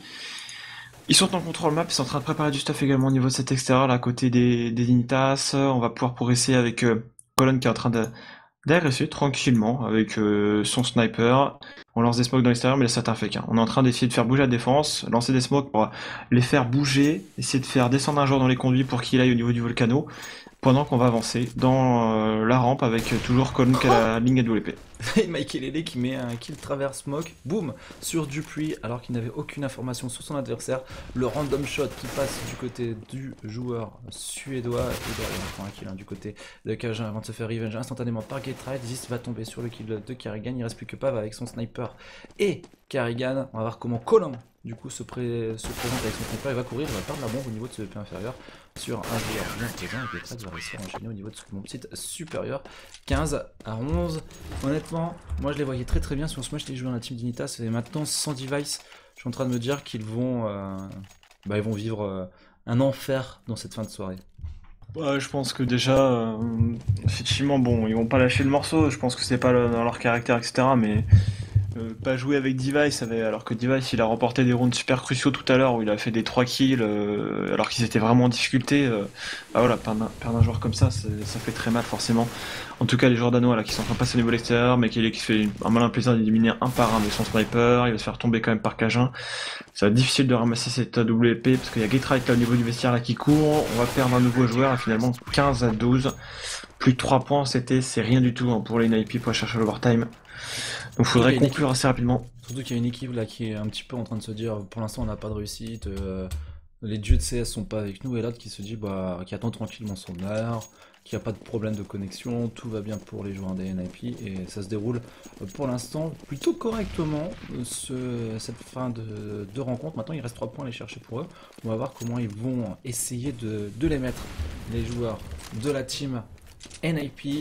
Ils sont en contrôle map, ils sont en train de préparer du stuff également au niveau de cet extérieur, là, à côté des, des Dignitas. On va pouvoir progresser avec euh, Colon qui est en train de d'A R S E tranquillement avec euh, son sniper. On lance des smokes dans l'extérieur, mais là ça fait qu'un. On est en train d'essayer de faire bouger la défense, lancer des smokes pour les faire bouger, essayer de faire descendre un joueur dans les conduits pour qu'il aille au niveau du volcano, pendant qu'on va avancer dans euh, la rampe avec euh, toujours Colin qui a la ligne de l'épée. Et Makelele qui met un kill travers smoke, boum, sur Dupuis, alors qu'il n'avait aucune information sur son adversaire. Le random shot qui passe du côté du joueur suédois, et derrière on prend un kill hein, du côté de Cajun avant de se faire revenge instantanément par Gateride. Zist va tomber sur le kill de Carrigan, il reste plus que Pav avec son sniper et Carrigan. On va voir comment Colin du coup se, pré se présente avec son sniper, il va courir, il va perdre la bombe au niveau de ce E P inférieur sur un joueur bien présent et Gateride va réussir à enchaîner au niveau de mon petit supérieur. quinze à onze. Honnêtement, moi je les voyais très très bien sur ce match les joueurs de la team Dignitas et maintenant sans device, je suis en train de me dire qu'ils vont, euh, bah, ils vont vivre euh, un enfer dans cette fin de soirée. Ouais, je pense que déjà, euh, effectivement, bon, ils vont pas lâcher le morceau, je pense que c'est pas le- dans leur caractère, et cetera. Mais Euh, pas jouer avec Device, avait- alors que Device il a remporté des rounds super cruciaux tout à l'heure où il a fait des trois kills euh, alors qu'ils étaient vraiment en difficulté. euh, bah voilà, perdre un, perdre un joueur comme ça, c'est- ça fait très mal forcément. En tout cas, les joueurs danois là qui sont en train de passer au niveau de l'extérieur, mais qui, qui se fait un malin plaisir d'éliminer un par un de son sniper, il va se faire tomber quand même par Cajun. Ça va être difficile de ramasser cette W P parce qu'il y a Gaterite là au niveau du vestiaire là qui court, on va perdre un nouveau joueur et finalement quinze à douze. Plus de trois points, c'était, c'est rien du tout hein, pour les N I P pour aller chercher l'overtime. Donc Surtout qu'il faudrait y a une conclure équipe, assez rapidement. surtout qu'il y a une équipe là qui est un petit peu en train de se dire pour l'instant on n'a pas de réussite, euh, les dieux de C S sont pas avec nous et l'autre qui se dit bah qui attend tranquillement son heure, qu'il n'y a pas de problème de connexion, tout va bien pour les joueurs des N I P et ça se déroule euh, pour l'instant plutôt correctement euh, ce- cette fin de, de rencontre. Maintenant il reste trois points à aller chercher pour eux. On va voir comment ils vont essayer de, de les mettre, les joueurs de la team N I P.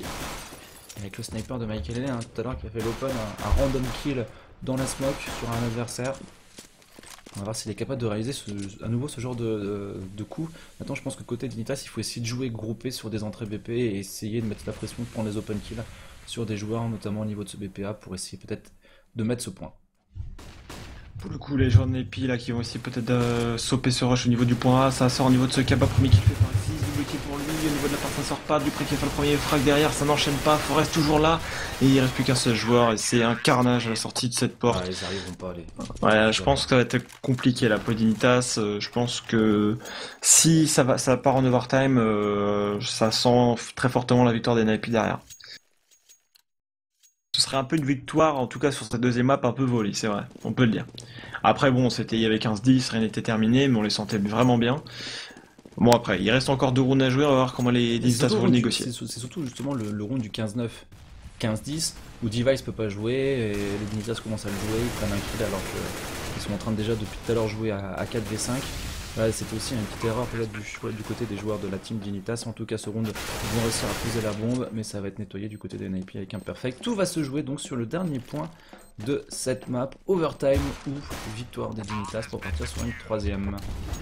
Avec le sniper de Michael L. Hein, tout à l'heure qui a fait l'open, un, un random kill dans la smoke sur un adversaire. On va voir s'il est capable de réaliser ce, à nouveau ce genre de, de, de coup. Maintenant je pense que côté Dignitas il faut essayer de jouer groupé sur des entrées B P et essayer de mettre la pression de prendre les open kills sur des joueurs notamment au niveau de ce B P A pour essayer peut-être de mettre ce point. Pour le coup, les joueurs de N I P là qui vont essayer peut-être de sauper ce rush au niveau du point A, ça sort au niveau de ce Kaba, premier qui fait par ici, double kill pour lui, au niveau de la part ça sort pas, Dupré qui fait le premier frag derrière, ça n'enchaîne pas, Forest toujours là, et il reste plus qu'un seul joueur, et c'est un carnage à la sortie de cette porte. Ah, ils arriveront pas à aller. Ouais, je pense que ça va être compliqué la Podinitas, euh, je pense que si ça va, ça part en overtime, euh, ça sent très fortement la victoire des N I P derrière. Ce serait un peu une victoire, en tout cas sur cette deuxième map, un peu volée, c'est vrai, on peut le dire. Après bon, c'était il y avait quinze dix, rien n'était terminé, mais on les sentait vraiment bien. Bon après, il reste encore deux rounds à jouer, on va voir comment les C'est Dignitas surtout, vont le négocier. c'est- c'est surtout justement le, le round du quinze neuf, quinze dix, où Device peut pas jouer et les Dignitas commencent à le jouer, ils prennent un kill alors qu'ils sont en train de déjà depuis tout à l'heure jouer à, à quatre v cinq. Ouais, c'était aussi une petite erreur peut-être du, du côté des joueurs de la team Dignitas. En tout cas, ce round, ils vont réussir à poser la bombe, mais ça va être nettoyé du côté des N I P avec un perfect. Tout va se jouer donc sur le dernier point de cette map, overtime ou victoire des Dignitas pour partir sur une troisième.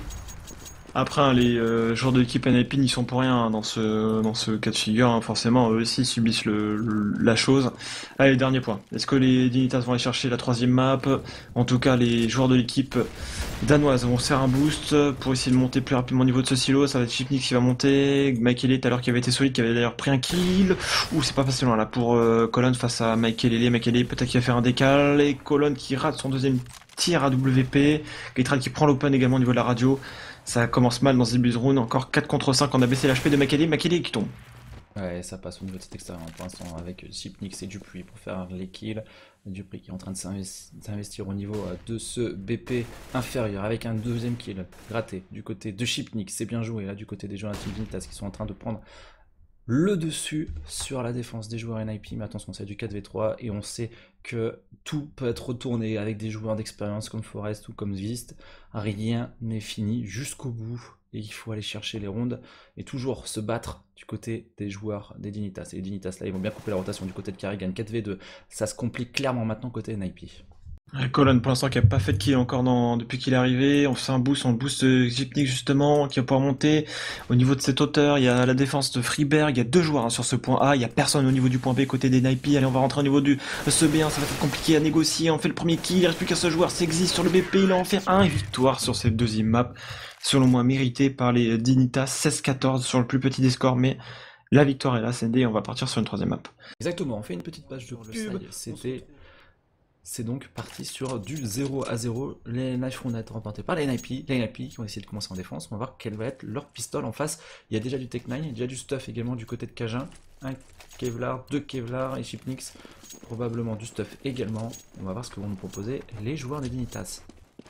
Après, hein, les euh, joueurs de l'équipe N I P n'y sont pour rien hein, dans ce dans ce cas de figure. Hein, forcément, eux aussi subissent le, le- la chose. Allez, dernier point. Est-ce que les Dignitas vont aller chercher la troisième map? En tout cas, les joueurs de l'équipe danoise vont se faire un boost pour essayer de monter plus rapidement au niveau de ce silo. Ça va être Chipnik qui va monter. Michael tout à l'heure qui avait été solide, qui avait d'ailleurs pris un kill. Ouh, c'est pas facile loin là pour euh, Colon face à Michael Michael peut-être qu'il va faire un décal. Et Colon qui rate son deuxième tir à W P. Gaitral qui prend l'open également au niveau de la radio. Ça commence mal dans ce début de round, encore quatre contre cinq, on a baissé l'H P de Makele, Makele qui tombe. Ouais, ça passe au niveau de cet extérieur pour l'instant avec Chipnix et Dupuis pour faire les kills. Dupuis qui est en train de s'investir au niveau de ce B P inférieur avec un deuxième kill gratté du côté de Chipnix. C'est bien joué là du côté des joueurs de la Team Dignitas qui sont en train de prendre le dessus sur la défense des joueurs N I P, mais attention, c'est du quatre v trois et on sait que tout peut être retourné avec des joueurs d'expérience comme Forest ou comme Zwist. Rien n'est fini jusqu'au bout et il faut aller chercher les rondes et toujours se battre du côté des joueurs des Dignitas. Et les Dignitas là, ils vont bien couper la rotation du côté de Carrigan, quatre v deux. Ça se complique clairement maintenant côté N I P. Colon pour l'instant qui a pas fait de kill encore dans, depuis qu'il est arrivé, on fait un boost, on booste Chipnik justement, qui va pouvoir monter. Au niveau de cette hauteur, il y a la défense de Freeberg, il y a deux joueurs hein, sur ce point A, il y a personne au niveau du point B côté des N I P. Allez, on va rentrer au niveau du ce B un, ça va être compliqué à négocier, on fait le premier kill, il reste plus qu'un seul joueur, c'est existe sur le B P, il en fait un, victoire sur cette deuxième map, selon moi méritée par les Dignitas, seize quatorze sur le plus petit des scores, mais la victoire est là, c'est D, on va partir sur une troisième map. Exactement, on fait une petite page de pub, c'était... C'est donc parti sur du zéro à zéro. Les knife vont être remportés par les N I P. Les N I P qui vont essayer de commencer en défense. On va voir quel va être leur pistol en face. Il y a déjà du Tech neuf, il y a déjà du stuff également du côté de Cajun. Un Kevlar, deux Kevlar et Chipnix. Probablement du stuff également. On va voir ce que vont nous proposer les joueurs des Dignitas.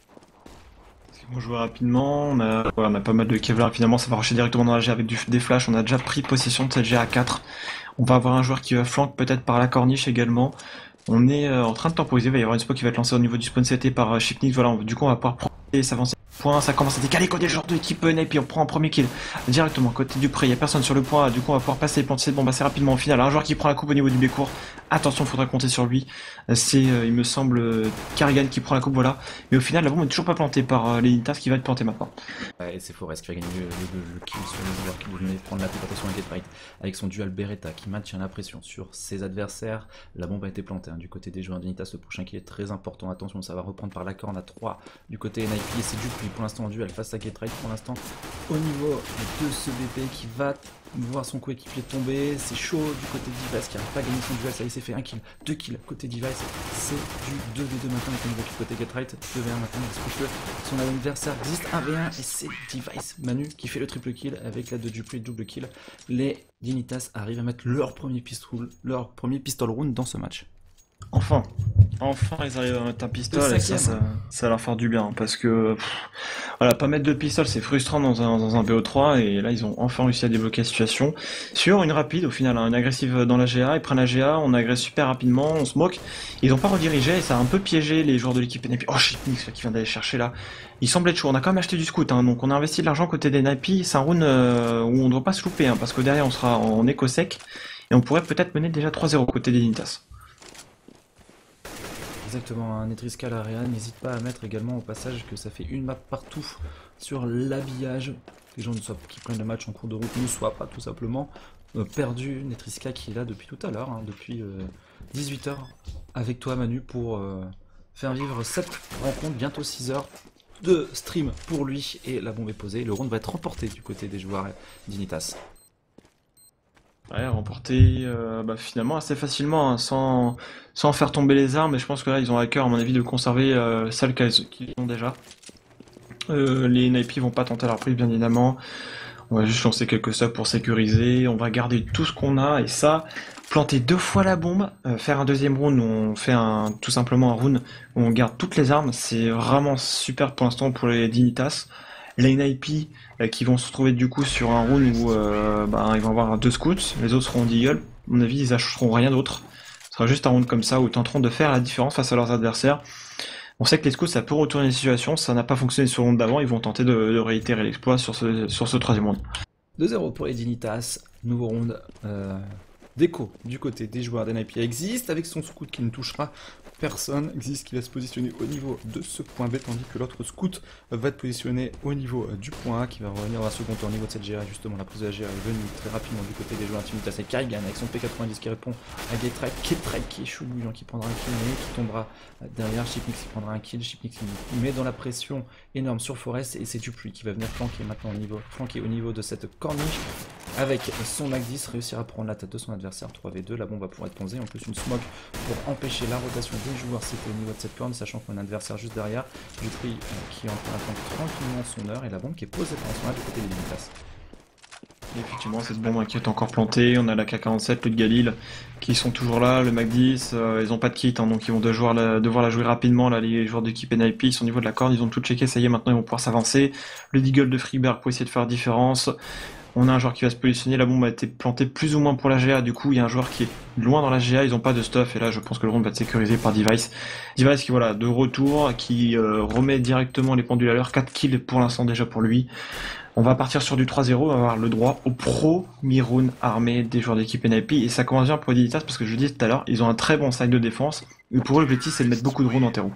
On joue rapidement, on a, ouais, on a pas mal de Kevlar, finalement ça va rusher directement dans la G avec du, des flashs, on a déjà pris possession de cette G A quatre. On va avoir un joueur qui va flank peut-être par la corniche également. On est euh, en train de temporiser, il va y avoir une spot qui va être lancée au niveau du spawn C T par euh, Chipnik, voilà, on, du coup on va pouvoir s'avancer. Point, ça commence à décaler côté joueur de l'équipe N I P, on prend un premier kill directement côté du pré, il n'y a personne sur le point, du coup on va pouvoir passer et planter cette bombe assez rapidement au final. Un joueur qui prend la coupe au niveau du B court, attention, il faudra compter sur lui, c'est euh, il me semble euh, Carrigan qui prend la coupe, voilà, mais au final la bombe n'est toujours pas plantée par euh, les Dignitas qui va être plantée maintenant. Ouais, et c'est Forest qui va gagner le, le, le kill sur les joueurs qui venaient prendre la coupe, attention à Get Right avec son dual Beretta qui maintient la pression sur ses adversaires. La bombe a été plantée hein, du côté des joueurs Dignitas, le prochain kill est très important, attention, ça va reprendre par la corne à trois du côté N I P et c'est Dupuis pour l'instant en duel face à Get Right pour l'instant au niveau de ce B P qui va voir son coéquipier tomber. C'est chaud du côté de Device qui n'arrive pas à gagner son duel, ça y est, s'est fait un kill, deux kills côté Device, c'est du deux v deux maintenant avec le niveau du côté Get Right, deux v un maintenant, est-ce que son adversaire existe, un v un et c'est Device Manu qui fait le triple kill avec l'aide de Dupuis, double kill. Les Dignitas arrivent à mettre leur premier pistol, leur premier pistol round dans ce match. Enfin, enfin ils arrivent à mettre un pistol et ça, ça, ça va leur faire du bien parce que pff, voilà, pas mettre de pistol c'est frustrant dans un, dans un B O trois et là ils ont enfin réussi à débloquer la situation sur une rapide au final, hein, une agressive dans la G A, ils prennent la G A, on agresse super rapidement, on se moque, ils ont pas redirigé et ça a un peu piégé les joueurs de l'équipe N I P. Oh Chipnix qui vient d'aller chercher là, il semble être chaud, on a quand même acheté du scout hein, donc on a investi de l'argent côté des N I P, c'est un round euh, où on doit pas se louper hein, parce que derrière on sera en éco sec et on pourrait peut-être mener déjà trois zéro côté des Dignitas. Exactement, un Netriska à l'area, n'hésite pas à mettre également au passage que ça fait une map partout sur l'habillage. Les gens ne soient, qui prennent le match en cours de route ne soient pas tout simplement euh, perdus. Netriska qui est là depuis tout à l'heure, hein, depuis euh, dix-huit heures avec toi Manu pour euh, faire vivre cette rencontre, bientôt six heures de stream pour lui et la bombe est posée. Le round va être remporté du côté des joueurs Dignitas. Ouais, remporté euh, bah, finalement assez facilement, hein, sans, sans faire tomber les armes, et je pense que là ils ont à cœur à mon avis de conserver euh, celles qu'ils ont déjà. Euh, les N I P vont pas tenter leur prise bien évidemment, on va juste lancer quelques subs pour sécuriser, on va garder tout ce qu'on a, et ça, planter deux fois la bombe, euh, faire un deuxième round où on fait un, tout simplement un round où on garde toutes les armes, c'est vraiment super pour l'instant pour les Dignitas. Les N I P euh, qui vont se retrouver du coup sur un round où euh, bah, ils vont avoir deux scouts, les autres seront d'Eagle. À mon avis, ils achèteront rien d'autre. Ce sera juste un round comme ça où ils tenteront de faire la différence face à leurs adversaires. On sait que les scouts, ça peut retourner les situations, ça n'a pas fonctionné sur le round d'avant, ils vont tenter de, de réitérer l'exploit sur ce, sur ce troisième round. deux zéro pour les Dignitas, nouveau round euh, d'écho du côté des joueurs d'N I P existe avec son scout qui ne touchera personne. Existe qui va se positionner au niveau de ce point B, tandis que l'autre scout va être positionné au niveau du point A qui va revenir dans un second tour au niveau de cette G A. Justement, la prise de la G A est venue très rapidement du côté des joueurs Intimitas et Karigan avec son P quatre-vingt-dix qui répond à Getride. Getride qui est chou bouillant, qui prendra un kill mais qui tombera derrière. Chipnix qui prendra un kill. Chipnix qui met dans la pression énorme sur Forest et c'est Dupuis qui va venir flanquer maintenant au niveau, flanquer au niveau de cette corniche. Avec son Mac dix, réussir à prendre la tête de son adversaire, trois v deux, la bombe va pouvoir être posée, en plus une smoke pour empêcher la rotation des joueurs, c'était au niveau de cette corne, sachant qu'on a un adversaire juste derrière, Dupuis euh, qui est en train d'attendre tranquillement son heure, et la bombe qui est posée pendant ce moment du côté des Dignitas. Effectivement, cette bombe qui est encore plantée, on a la K quarante-sept, le Galil, qui sont toujours là, le Mac dix, euh, ils ont pas de kit, hein, donc ils vont devoir la, devoir la jouer rapidement, là, les joueurs d'équipe N I P, ils sont au niveau de la corne, ils ont tout checké, ça y est, maintenant ils vont pouvoir s'avancer, le Deagle de Freeberg pour essayer de faire la différence. On a un joueur qui va se positionner, la bombe a été plantée plus ou moins pour la G A, du coup il y a un joueur qui est loin dans la G A, ils ont pas de stuff, et là je pense que le round va être sécurisé par Device. Device qui voilà, de retour, qui euh, remet directement les pendules à l'heure, quatre kills pour l'instant déjà pour lui. On va partir sur du trois zéro, on va avoir le droit au premier round armé des joueurs d'équipe N I P, et ça commence bien pour Dignitas parce que je le disais tout à l'heure, ils ont un très bon side de défense, et pour eux l'objectif c'est de mettre beaucoup de rounds en terreau.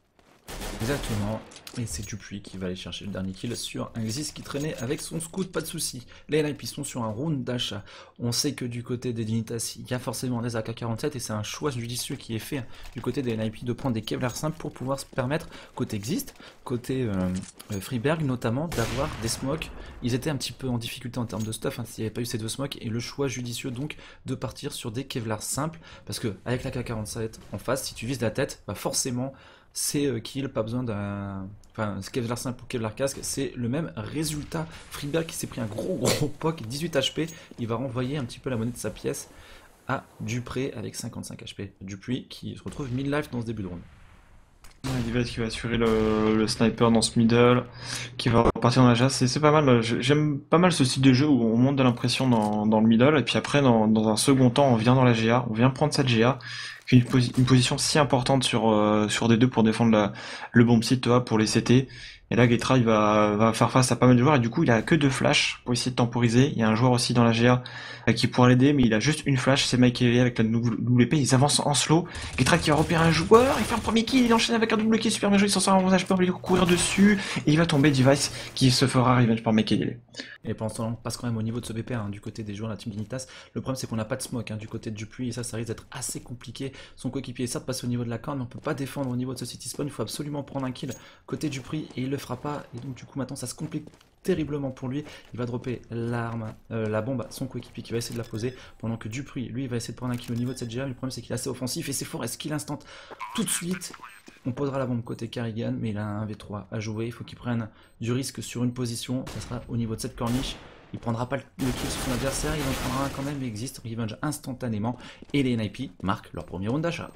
Exactement. Et c'est Dupuis qui va aller chercher le dernier kill sur un Xyz qui traînait avec son scout, pas de soucis. Les N I P sont sur un round d'achat. On sait que du côté des Dignitas, il y a forcément des A K quarante-sept et c'est un choix judicieux qui est fait du côté des N I P de prendre des Kevlar simples pour pouvoir se permettre, côté Exist, côté euh, Freeberg notamment, d'avoir des smokes. Ils étaient un petit peu en difficulté en termes de stuff, hein, s'il n'y avait pas eu ces deux smokes, et le choix judicieux donc de partir sur des Kevlar simples, parce que avec la K quarante-sept en face, si tu vises la tête, bah forcément c'est euh, kill, pas besoin d'un... Enfin, Kevlar simple ou Kevlar casque, c'est le même résultat. Freeberg qui s'est pris un gros gros poke, dix-huit H P, il va renvoyer un petit peu la monnaie de sa pièce à Dupré avec cinquante-cinq H P. Dupuis qui se retrouve mille life dans ce début de round. Ouais, Device qui va assurer le, le sniper dans ce middle, qui va repartir dans la chasse, c'est pas mal, j'aime pas mal ce style de jeu où on monte de l'impression dans, dans le middle, et puis après dans, dans un second temps on vient dans la G A, on vient prendre cette G A, qui est une, posi une position si importante sur, euh, sur D deux pour défendre la, le bomb site toi, pour les C T, et là Getra il va, va faire face à pas mal de joueurs, et du coup il a que deux flashs pour essayer de temporiser, il y a un joueur aussi dans la G A euh, qui pourra l'aider, mais il a juste une flash, c'est Mike Elliott avec la W P, ils avancent en slow, Getra qui va repérer un joueur, il fait un premier kill, il enchaîne avec un double kill super bien joué, il s'en sort un onze H P, on va lui courir dessus, et il va tomber Device qui se fera revenge par Mike Elliott. Et pendant ce temps, on passe quand même au niveau de ce B P hein, du côté des joueurs de la team Dignitas. Le problème, c'est qu'on n'a pas de smoke hein, du côté de Dupuis, et ça, ça risque d'être assez compliqué. Son coéquipier essaie de passer au niveau de la corne, mais on peut pas défendre au niveau de ce city spawn. Il faut absolument prendre un kill côté Dupuis, et il le fera pas. Et donc, du coup, maintenant, ça se complique terriblement pour lui. Il va dropper l'arme, euh, la bombe à son coéquipier qui va essayer de la poser, pendant que Dupuis, lui, va essayer de prendre un kill au niveau de cette G A. Le problème, c'est qu'il est assez offensif, et c'est fort. Est-ce qu'il instant tout de suite? On posera la bombe côté Karigan, mais il a un V trois à jouer. Il faut qu'il prenne du risque sur une position. Ça sera au niveau de cette corniche. Il prendra pas le kill sur son adversaire, il en prendra un quand même, mais existe revenge instantanément. Et les N I P marquent leur premier round d'achat.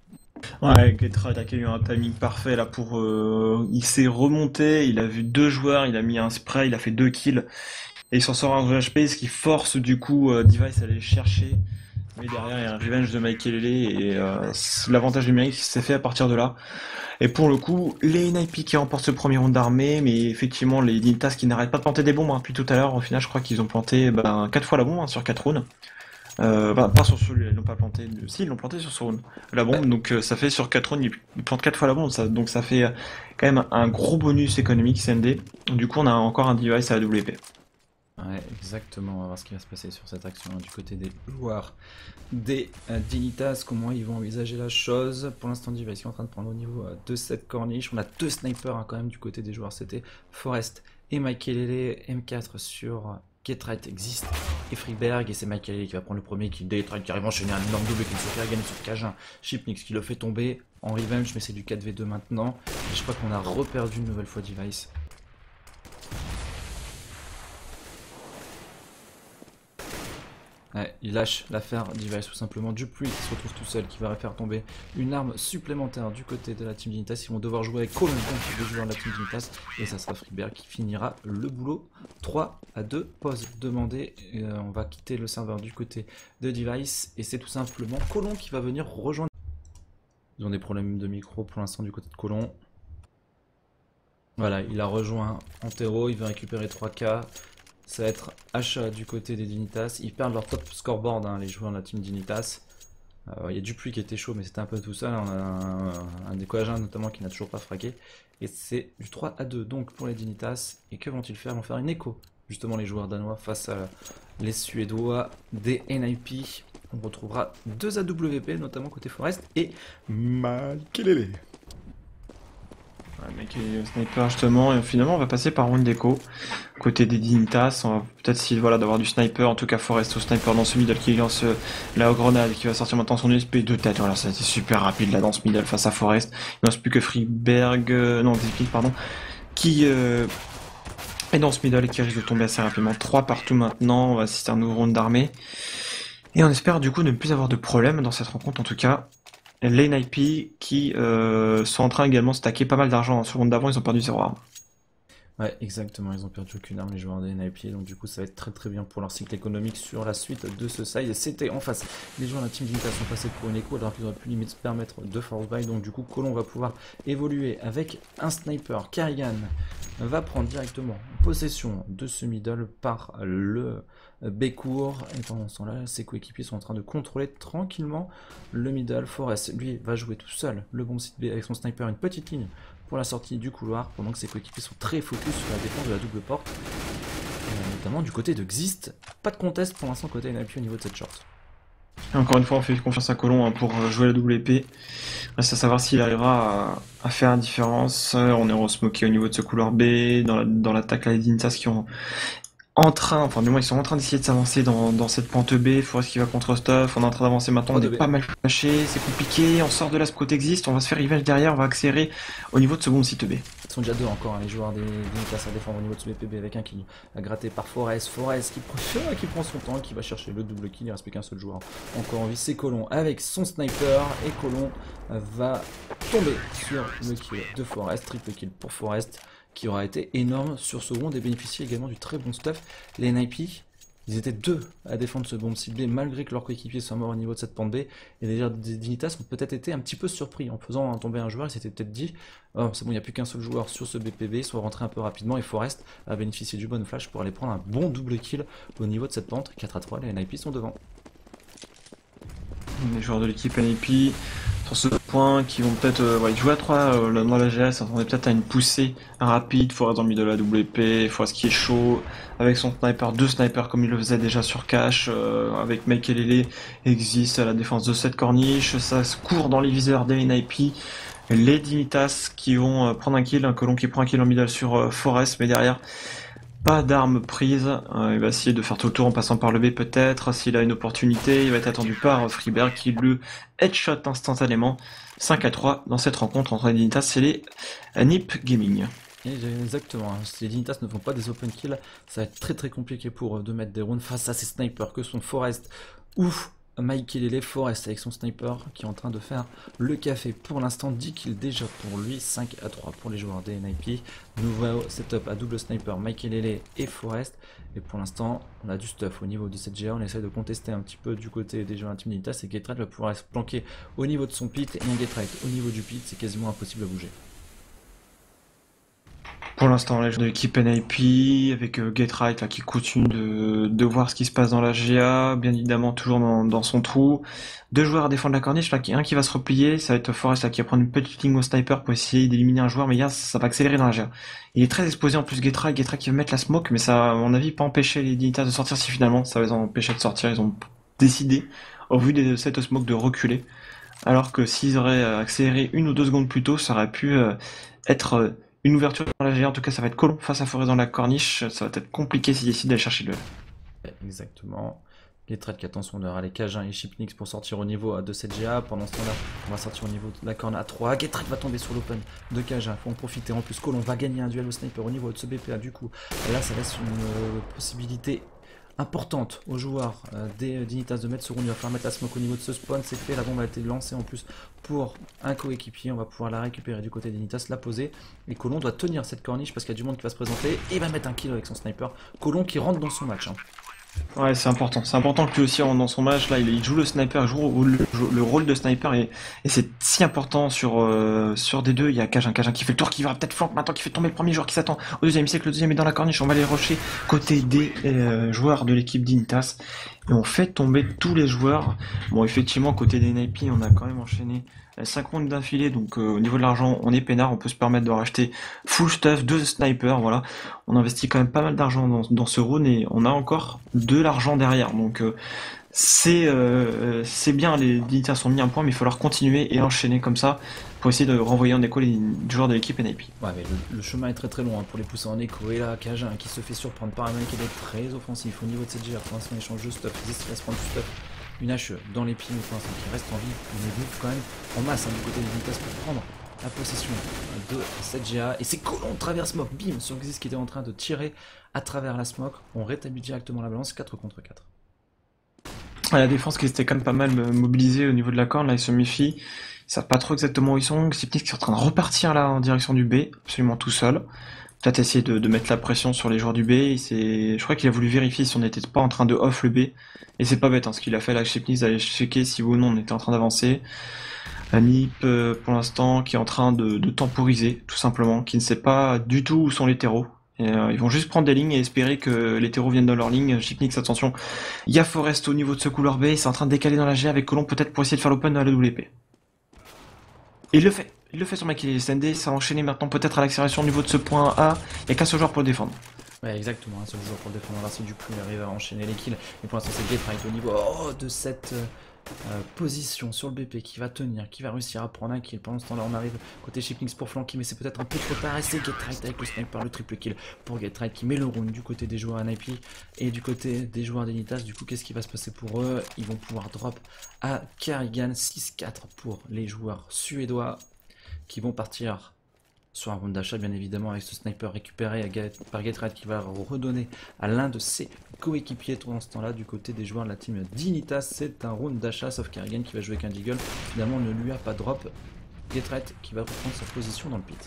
Ouais, Getride a eu un timing parfait là pour. Euh, il s'est remonté, il a vu deux joueurs, il a mis un spray, il a fait deux kills. Et il s'en sort un H P, ce qui force du coup euh, Device à aller le chercher. Mais derrière, il y a un revenge de Michael Lele et euh, l'avantage numérique s'est fait à partir de là. Et pour le coup, les N I P qui remportent ce premier round d'armée, mais effectivement, les Dignitas qui n'arrêtent pas de planter des bombes hein, depuis tout à l'heure. Au final, je crois qu'ils ont planté ben, quatre fois la bombe hein, sur quatre rounds. Euh, bah, pas sur celui-là, ils l'ont pas planté. Si, ils l'ont planté sur ce round. La bombe, donc euh, ça fait sur quatre rounds, ils plantent quatre fois la bombe, ça, donc ça fait euh, quand même un gros bonus économique C N D. Du coup, on a encore un device à la W P. Ouais, exactement. On va voir ce qui va se passer sur cette action hein, du côté des joueurs des euh, Dignitas, comment ils vont envisager la chose. Pour l'instant, Device est en train de prendre au niveau euh, de cette corniche. On a deux snipers hein, quand même du côté des joueurs. C'était Forest et Michael M quatre sur euh, Getride existe et Freeberg, et c'est Michael qui va prendre le premier kill. Getride qui arrive à enchaîner un énorme double kill sur Karigan sur Cajun. Chipnix qui le fait tomber en revenge, mais c'est du quatre v deux maintenant. Et je crois qu'on a reperdu une nouvelle fois Device. Ouais, il lâche l'affaire Device tout simplement. Dupuis qui se retrouve tout seul, qui va faire tomber une arme supplémentaire du côté de la team Dignitas. Ils vont devoir jouer avec Colombo, qui est le joueur de la team Dignitas, et ça sera Freeberg qui finira le boulot. trois à deux, pause demandée. Et, euh, on va quitter le serveur du côté de Device, et c'est tout simplement Colombo qui va venir rejoindre. Ils ont des problèmes de micro pour l'instant du côté de Colomb. Voilà, il a rejoint Antero, il veut récupérer trois K. Ça va être achat du côté des Dignitas. Ils perdent leur top scoreboard, hein, les joueurs de la team Dignitas. Euh, il y a Dupuis qui était chaud, mais c'était un peu tout seul. On a un, un des Coagins notamment qui n'a toujours pas fraqué. Et c'est du trois à deux donc pour les Dignitas. Et que vont-ils faire? Ils vont faire une écho, justement, les joueurs danois face à les Suédois des N I P. On retrouvera deux A W P, notamment côté Forest, et Makelele. Ouais, mec, et le sniper justement, et finalement on va passer par round d'écho. Côté des Dignitas, on va peut-être essayer voilà, d'avoir du sniper, en tout cas Forest au sniper dans ce middle qui lance euh, la grenade qui va sortir maintenant son U S P de tête. Voilà, ça a été super rapide là dans ce middle face à Forest. Il ne reste plus que Freeberg, euh, non, Ziplik, pardon, qui euh, est dans ce middle et qui risque de tomber assez rapidement. trois partout maintenant, on va assister à un nouveau round d'armée. Et on espère du coup ne plus avoir de problème dans cette rencontre en tout cas. Les N I P qui euh, sont en train également de stacker pas mal d'argent en seconde d'avant, ils ont perdu zéro arme. Ouais, exactement, ils ont perdu aucune arme les joueurs des N I P, donc du coup ça va être très très bien pour leur cycle économique sur la suite de ce side. C'était en face, les joueurs de la team Dignitas sont passés pour une écho alors qu'ils auraient pu limite se permettre de force buy, donc du coup Colomb va pouvoir évoluer avec un sniper. Carrigan va prendre directement possession de ce middle par le Bécourt, et pendant ce temps-là, ses coéquipiers sont en train de contrôler tranquillement le middle. Forest, lui, va jouer tout seul le bon site B avec son sniper, une petite ligne pour la sortie du couloir, pendant que ses coéquipiers sont très focus sur la défense de la double porte, et notamment du côté de Xist. Pas de contest pour l'instant côté N I P au niveau de cette short. Et encore une fois, on fait confiance à Colomb hein, pour jouer la double épée. Reste à savoir s'il arrivera à, à faire la différence. On est resmoké au niveau de ce couloir B, dans la- dans l'attaque, la, les Dignitas qui ont en train, enfin du moins ils sont en train d'essayer de s'avancer dans, dans cette pente B. Forest qui va contre Stuff, on est en train d'avancer maintenant, on trois est deux B. pas mal fâché, c'est compliqué, on sort de là, ce côté existe, on va se faire rivage derrière, on va accélérer au niveau de ce bon site B. Ils sont déjà deux encore, hein, les joueurs des Dignitas à défendre au niveau de ce B P B, avec un kill à gratter par Forest. Forest qui, pr- qui prend son temps, qui va chercher le double kill, il ne reste plus qu'un seul joueur encore en vie, c'est Colomb avec son sniper, et Colomb va tomber sur le kill de Forest, triple kill pour Forest, qui aura été énorme sur ce round et bénéficier également du très bon stuff. Les N I P, ils étaient deux à défendre ce bombe ciblé malgré que leurs coéquipiers soient morts au niveau de cette pente B. Et déjà, des Dignitas ont peut-être été un petit peu surpris en faisant tomber un joueur. Ils s'étaient peut-être dit oh, c'est bon, il n'y a plus qu'un seul joueur sur ce B P B, ils sont rentrés un peu rapidement et Forest a bénéficié du bon flash pour aller prendre un bon double kill au niveau de cette pente. quatre à trois, les N I P sont devant. Les joueurs de l'équipe N I P sur ce point qui vont peut-être euh, ouais, jouer à trois euh, dans la G S, s'attendait peut-être à une poussée rapide. Forest dans le milieu de la W P, Forest qui est chaud avec son sniper, deux snipers comme il le faisait déjà sur Cash, euh, avec Makelele existe à la défense de cette corniche, ça se court dans les viseurs des N I P. Les Dignitas qui vont euh, prendre un kill, un Colomb qui prend un kill en middle sur euh, Forest, mais derrière pas d'armes prises, euh, il va essayer de faire tout le tour en passant par le B peut-être, s'il a une opportunité, il va être attendu par Freeberg qui le headshot instantanément. cinq à trois dans cette rencontre entre les Dignitas et les N I P Gaming. Exactement, hein. Si les Dignitas ne font pas des open kills, ça va être très très compliqué pour eux de mettre des rounds face à ces snipers que sont Forest ou Makelele. Forest avec son sniper qui est en train de faire le café pour l'instant, dix kills déjà pour lui, cinq à trois pour les joueurs des N I P. Nouveau setup à double sniper, Makelele et Forest, et pour l'instant on a du stuff au niveau de cette G A. On essaie de contester un petit peu du côté des joueurs Team Dignitas, et Getright va pouvoir se planquer au niveau de son pit, et un Getright au niveau du pit, c'est quasiment impossible à bouger. Pour l'instant, les joueurs de l'équipe N I P, avec euh, Getright là, qui continue de, de voir ce qui se passe dans la G A, bien évidemment toujours dans, dans son trou. Deux joueurs à défendre la corniche, là, un qui va se replier, ça va être Forest là, qui va prendre une petite ligne au sniper pour essayer d'éliminer un joueur, mais là, ça va accélérer dans la G A. Il est très exposé en plus Getright, Getright qui va mettre la smoke, mais ça, à mon avis, pas empêcher les Dignitas de sortir si finalement ça va les empêcher de sortir. Ils ont décidé, au vu de cette smoke, de reculer. Alors que s'ils auraient accéléré une ou deux secondes plus tôt, ça aurait pu euh, être euh, une ouverture dans la G A. En tout cas, ça va être Colomb face à Forest dans la corniche. Ça va être compliqué s'ils décident d'aller chercher le duel. Exactement. Getright qui attend son heure. Allez, Cajun et Chipnix pour sortir au niveau de cette G A. Pendant ce temps-là, on va sortir au niveau de la corne à trois. Getright va tomber sur l'open de Cajun. Faut en profiter. En plus, Colomb va gagner un duel au sniper au niveau de ce B P A. Du coup, là, ça laisse une euh, possibilité importante aux joueurs euh, des Dignitas de mettre ce round. Il va falloir mettre la smoke au niveau de ce spawn. C'est fait. La bombe a été lancée en plus pour un coéquipier. On va pouvoir la récupérer du côté des Dignitas, la poser. Et Colomb doit tenir cette corniche parce qu'il y a du monde qui va se présenter. Et il va mettre un kill avec son sniper. Colomb qui rentre dans son match. Hein. Ouais, c'est important. C'est important que lui aussi, en- dans son match, là, il, il joue le sniper, il joue le, le rôle de sniper, et, et c'est si important sur, euh, sur des deux. Il y a Cajun, Cajun qui fait le tour, qui va peut-être flank maintenant, qui fait tomber le premier joueur qui s'attend au deuxième. Il sait que le deuxième est dans la corniche. On va les rusher côté des euh, joueurs de l'équipe d'Initas. Et on fait tomber tous les joueurs. Bon, effectivement, côté des Naipi, on a quand même enchaîné euh, cinq rounds d'affilée. Donc, euh, au niveau de l'argent, on est peinard. On peut se permettre de racheter full stuff, deux snipers, voilà. On investit quand même pas mal d'argent dans, dans ce round et on a encore de l'argent derrière. Donc euh, c'est euh, c'est bien, les Dignitas ont mis un point, mais il va falloir continuer et enchaîner comme ça pour essayer de renvoyer en écho les joueurs de l'équipe N I P. Ouais, mais le, le chemin est très très long hein, pour les pousser en écho. Et là, Cajun qui se fait surprendre par un mec qui est très offensif au niveau de cette G R. Pour l'instant, il change de stuff. Il va se prendre du stuff. Une hache dans les pieds, pour l'instant, qui reste en vie. On est vite quand même en masse hein, du côté des Dignitas pour prendre la possession de cette G A. Et c'est Colomb travers smoke. Bim sur Xis qui était en train de tirer à travers la smoke. On rétablit directement la balance quatre contre quatre. La défense qui était quand même pas mal mobilisée au niveau de la corne, là ils se méfient, ils savent pas trop exactement où ils sont. Xipnix qui est en train de repartir là en direction du B, absolument tout seul. Peut-être essayer de, de mettre la pression sur les joueurs du B. Je crois qu'il a voulu vérifier si on n'était pas en train de off le B. Et c'est pas bête hein, ce qu'il a fait là, Xipnix d'aller checker si oui ou non on était en train d'avancer. Nip euh, pour l'instant qui est en train de, de temporiser tout simplement, qui ne sait pas du tout où sont les terreaux. Et, euh, ils vont juste prendre des lignes et espérer que les terreaux viennent dans leur ligne. Chipnix, attention, il y a Forest au niveau de ce couloir B, c'est en train de décaler dans la G avec Colomb peut-être pour essayer de faire l'open dans la W P. Et il le fait, il le fait sur mec, il est S N D, ça va enchaîner maintenant peut-être à l'accélération au niveau de ce point A, il n'y a qu'un seul joueur pour le défendre. Ouais, exactement, un seul joueur pour le défendre, là c'est du plus, il arrive à enchaîner les kills. Et pour l'instant c'est Getright au niveau oh, de cette euh, euh, position sur le B P qui va tenir, qui va réussir à prendre un kill. Pendant ce temps là on arrive côté Chipnix pour flanquer, mais c'est peut-être un peu trop tard. Et c'est Getright avec le sniper, le triple kill pour Getright qui met le round du côté des joueurs N I P et du côté des joueurs d'Initas. Du coup qu'est-ce qui va se passer pour eux? Ils vont pouvoir drop à Carrigan six quatre pour les joueurs suédois qui vont partir sur un round d'achat bien évidemment avec ce sniper récupéré par Getright qui va redonner à l'un de ses coéquipiers. Dans ce temps là du côté des joueurs de la team d'Initas c'est un round d'achat sauf Carrigan qui va jouer avec un Deagle, finalement ne lui a pas drop. Getright qui va reprendre sa position dans le pit.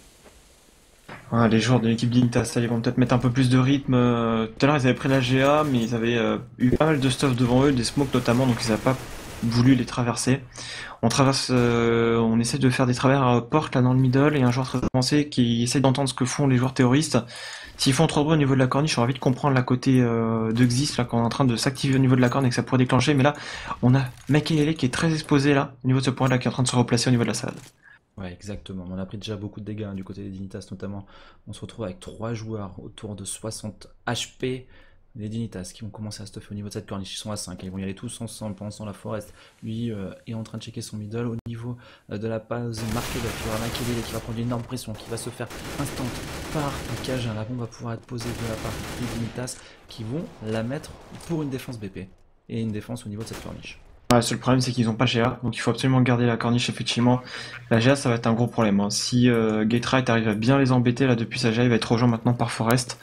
Ouais, les joueurs de l'équipe d'Initas, ils vont peut-être mettre un peu plus de rythme. Euh, tout à l'heure ils avaient pris la G A mais ils avaient euh, eu pas mal de stuff devant eux, des smokes notamment, donc ils n'avaient pas voulu les traverser. On traverse, euh, on essaie de faire des travers à porte là dans le middle et un joueur très avancé qui essaie d'entendre ce que font les joueurs terroristes. S'ils font trop de bruit au niveau de la corniche, on va vite comprendre la côté euh, de Xis là qu'on est en train de s'activer au niveau de la corne et que ça pourrait déclencher. Mais là, on a Makelele qui est très exposé là au niveau de ce point là qui est en train de se replacer au niveau de la salle. Ouais, exactement. On a pris déjà beaucoup de dégâts hein, du côté des Dignitas notamment. On se retrouve avec trois joueurs autour de soixante H P. Les Dignitas qui vont commencer à stuffer au niveau de cette corniche, ils sont à cinq, ils vont y aller tous ensemble. Pendant ce temps, la Forest, lui, euh, est en train de checker son middle au niveau euh, de la pause marquée. Il y aura Makelele qui va prendre une énorme pression, qui va se faire instant par Cajun. La bombe va pouvoir être posée de la part des Dignitas qui vont la mettre pour une défense B P et une défense au niveau de cette corniche. Ouais, le seul problème c'est qu'ils n'ont pas G A, donc il faut absolument garder la corniche effectivement. La G A ça va être un gros problème. Hein. Si euh, Getright arrive à bien les embêter là depuis sa G A, il va être rejoint maintenant par Forest.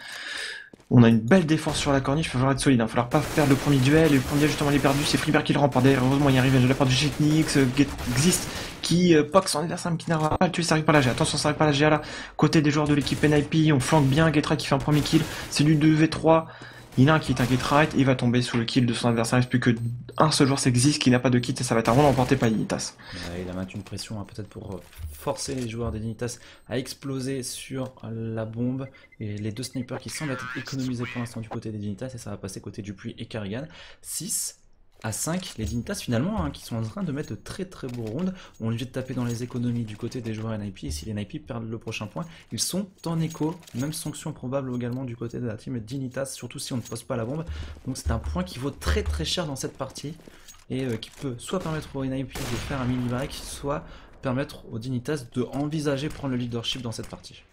On a une belle défense sur la corniche, il va falloir être solide, il hein. va falloir pas perdre le premier duel, et le premier duel justement il est perdu, c'est Freebird qui le remporte, heureusement il arrive de la part du Chipnix, euh, Xist qui euh, poque son adversaire mais qui n'arrive pas à le tuer, ça arrive pas à la G A, attention ça arrive pas à la G A là, côté des joueurs de l'équipe N I P, on flanque bien, Getright qui fait un premier kill, c'est du deux v trois, il a un kit, un Getright, il va tomber sous le kill de son adversaire, il ne reste plus que un seul joueur, c'est Xist qui n'a pas de kit et ça va être un round emporté par Dignitas. Ouais, il a maintenu une pression hein, peut-être pour forcer les joueurs des Dignitas à exploser sur la bombe et les deux snipers qui semblent être économisés pour l'instant du côté des Dignitas et ça va passer côté Dupuis et Carrigan. six à cinq, les Dignitas finalement hein, qui sont en train de mettre de très très beaux rounds. On est obligé de taper dans les économies du côté des joueurs N I P et si les N I P perdent le prochain point, ils sont en écho. Même sanction probable également du côté de la team Dignitas, surtout si on ne pose pas la bombe. Donc c'est un point qui vaut très très cher dans cette partie et euh, qui peut soit permettre aux N I P de faire un mini break, soit permettre aux Dignitas de envisager prendre le leadership dans cette partie.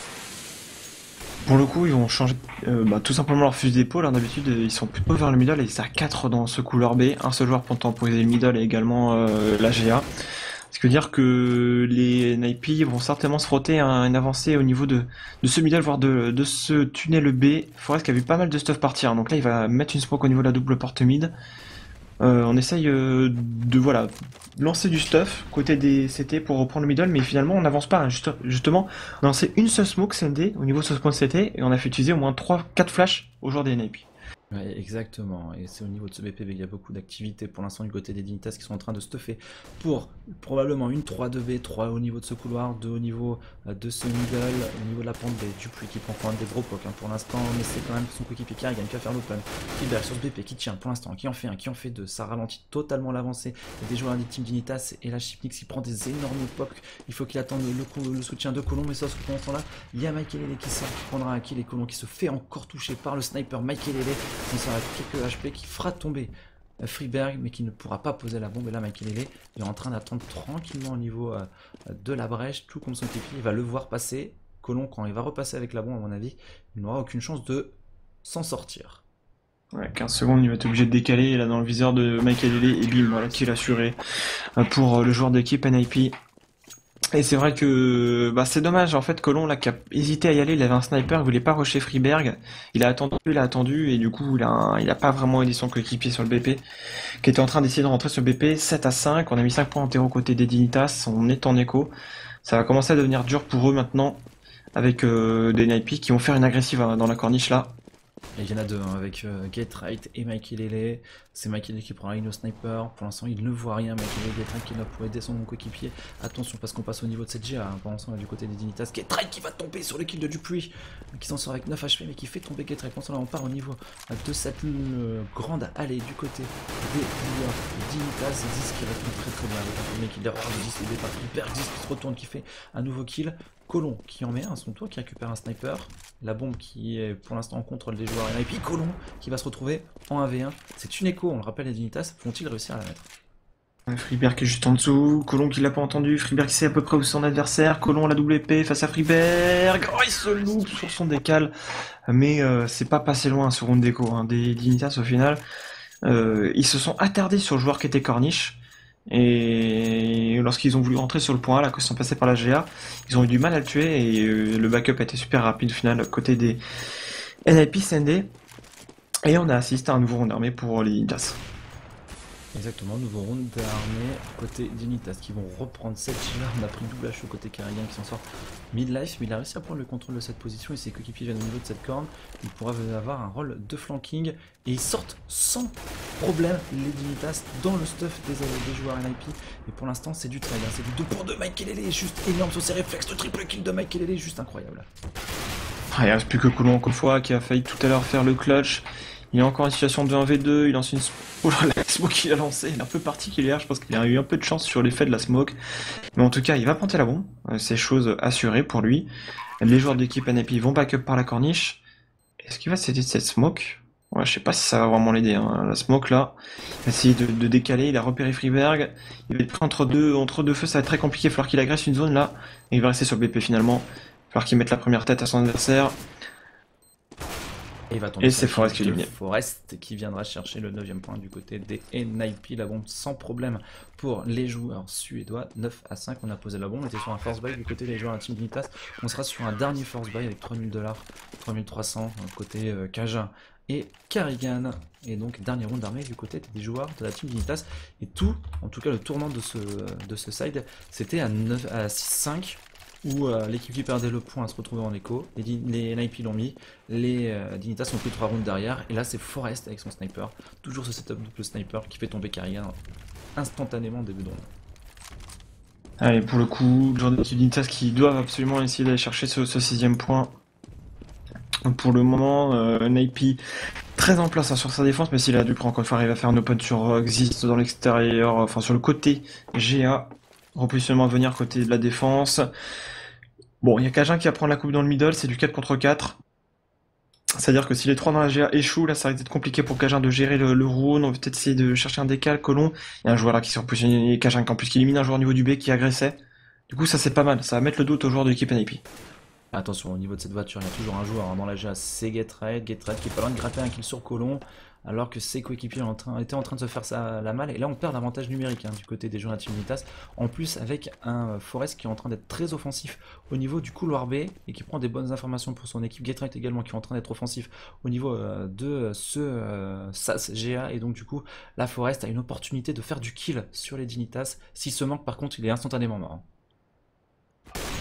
Pour le coup, ils vont changer euh, bah, tout simplement leur fusil d'épaule. Hein. D'habitude, ils sont plutôt vers le middle et ils sont à quatre dans ce couloir B. Un seul joueur pour temporiser le middle et également euh, la G A. Ce qui veut dire que les N I P vont certainement se frotter à une avancée au niveau de, de ce middle, voire de, de ce tunnel B. Forest qui a vu pas mal de stuff partir. Hein. Donc là, il va mettre une smoke au niveau de la double porte mid. Euh, on essaye euh, de voilà lancer du stuff côté des C T pour reprendre le middle, mais finalement on n'avance pas. Hein. Juste, justement, on a lancé une seule smoke C N D au niveau de ce point de C T et on a fait utiliser au moins trois quatre flashs aux joueurs des N I P. Ouais, exactement, et c'est au niveau de ce B P B il y a beaucoup d'activités pour l'instant du côté des Dignitas qui sont en train de stuffer pour probablement une trois deux B, trois au niveau de ce couloir, deux au niveau euh, de ce middle, au niveau de la pente des Dupuis qui prend quand même des gros pocs hein, pour l'instant, mais c'est quand même son coéquipier qui gagne, qui va faire l'open, qui berge sur ce B P, qui tient pour l'instant, qui en fait un, qui en fait deux, ça ralentit totalement l'avancée des joueurs des team Dignitas et la Chipnix qui prend des énormes pocs, il faut qu'il attende le, coup, le soutien de Colomb, mais ça ce pendant ce temps là, il y a Mike Lele qui sort, qui prendra un kill et Colomb qui se fait encore toucher par le sniper Mike Lele. On sera avec quelques H P qui fera tomber Freeberg mais qui ne pourra pas poser la bombe et là Michael Lele est en train d'attendre tranquillement au niveau euh, de la brèche tout comme son équipier, il va le voir passer. Colomb quand il va repasser avec la bombe à mon avis il n'aura aucune chance de s'en sortir. Ouais, quinze secondes, il va être obligé de décaler là dans le viseur de Michael Lele et bim, voilà qui est assuré pour le joueur d'équipe N I P. Et c'est vrai que bah, c'est dommage en fait Colomb là qui a hésité à y aller, il avait un sniper, il voulait pas rusher Freeberg, il a attendu, il a attendu et du coup il a, un- il a pas vraiment aidé son coéquipier sur le B P qui était en train d'essayer de rentrer sur le B P. Sept à cinq, on a mis cinq points en terreau côté des Dignitas, on est en écho, ça va commencer à devenir dur pour eux maintenant avec euh, des N I P qui vont faire une agressive hein, dans la corniche là. Et il y en a deux hein, avec euh, Getright et Mikey Lele. C'est Mikey Lele qui prend la ligne au sniper. Pour l'instant, il ne voit rien. Mikey Lele, Getright qui est là pour aider son coéquipier. Attention parce qu'on passe au niveau de cette G A. Hein. Pour l'instant, on est du côté des Dignitas. Getright qui va tomber sur le kill de Dupuis, qui s'en sort avec neuf H P, mais qui fait tomber Getright. Pour l'instant, là, on part au niveau de cette euh, grande allée du côté des joueurs Dignitas. dix qui répond très très bien avec un premier kill d'erreur. dix aidé par Hyper dix qui se retourne, qui fait un nouveau kill. Colomb qui en met un à son tour, qui récupère un sniper. La bombe qui est pour l'instant en contrôle des joueurs. Et puis Colomb qui va se retrouver en un v un. C'est une écho, on le rappelle, les Dignitas. Vont-ils réussir à la mettre? Freeberg qui est juste en dessous, Colomb qui l'a pas entendu, Freeberg qui sait à peu près où est son adversaire, Colomb la double épée face à Freeberg, oh il se loupe sur son décal, mais euh, c'est pas passé loin ce round d'écho hein, des Dignitas au final. Euh, ils se sont attardés sur le joueur qui était Corniche, et lorsqu'ils ont voulu rentrer sur le point A, là, quand ils sont passés par la G A, ils ont eu du mal à le tuer, et euh, le backup a été super rapide au final, côté des N I P C N D, et on a assisté à un nouveau round d'armée pour les Dignitas. Exactement, nouveau round d'armée côté Dignitas qui vont reprendre cette G A. On a pris double H E côté Carrigan qui s'en sort mid-life, mais il a réussi à prendre le contrôle de cette position et ses coéquipiers viennent au niveau de cette corne. Il pourra avoir un rôle de flanking et ils sortent sans problème les Dignitas dans le stuff des, des joueurs N I P. Et pour l'instant, c'est du trade, hein. C'est du deux pour deux. Michael Lele, juste énorme sur ses réflexes. Le triple kill de Michael Lele, juste incroyable. Ah, il reste plus que Colomb encore une fois qui a failli tout à l'heure faire le clutch. Il est encore en situation de un v deux, il lance une oh là, la smoke qu'il a lancée, il est un peu particulière, je pense qu'il a eu un peu de chance sur l'effet de la smoke. Mais en tout cas, il va planter la bombe, c'est chose assurée pour lui. Les joueurs d'équipe N I P vont backup par la corniche. Est-ce qu'il va s'aider de cette smoke? Ouais, je sais pas si ça va vraiment l'aider, hein. La smoke là, il va essayer de, de décaler, il a repéré Freeberg, il va être pris entre deux, entre deux feux, ça va être très compliqué, il va falloir qu'il agresse une zone là, et il va rester sur le B P finalement. Il va falloir qu'il mette la première tête à son adversaire. Et, il va tomber et c'est Forest qui est éliminé. Forest qui viendra chercher le neuvième point du côté des N I P. La bombe sans problème pour les joueurs suédois. neuf à cinq, on a posé la bombe. On était sur un force buy du côté des joueurs Team Dignitas. On sera sur un dernier force buy avec trois mille dollars, trois mille trois cents côté euh, Kaja et Carrigan. Et donc dernier round d'armée du côté des joueurs de la Team Dignitas. Et tout, en tout cas le tournant de ce, de ce side, c'était à, à six cinq. Où euh, l'équipe qui perdait le point se retrouvait en écho, les, les N I P l'ont mis, les euh, Dignitas ont pris trois rounds derrière, et là c'est Forest avec son sniper, toujours ce setup double sniper qui fait tomber Carrigan instantanément au début de round. Allez, pour le coup, le joueur d'équipe Dignitas qui doivent absolument essayer d'aller chercher ce, ce sixième point. Pour le moment, euh, N I P très en place hein, sur sa défense, mais s'il a dû prendre encore une fois, il va faire un open sur euh, Exist dans l'extérieur, enfin sur le côté G A, repositionnement à venir côté de la défense. Bon, il y a Cajun qui va prendre la coupe dans le middle, c'est du quatre contre quatre. C'est-à-dire que si les trois dans la G A échouent, là ça risque d'être compliqué pour Cajun de gérer le, le round. On va peut-être essayer de chercher un décal, Colomb. Il y a un joueur là qui s'est repositionné, Cajun en plus qui élimine un joueur au niveau du B qui agressait. Du coup ça c'est pas mal, ça va mettre le doute aux joueurs de l'équipe N I P. Attention, au niveau de cette voiture, il y a toujours un joueur hein, dans la G A, c'est Getright. Getright qui est pas loin de gratter un kill sur Colomb, alors que ses coéquipiers étaient en train de se faire ça la malle. Et là, on perd l'avantage numérique hein, du côté des joueurs de la Team Dignitas. En plus, avec un Forest qui est en train d'être très offensif au niveau du couloir B et qui prend des bonnes informations pour son équipe. Getright également qui est en train d'être offensif au niveau euh, de ce euh, S A S G A. Et donc, du coup, la Forest a une opportunité de faire du kill sur les Dignitas. S'il se manque, par contre, il est instantanément mort.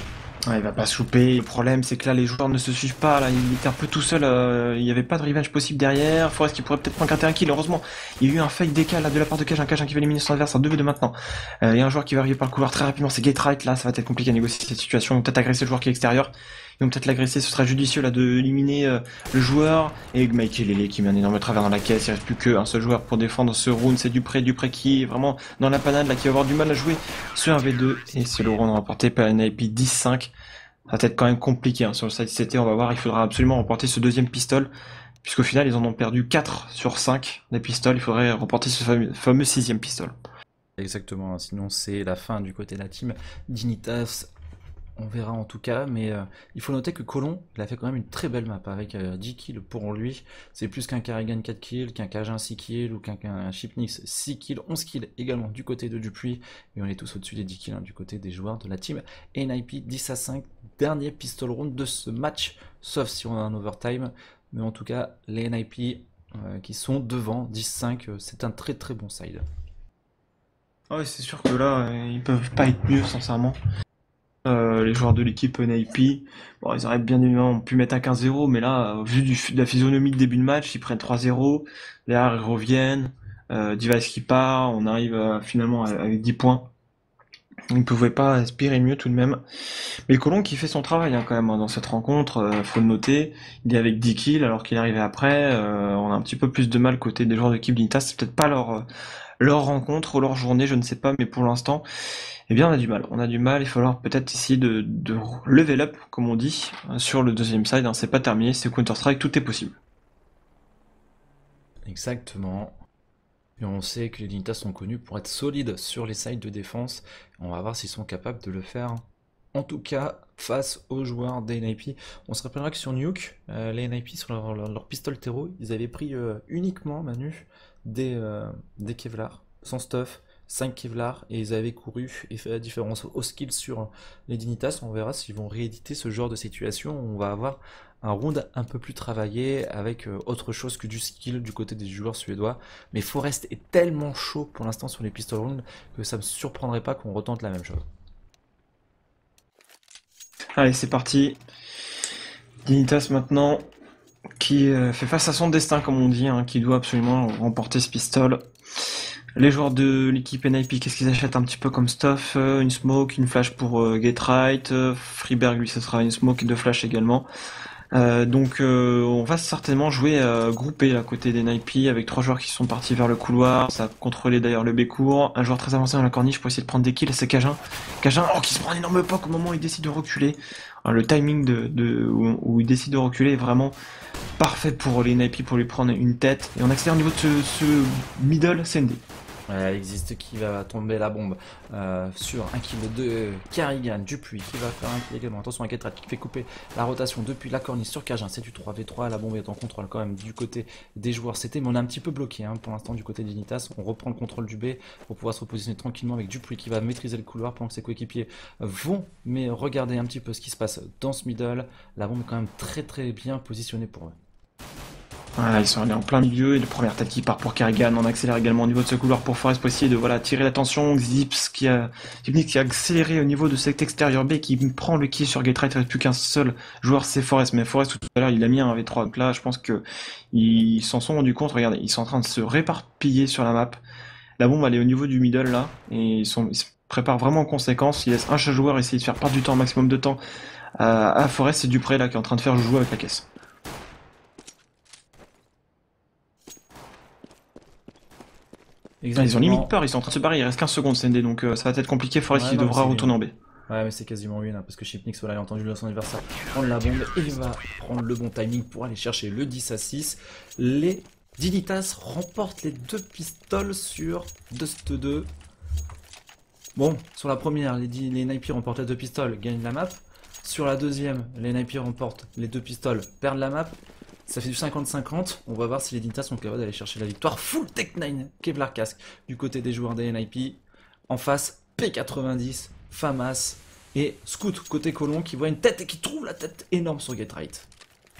Ouais, il va pas se louper. Le problème, c'est que là, les joueurs ne se suivent pas. Là, il était un peu tout seul. euh, il n'y avait pas de revenge possible derrière. Forest qui pourrait peut-être gratter un kill. Heureusement, il y a eu un fake décal là, de la part de Cajun. Cajun qui va éliminer son adversaire. deux v deux maintenant. Euh, Il y a un joueur qui va arriver par le couloir très rapidement. C'est Gateright. Là, ça va être compliqué à négocier cette situation. Ils vont peut-être agresser le joueur qui est extérieur. Ils vont peut-être l'agresser. Ce sera judicieux là de éliminer euh, le joueur. Et Michael Lele qui met un énorme travers dans la caisse. Il reste plus qu'un seul joueur pour défendre ce round. C'est Dupré. Dupré qui est vraiment dans la panade là, qui va avoir du mal à jouer sur un v deux. Et c'est le round remporté par N I P dix cinq. Ça va être quand même compliqué hein. Sur le site C T, on va voir, il faudra absolument remporter ce deuxième pistol, puisqu'au final ils en ont perdu quatre sur cinq des pistoles, il faudrait remporter ce fameux, fameux sixième pistol. Exactement, sinon c'est la fin du côté de la team Dignitas. On verra en tout cas, mais euh, il faut noter que Colon, il a fait quand même une très belle map avec euh, dix kills pour lui. C'est plus qu'un Carrigan quatre kills, qu'un Cajun six kills ou qu'un qu Chipnix six kills, onze kills également du côté de Dupuis. Et on est tous au-dessus des dix kills hein, du côté des joueurs de la team N I P dix à cinq. Dernier pistol round de ce match, sauf si on a un overtime. Mais en tout cas, les N I P euh, qui sont devant dix cinq, euh, c'est un très très bon side. Ah ouais, c'est sûr que là, euh, ils peuvent pas être mieux sincèrement. Euh, les joueurs de l'équipe N I P, bon, ils auraient bien évidemment pu mettre un quinze zéro, mais là, au vu du, de la physionomie de début de match, ils prennent trois zéro, les R ils reviennent, euh, Device qui part, on arrive euh, finalement avec dix points. Ils ne pouvaient pas aspirer mieux tout de même. Mais Colomb qui fait son travail hein, quand même hein, dans cette rencontre, euh, faut le noter. Il est avec dix kills alors qu'il est arrivé après. Euh, on a un petit peu plus de mal côté des joueurs de l'équipe d'Initas. C'est peut-être pas leur, euh, leur rencontre ou leur journée, je ne sais pas, mais pour l'instant, eh bien on a du mal. On a du mal, il va falloir peut-être essayer de, de level up, comme on dit, hein, sur le deuxième side. Hein, c'est pas terminé, c'est Counter-Strike, tout est possible. Exactement. Et on sait que les Dignitas sont connus pour être solides sur les sides de défense. On va voir s'ils sont capables de le faire. En tout cas, face aux joueurs des N I P, on se rappellera que sur Nuke, euh, les N I P sur leur, leur, leur pistol terreau, ils avaient pris euh, uniquement, Manu, des, euh, des Kevlar, sans stuff, cinq Kevlar, et ils avaient couru et fait la différence au skill sur les Dignitas. On verra s'ils vont rééditer ce genre de situation. On va avoir un round un peu plus travaillé avec euh, autre chose que du skill du côté des joueurs suédois. Mais Forest est tellement chaud pour l'instant sur les pistol rounds que ça me surprendrait pas qu'on retente la même chose. Allez, c'est parti. Dignitas maintenant, qui euh, fait face à son destin, comme on dit, hein, qui doit absolument remporter ce pistol. Les joueurs de l'équipe N I P, qu'est-ce qu'ils achètent un petit peu comme stuff? euh, Une smoke, une flash pour euh, Gateright. euh, Freeberg, lui, ce sera une smoke et deux flash également. Euh, donc euh, on va certainement jouer euh, groupé à côté des N I P avec trois joueurs qui sont partis vers le couloir. Ça a contrôlé d'ailleurs le B-court. Un joueur très avancé dans la corniche pour essayer de prendre des kills, c'est Cajun. Cajun oh, qui se prend un énorme poke au moment où il décide de reculer. Alors, le timing de, de où, où il décide de reculer est vraiment parfait pour les N I P pour lui prendre une tête. Et on accélère au niveau de ce, ce middle C N D. Ouais, il existe qui va tomber la bombe euh, sur un kill de Carrigan, Dupuis qui va faire un kill également. Attention à Gateright qui fait couper la rotation depuis la corniche sur Cajun. C'est du trois v trois, la bombe est en contrôle quand même du côté des joueurs C T, mais on est un petit peu bloqué hein, pour l'instant du côté d'Unitas. On reprend le contrôle du B pour pouvoir se repositionner tranquillement avec Dupuis qui va maîtriser le couloir pendant que ses coéquipiers vont mais regarder un petit peu ce qui se passe dans ce middle. La bombe est quand même très très bien positionnée pour eux. Voilà, ils sont allés en plein milieu et le première tête qui part pour Carrigan. On accélère également au niveau de ce couloir pour Forest pour essayer de voilà, tirer l'attention. Zips qui a, qui a accéléré au niveau de cet extérieur B qui prend le kill sur Gateright. Il ne reste plus qu'un seul joueur, c'est Forest. Mais Forest tout à l'heure il a mis un v trois. Donc là je pense que ils s'en sont rendus compte. Regardez, ils sont en train de se réparpiller sur la map. La bombe elle est au niveau du middle là. Et ils, sont, ils se préparent vraiment en conséquence. Ils laissent un chaque joueur essayer de faire perdre du temps, un maximum de temps à, à Forest. C'est Dupré là qui est en train de faire jouer avec la caisse. Ils ont limite peur, ils sont en train de se barrer, il reste quinze secondes C N D, donc euh, ça va être compliqué, Forest Ouais, il non, devra retourner en B. Ouais mais c'est quasiment win hein, parce que Chipnix voilà, il a entendu son adversaire prendre la bombe et il va prendre le bon timing pour aller chercher le dix à six. Les Dignitas remportent les deux pistoles sur Dust deux. Bon, sur la première, les, les N I P remportent les deux pistoles, gagnent la map. Sur la deuxième, les N I P remportent les deux pistoles, perdent la map. Ça fait du cinquante cinquante, on va voir si les Dignitas sont capables d'aller chercher la victoire. Full Tech neuf, Kevlar casque du côté des joueurs des N I P. En face, P quatre-vingt-dix, Famas et Scoot côté Colon qui voit une tête et qui trouve la tête énorme sur Gateright.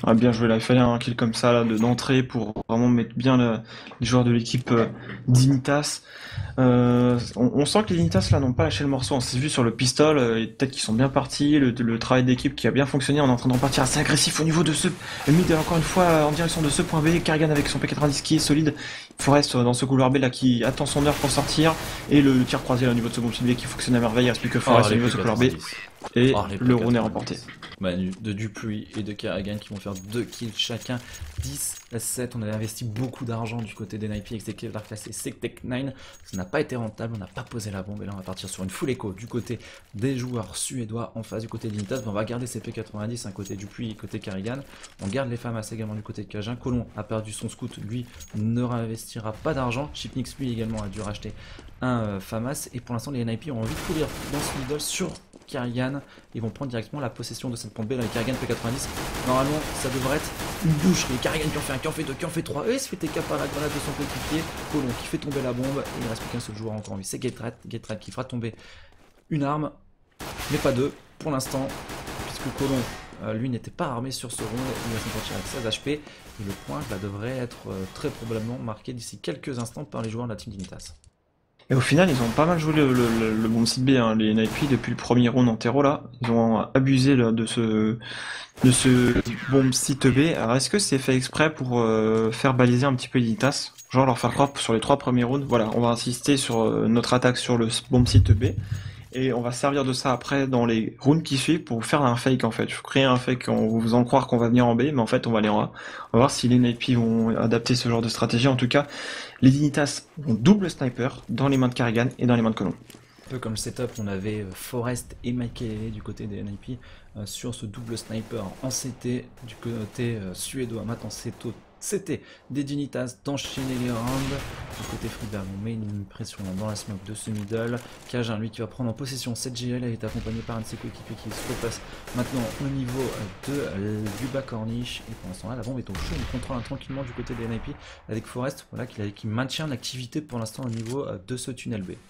Ah, bien joué là, il fallait un kill comme ça là, de d'entrée pour vraiment mettre bien le- les joueurs de l'équipe euh, Dignitas. Euh, on, on sent que les Dignitas là n'ont pas lâché le morceau, on s'est vu sur le pistol, euh, et peut-être qu'ils sont bien partis, le, le travail d'équipe qui a bien fonctionné, on est en train de repartir assez agressif au niveau de ce mid, encore une fois euh, en direction de ce point B, Karrigan avec son P quatre-vingt-dix qui est solide, Forest euh, dans ce couloir B là qui attend son heure pour sortir, et le tir croisé là, au niveau de ce bon B qui fonctionne à merveille, il reste plus que Oh, Forest au les niveau de plus ce couloir B, quatre-vingt-dix. et Oh, les le plus round est remporté. quatre-vingt-dix. Manu, de Dupuis et de Karrigan qui vont faire deux kills chacun, dix à sept. On avait investi beaucoup d'argent du côté des Nike avec ces Kevlar classés Sectec neuf. Ça n'a pas été rentable, on n'a pas posé la bombe. Et là, on va partir sur une full écho du côté des joueurs suédois en face du côté de Dignitas. On va garder ces P quatre-vingt-dix, un côté Dupuis et côté Karrigan. On garde les Famas également du côté de Cajun. Colon a perdu son scout, lui ne réinvestira pas d'argent. Chipnix, lui également, a dû racheter un euh, Famas. Et pour l'instant, les N I P ont envie de courir dans ce middle sur Karrigan. Ils vont prendre directement la possession de cette pompe B dans les Karrigan P quatre-vingt-dix. Normalement, ça devrait être une boucherie. Karrigan qui en fait un, qui en fait deux, qui en fait trois. Et il se fait T K par la grenade de son coéquipier. Colon qui fait tomber la bombe. Et il reste plus qu'un seul joueur encore en vie. C'est Getrad. Getrad qui fera tomber une arme, mais pas deux pour l'instant, puisque Colon, euh, lui, n'était pas armé sur ce round. Il va s'en sortir avec seize H P. Et le point là, devrait être euh, très probablement marqué d'ici quelques instants par les joueurs de la team Dignitas. Et au final, ils ont pas mal joué le, le, le, le bon site B, hein, les N I P, depuis le premier round en terreau là. Ils ont abusé là, de ce de ce bon site B. Alors est-ce que c'est fait exprès pour euh, faire baliser un petit peu Dignitas? Genre leur faire croire sur les trois premiers rounds, voilà, on va insister sur euh, notre attaque sur le bon site B. Et on va servir de ça après dans les rounds qui suivent pour faire un fake en fait. Il faut créer un fake en vous faisant croire qu'on va venir en B, mais en fait on va aller en A. On va voir si les N I P vont adapter ce genre de stratégie. En tout cas, les Dignitas ont double sniper dans les mains de Karrigan et dans les mains de Colon. Un peu comme le setup, on avait Forest et Michael du côté des N I P euh, sur ce double sniper en C T du côté euh, suédois. Maintenant c'était des Dignitas d'enchaîner les rounds. Du côté Friedberg, on met une pression dans la smoke de ce middle. Cajun, lui, qui va prendre en possession cette G L, elle est accompagnée par un de ses coéquipiers qui se repasse maintenant au niveau de, euh, du bas corniche. Et pour l'instant là, la bombe est au chaud, il contrôle tranquillement du côté des N I P avec Forest, voilà, qui, qui maintient l'activité pour l'instant au niveau euh, de ce tunnel B.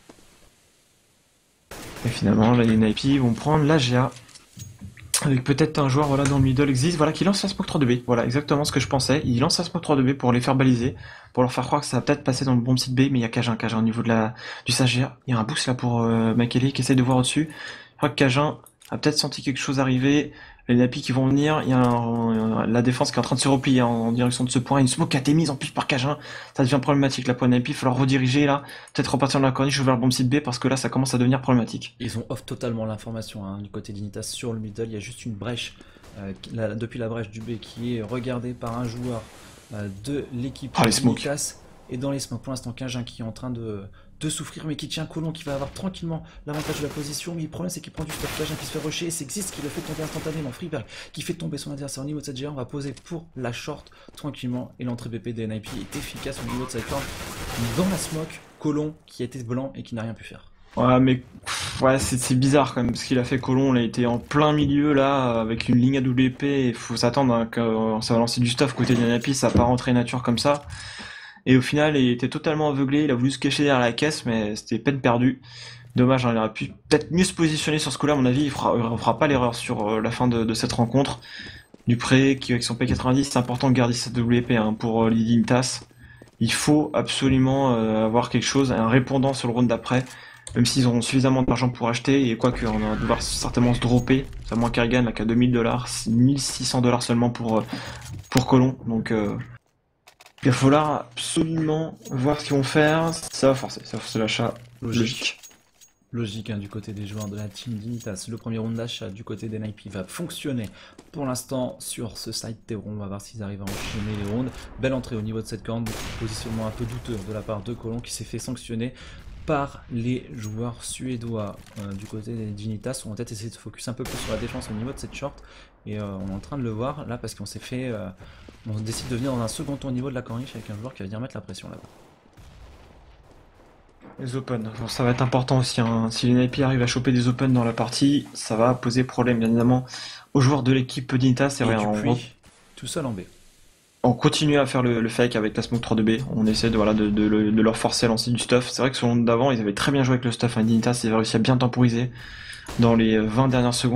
Et finalement, là, les N I P vont prendre la G A. Avec peut-être un joueur voilà, dans le middle existe, voilà, qui lance sa smoke trois deux B. Voilà, exactement ce que je pensais. Il lance sa smoke trois deux B pour les faire baliser, pour leur faire croire que ça va peut-être passer dans le bon site B, mais il y a Cajun, Cajun au niveau de la, du Sagir. Il y a un boost là pour euh, Makeli qui essaie de voir au-dessus. Je crois que Cajun a peut-être senti quelque chose arriver. Les N I P qui vont venir, il y a un, la défense qui est en train de se replier en, en direction de ce point. Une smoke qui a été mise en plus par Cajun. Ça devient problématique là pour les N I P. Il va falloir rediriger là. Peut-être repartir dans la corniche vers le bon site B parce que là ça commence à devenir problématique. Ils ont off totalement l'information hein, du côté d'Initas sur le middle. Il y a juste une brèche euh, la, depuis la brèche du B qui est regardée par un joueur euh, de l'équipe oh, d'Initas. Et dans les smokes, pour l'instant, Cajun qui est en train de, de souffrir, mais qui tient Colon, qui va avoir tranquillement l'avantage de la position. Mais le problème, c'est qu'il prend du stuff. Cajun qui se fait rusher, et c'est Xist qui le fait tomber instantanément. Freeberg qui fait tomber son adversaire au niveau de cette G A. On va poser pour la short tranquillement. Et l'entrée B P des N I P est efficace au niveau de cette corde. Dans la smoke, Colon qui était blanc et qui n'a rien pu faire. Ouais, mais pff, ouais, c'est bizarre quand même, ce qu'il a fait Colon, il a été en plein milieu là, avec une ligne à double épée, il faut s'attendre hein, que ça va lancer du stuff côté des N I P, ça va pas rentrer nature comme ça. Et au final, il était totalement aveuglé, il a voulu se cacher derrière la caisse, mais c'était peine perdue. Dommage, hein, il aurait pu peut-être mieux se positionner sur ce coup-là, à mon avis, il fera, il fera pas l'erreur sur euh, la fin de, de cette rencontre. Dupré, qui avec son P quatre-vingt-dix, c'est important de garder cette double épée hein, pour euh, les Dignitas. Il faut absolument euh, avoir quelque chose, un répondant sur le round d'après. Même s'ils auront suffisamment d'argent pour acheter, et quoi qu'on va devoir certainement se dropper, ça moins Karrigan là, qui a deux mille dollars, mille six cents dollars seulement pour, euh, pour Colon, donc euh, il va falloir absolument voir ce qu'ils vont faire, ça va forcer, ça va forcer l'achat, logique. Logique, logique hein, du côté des joueurs de la team Dignitas, le premier round d'achat du côté des N I P va fonctionner pour l'instant sur ce side terreau, on va voir s'ils arrivent à enchaîner les rounds, belle entrée au niveau de cette corde, positionnement un peu douteux de la part de Colon qui s'est fait sanctionner par les joueurs suédois euh, du côté des Dignitas. On va peut-être essayer de se focus un peu plus sur la défense au niveau de cette short et euh, on est en train de le voir là parce qu'on s'est fait euh, on décide de venir dans un second tour au niveau de la corniche avec un joueur qui va venir mettre la pression là-bas. Les open, alors, ça va être important aussi hein. Si les N I P arrivent à choper des open dans la partie, ça va poser problème bien évidemment aux joueurs de l'équipe Dignitas. C'est vrai, on... tout seul en B. On continue à faire le, le fake avec la smoke trois deux B, on essaie de, voilà, de, de, de, de leur forcer à lancer du stuff. C'est vrai que sur le round d'avant, ils avaient très bien joué avec le stuff, hein. Dignitas, ils avaient réussi à bien temporiser dans les vingt dernières secondes.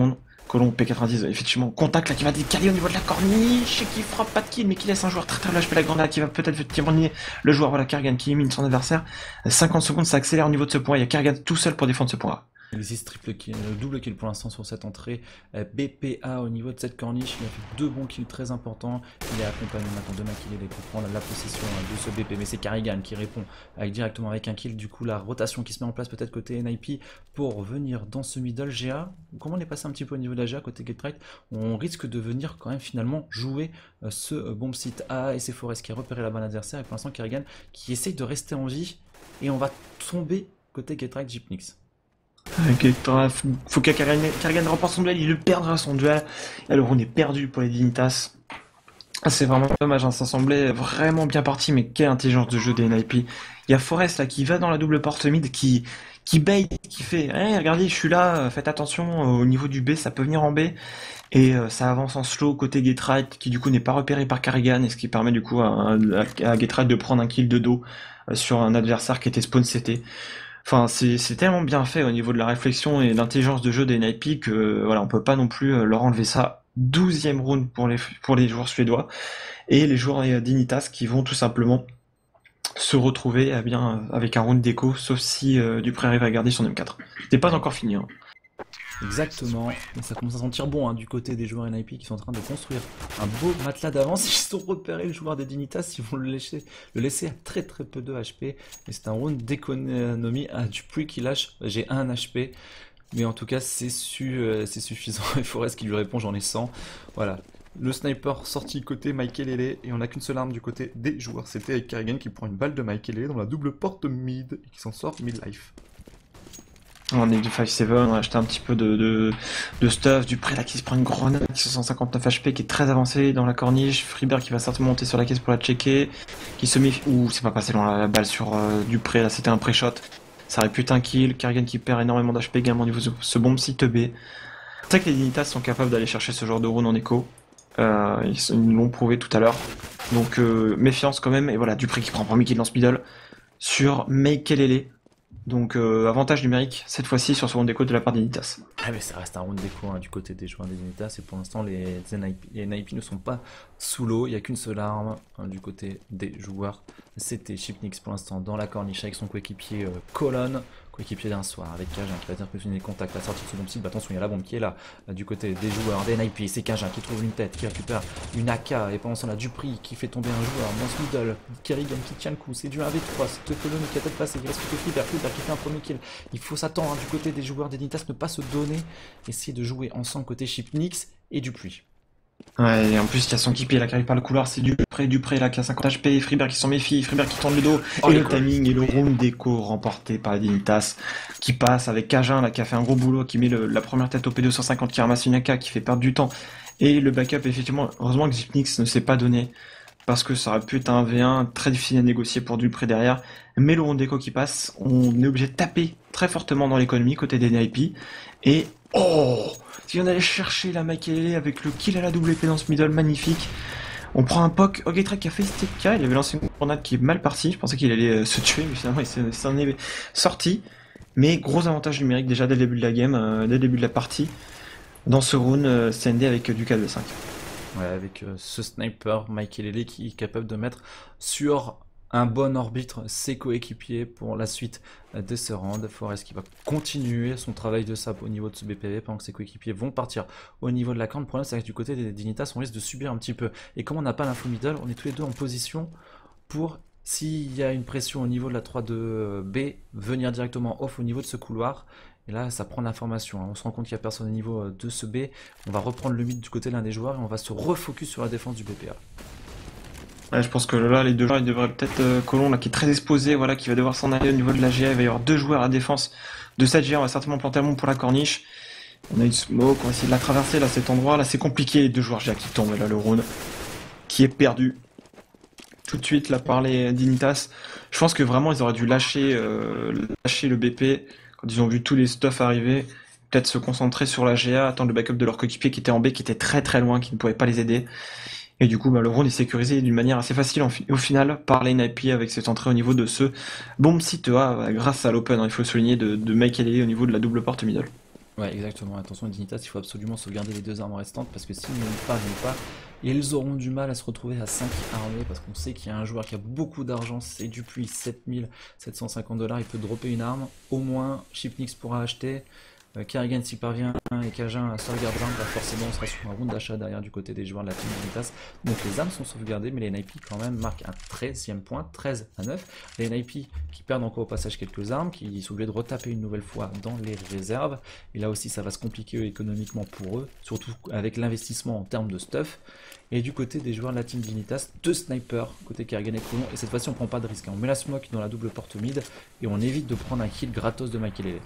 Colomb P quatre-vingt-dix, effectivement, contact là qui va décaler au niveau de la corniche et qui frappe pas de kill, mais qui laisse un joueur très très lâche. La grenade qui va peut-être terminer le joueur, voilà, Kerrigan qui élimine son adversaire. cinquante secondes, ça accélère au niveau de ce point. Il y a Kerrigan tout seul pour défendre ce point. Il existe triple kill, euh, double kill pour l'instant sur cette entrée. Euh, B P A au niveau de cette corniche, il a fait deux bons kills très importants. Il est accompagné maintenant de Makelele pour prendre la possession euh, de ce B P, mais c'est Kerrigan qui répond avec, directement avec un kill. Du coup, la rotation qui se met en place peut-être côté N I P pour venir dans ce middle G A. Comment on est passé un petit peu au niveau de la G A côté Getright? On risque de venir quand même finalement jouer euh, ce euh, bomb site A et c'est Forest qui a repéré la bonne adversaire. Et pour l'instant, Kerrigan qui essaye de rester en vie et on va tomber côté Getright Gypnix. Okay, faut, faut que Kerrigan remporte son duel, il le perdra son duel. Alors on est perdu pour les Dignitas. C'est vraiment dommage, hein. Ça semblait vraiment bien parti, mais quelle intelligence de jeu des N I P. Il y a Forest là qui va dans la double porte mid, qui, qui bait, qui fait hey, regardez, je suis là, faites attention, au niveau du B, ça peut venir en B. Et euh, ça avance en slow côté Getright, qui du coup n'est pas repéré par Kerrigan, et ce qui permet du coup à, à, à Getright de prendre un kill de dos euh, sur un adversaire qui était spawn C T. Enfin, c'est tellement bien fait au niveau de la réflexion et l'intelligence de jeu des N I P que voilà, on peut pas non plus leur enlever ça. douzième round pour les, pour les joueurs suédois et les joueurs d'Initas qui vont tout simplement se retrouver eh bien, avec un round d'écho, sauf si euh, Dupré arrive à garder son M quatre. C'était pas encore fini. Hein. Exactement, mais ça commence à sentir bon hein, du côté des joueurs N I P qui sont en train de construire un beau matelas d'avance. Ils ont repéré le joueur des Dignitas, ils vont le laisser, le laisser à très très peu de H P. Et c'est un round d'économie à Dupuis qui lâche, j'ai un H P. Mais en tout cas c'est su, euh, suffisant. Et Forest qui lui répond j'en ai cent. Voilà, le sniper sorti côté Makelele et on n'a qu'une seule arme du côté des joueurs. C'était avec Kerrigan qui prend une balle de Makelele dans la double porte mid et qui s'en sort mid-life. On est du cinq sept, on a acheté un petit peu de, de, de stuff, Dupré là qui se prend une grenade qui cent cinquante-neuf H P qui est très avancé dans la corniche, Freeberg qui va certainement monter sur la caisse pour la checker, qui se méfie, ouh c'est pas passé loin la, la balle sur euh, Dupré, là c'était un pré-shot, ça aurait pu être un kill, Kerrigan qui perd énormément d'H P également au niveau de ce bomb site B. C'est vrai que les Dignitas sont capables d'aller chercher ce genre de round en écho, euh, ils, ils l'ont prouvé tout à l'heure, donc euh, méfiance quand même, et voilà Dupré qui prend un premier kill dans ce middle sur Makelele. Donc euh, avantage numérique cette fois-ci sur ce round d'écho de la part des Dignitas. Ah mais ça reste un round d'écho hein, du côté des joueurs des Dignitas et pour l'instant les N I P, les N I P ne sont pas sous l'eau, il n'y a qu'une seule arme hein, du côté des joueurs. C'était Gypnix pour l'instant dans la corniche avec son coéquipier euh, Colonne, coéquipier d'un soir avec Cajun qui va interpréter les contacts à la sortie de ce bomb site. Bah, attention, il y a la bombe qui est là euh, du côté des joueurs des N I P, c'est Cajun qui trouve une tête, qui récupère une A K et pendant ce temps là Dupré qui fait tomber un joueur dans ce middle, Kerrigan qui tient le coup, c'est du un v trois, c'est Colonne qui a peut-être passé, il reste plus que Flipper, Flipper qui fait un premier kill. Il faut s'attendre hein, du côté des joueurs des Dignitas, ne pas se donner, essayer de jouer ensemble côté Gypnix et Dupuis. Ouais, et en plus, il y a son équipier là qui arrive par le couloir, c'est Dupré, Dupré là qui a cinquante H P, Freeberg qui s'en méfie, Freeberg qui tourne le dos, oh, et le timing et le round d'écho remporté par les Dignitas, qui passe avec Cajun là qui a fait un gros boulot, qui met le, la première tête au P deux cent cinquante, qui ramasse une A K, qui fait perdre du temps, et le backup, effectivement, heureusement que Gypnix ne s'est pas donné, parce que ça aurait pu être un V un très difficile à négocier pour Dupré derrière, mais le round d'écho qui passe, on est obligé de taper très fortement dans l'économie côté des N I P, et oh, si on allait chercher la Makelele avec le kill à la W P dans ce middle magnifique, on prend un poke, Ogetrek qui a fait S T K, il avait lancé une grenade qui est mal partie, je pensais qu'il allait euh, se tuer, mais finalement il s'en est sorti, mais gros avantage numérique déjà dès le début de la game, euh, dès le début de la partie, dans ce round euh, C N D avec euh, du K deux cinq. Ouais, avec euh, ce sniper, Makelele qui est capable de mettre sur un bon arbitre ses coéquipiers pour la suite de ce round. Forest qui va continuer son travail de sap au niveau de ce B P V pendant que ses coéquipiers vont partir au niveau de la camp. Le problème c'est que du côté des Dignitas on risque de subir un petit peu. Et comme on n'a pas l'info middle, on est tous les deux en position pour, s'il y a une pression au niveau de la trois deux B, venir directement off au niveau de ce couloir. Et là ça prend l'information, hein. On se rend compte qu'il n'y a personne au niveau de ce B. On va reprendre le mid du côté de l'un des joueurs et on va se refocus sur la défense du B P A. Ouais, je pense que là, les deux joueurs, ils devraient peut-être euh, Colomb, là, qui est très exposé, voilà, qui va devoir s'en aller au niveau de la G A. Il va y avoir deux joueurs à défense de cette G A. On va certainement planter un bombe pour la corniche. On a une smoke, on va essayer de la traverser, là, cet endroit. Là, c'est compliqué, les deux joueurs G A qui tombent, et là, le round qui est perdu. Tout de suite, là, par les Dignitas. Je pense que vraiment, ils auraient dû lâcher, euh, lâcher le B P quand ils ont vu tous les stuff arriver. Peut-être se concentrer sur la G A, attendre le backup de leur coéquipier qui était en B, qui était très très loin, qui ne pouvait pas les aider. Et du coup, bah, le round est sécurisé d'une manière assez facile en fi au final par les N I P avec cette entrée au niveau de ce bomb site A, grâce à l'open, hein, il faut souligner, de, de Makelele au niveau de la double porte middle. Ouais, exactement. Attention, Dignitas, il faut absolument sauvegarder les deux armes restantes parce que s'ils ne le parviennent pas, ils auront du mal à se retrouver à cinq armées parce qu'on sait qu'il y a un joueur qui a beaucoup d'argent, c'est Dupuis, sept mille sept cent cinquante dollars, il peut dropper une arme, au moins Chipnix pourra acheter. Euh, Kerrigan s'y parvient et Cajun à sauvegarder l'arme, bah forcément on sera sur un round d'achat derrière du côté des joueurs de la team Dignitas. Donc les armes sont sauvegardées, mais les N I P quand même marquent un treizième point, treize à neuf. Les N I P qui perdent encore au passage quelques armes, qui sont obligés de retaper une nouvelle fois dans les réserves. Et là aussi ça va se compliquer économiquement pour eux, surtout avec l'investissement en termes de stuff. Et du côté des joueurs de la team Dignitas, deux snipers côté Kerrigan et Colon, et cette fois-ci on prend pas de risque. On met la smoke dans la double porte mid et on évite de prendre un kill gratos de Makelele.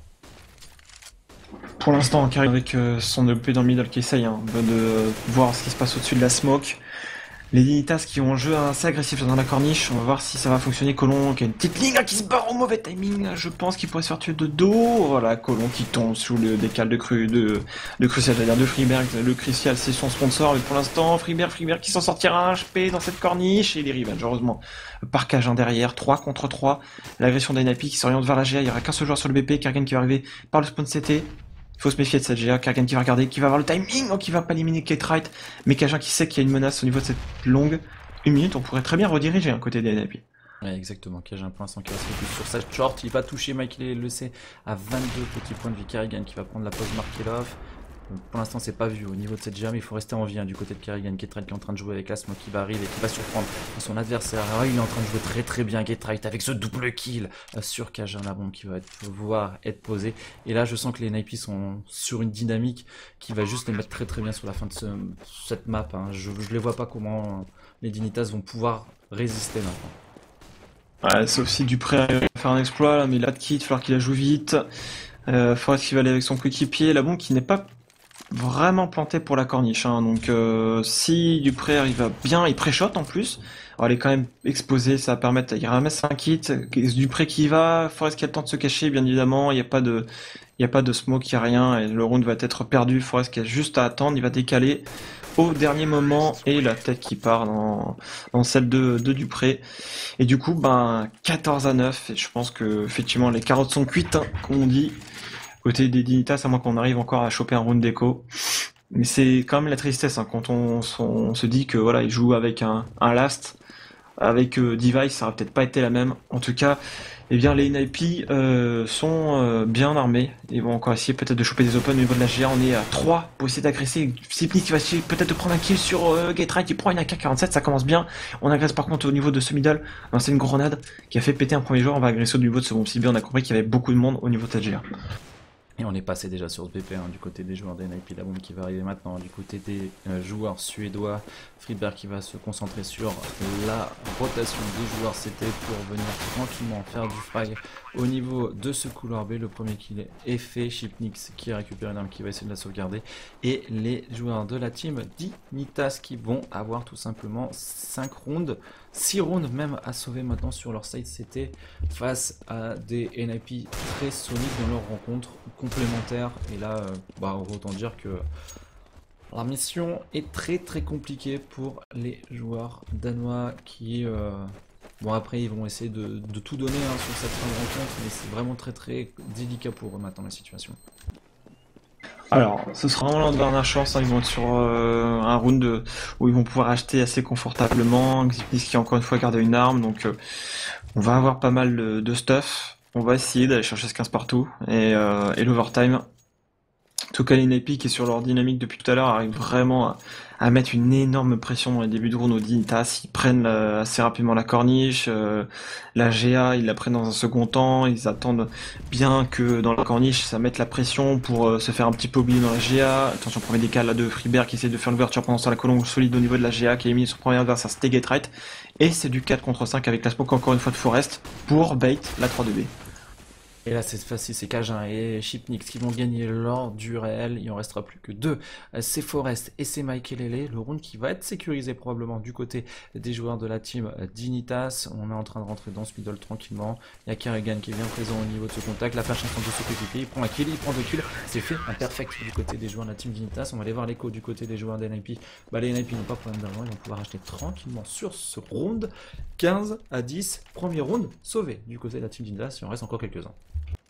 Pour l'instant, Carry avec euh, son E P dans le middle qui essaye hein, de euh, voir ce qui se passe au-dessus de la smoke. Les Dignitas qui ont un jeu assez agressif dans la corniche, on va voir si ça va fonctionner. Colon qui a une petite ligne qui se barre au mauvais timing, je pense qu'il pourrait se faire tuer de dos. Voilà, Colon qui tombe sous le décal de cru de, de Crucial, c'est-à-dire de Freeberg. Le Crucial c'est son sponsor, mais pour l'instant, Freeberg, Freeberg qui s'en sortira un H P dans cette corniche et les revenge, heureusement. Par Cajun derrière, trois contre trois. L'agression d'N I P qui s'oriente vers la G A, il n'y aura qu'un seul joueur sur le B P, Kerrigan qui va arriver par le spawn C T. Il faut se méfier de cette G A, Kerrigan qui va regarder, qui va avoir le timing, donc qui va pas éliminer K-Trite, mais Cajun qui sait qu'il y a une menace au niveau de cette longue. Une minute, on pourrait très bien rediriger un côté des N I P. Ouais, exactement. Cajun pour l'instant qui va se focus sur sa short. Il va toucher Michael le sait à vingt-deux petits points de vie. Kerrigan qui va prendre la pause Markelov. Pour l'instant, c'est pas vu au niveau de cette G A, mais il faut rester en vie hein, du côté de Kerrigan. Getrite qui est en train de jouer avec la smoke qui va arriver et qui va surprendre son adversaire. Ah, il est en train de jouer très très bien Getrite avec ce double kill euh, sur Cajun, la bombe qui va être, pouvoir être posée. Et là, je sens que les N I P sont sur une dynamique qui va juste les mettre très très bien sur la fin de ce, cette map. Hein. Je, je les vois pas comment euh, les Dignitas vont pouvoir résister maintenant. Ouais, sauf si Dupré arrive à faire un exploit, là, mais il a de kit, il va falloir qu'il la joue vite. Euh, Forest qui va aller avec son coéquipier, la bombe qui n'est pas vraiment plantée pour la corniche. Hein. Donc euh, si Dupré arrive à bien, il pré-shot en plus. Alors, elle est quand même exposée, ça va permettre, il ramasse un kit. Dupré qui y va, Forest qui a le temps de se cacher, bien évidemment. Il n'y a pas de, il y a pas de smoke, il n'y a rien, et le round va être perdu. Forest qui a juste à attendre, il va décaler au dernier moment et la tête qui part dans, dans celle de, de Dupré. Et du coup, ben quatorze à neuf. Et je pense que effectivement les carottes sont cuites, hein, comme on dit. Côté des Dignitas, à moins qu'on arrive encore à choper un round d'écho. Mais c'est quand même la tristesse hein, quand on, on, on se dit que voilà, il joue avec un, un last, avec euh, Device, ça aurait peut-être pas été la même. En tout cas, eh bien les N I P euh, sont euh, bien armés. Ils vont encore essayer peut-être de choper des open au niveau de la G A. On est à trois pour essayer d'agresser. Sipnik qui va essayer peut-être de prendre un kill sur euh, Getrite qui prend une A K quarante-sept, ça commence bien. On agresse par contre au niveau de ce middle. C'est une grenade qui a fait péter un premier joueur. On va agresser au niveau de ce bon C B. On a compris qu'il y avait beaucoup de monde au niveau de cette G A. Et on est passé déjà sur ce B P hein, du côté des joueurs des N I P, la bombe qui va arriver maintenant du côté des euh, joueurs suédois. Friedberg qui va se concentrer sur la rotation des joueurs C T pour venir tranquillement faire du frag au niveau de ce couloir B. Le premier kill est fait, Chipnix qui récupère une arme qui va essayer de la sauvegarder. Et les joueurs de la team Dignitas qui vont avoir tout simplement cinq rounds, six rounds même à sauver maintenant sur leur side C T face à des N I P très solides dans leur rencontre complémentaire. Et là, euh, bah, autant dire que la mission est très très compliquée pour les joueurs danois qui... Euh, bon après ils vont essayer de, de tout donner hein, sur cette fin de rencontre, mais c'est vraiment très très délicat pour eux maintenant la situation. Alors, ce sera vraiment leur dernière chance, hein. Ils vont être sur euh, un round de, où ils vont pouvoir acheter assez confortablement. Xipnis qui encore une fois garde une arme, donc euh, on va avoir pas mal de, de stuff. On va essayer d'aller chercher ce quinze partout, et, euh, et l'overtime. En tout cas, les N I P qui est sur leur dynamique depuis tout à l'heure arrivent vraiment à, à mettre une énorme pression dans les débuts de round aux Dignitas. Ils prennent la, assez rapidement la corniche, euh, la G A, ils la prennent dans un second temps. Ils attendent bien que dans la corniche, ça mette la pression pour euh, se faire un petit peu oublier dans la G A. Attention, premier décal là de Freeberg qui essaie de faire l'ouverture pendant ce la colonne solide au niveau de la G A qui a mis son premier adversaire, c'était Getrite. Et c'est du quatre contre cinq avec la smoke encore une fois de Forest pour bait la trois deux B. Et là cette fois-ci c'est Cajun et Chipnix qui vont gagner lors du réel. Il en restera plus que deux. C'est Forest et c'est Makelele. Le round qui va être sécurisé probablement du côté des joueurs de la team Dignitas. On est en train de rentrer dans ce middle tranquillement. Il y a Kerrigan qui est bien présent au niveau de ce contact. La flash instant de ce coéquipier. Il prend un kill, il prend deux kills. C'est fait, un perfect du côté des joueurs de la team Dignitas. On va aller voir l'écho du côté des joueurs des N I P. Bah, les N I P n'ont pas de problème d'argent. Ils vont pouvoir acheter tranquillement sur ce round. quinze à dix. Premier round sauvé du côté de la team Dignitas. Il en reste encore quelques-uns.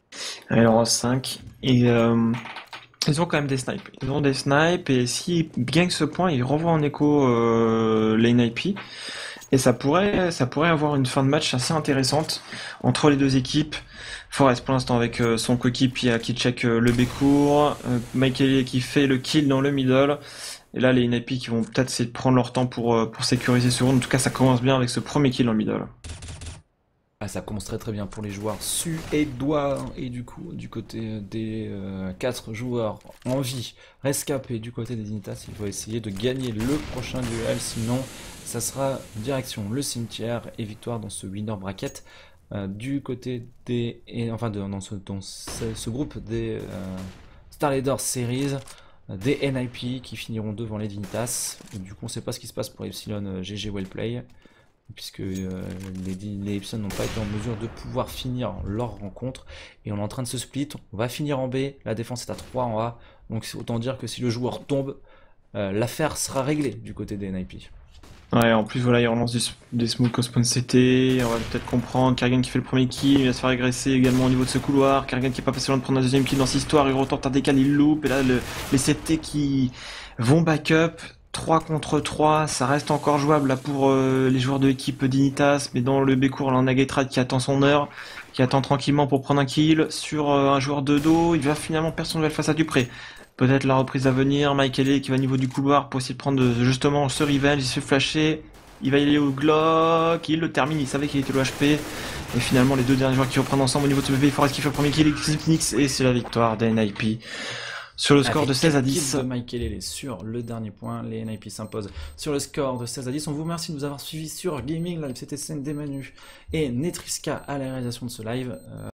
Alors cinq. Et euh, ils ont quand même des snipes. Ils ont des snipes et s'ils gagnent ce point, ils renvoient en écho euh, lane I P. Et ça pourrait, ça pourrait avoir une fin de match assez intéressante entre les deux équipes. Forest pour l'instant avec euh, son coéquipier qui check euh, le B-court, euh, Michael qui fait le kill dans le middle. Et là les N I P qui vont peut-être essayer de prendre leur temps pour, euh, pour sécuriser ce round. En tout cas ça commence bien avec ce premier kill dans le middle. Ah, ça commence très très bien pour les joueurs suédois. Et du coup, du côté des euh, quatre joueurs en vie rescapés du côté des Dignitas, il faut essayer de gagner le prochain duel. Sinon, ça sera direction le cimetière et victoire dans ce winner bracket. Euh, du côté des. Et, enfin, de, dans, ce, dans ce, ce groupe des euh, Star Leaders Series. euh, Des N I P qui finiront devant les Dignitas. Du coup, on ne sait pas ce qui se passe pour Epsilon euh, G G Wellplay, puisque euh, les, les Epsilon n'ont pas été en mesure de pouvoir finir leur rencontre. Et on est en train de se split. On va finir en B. La défense est à trois en A. Donc c'est autant dire que si le joueur tombe, euh, l'affaire sera réglée du côté des N I P. Ouais, en plus voilà, il relance des, des smokes au spawn C T, on va peut-être comprendre, Kerrigan qui fait le premier kill, il va se faire agresser également au niveau de ce couloir, Kerrigan qui est pas passé loin de prendre un deuxième kill dans cette histoire, il retente un décal, il loupe, et là le, les C T qui vont backup, trois contre trois, ça reste encore jouable là pour euh, les joueurs de l'équipe Dignitas, mais dans le B-court, là on a Gatrad qui attend son heure, qui attend tranquillement pour prendre un kill sur euh, un joueur de dos, il va finalement perdre son duel face à Dupré. Peut-être la reprise à venir, Michael qui va au niveau du couloir pour essayer de prendre de- justement ce revenge, il se fait flasher, il va y aller au Glock, il le termine, il savait qu'il était le H P, et finalement les deux derniers joueurs qui reprennent ensemble au niveau de ce B P, Forest qui fait le premier kill, Xipnix, et c'est la victoire des N I P sur le score Avec de seize à quatre dix. kills de Michael sur le dernier point, les N I P s'imposent sur le score de seize à dix. On vous remercie de nous avoir suivis sur Gaming Live, c'était Scène des Manus et Netriska à la réalisation de ce live. Euh,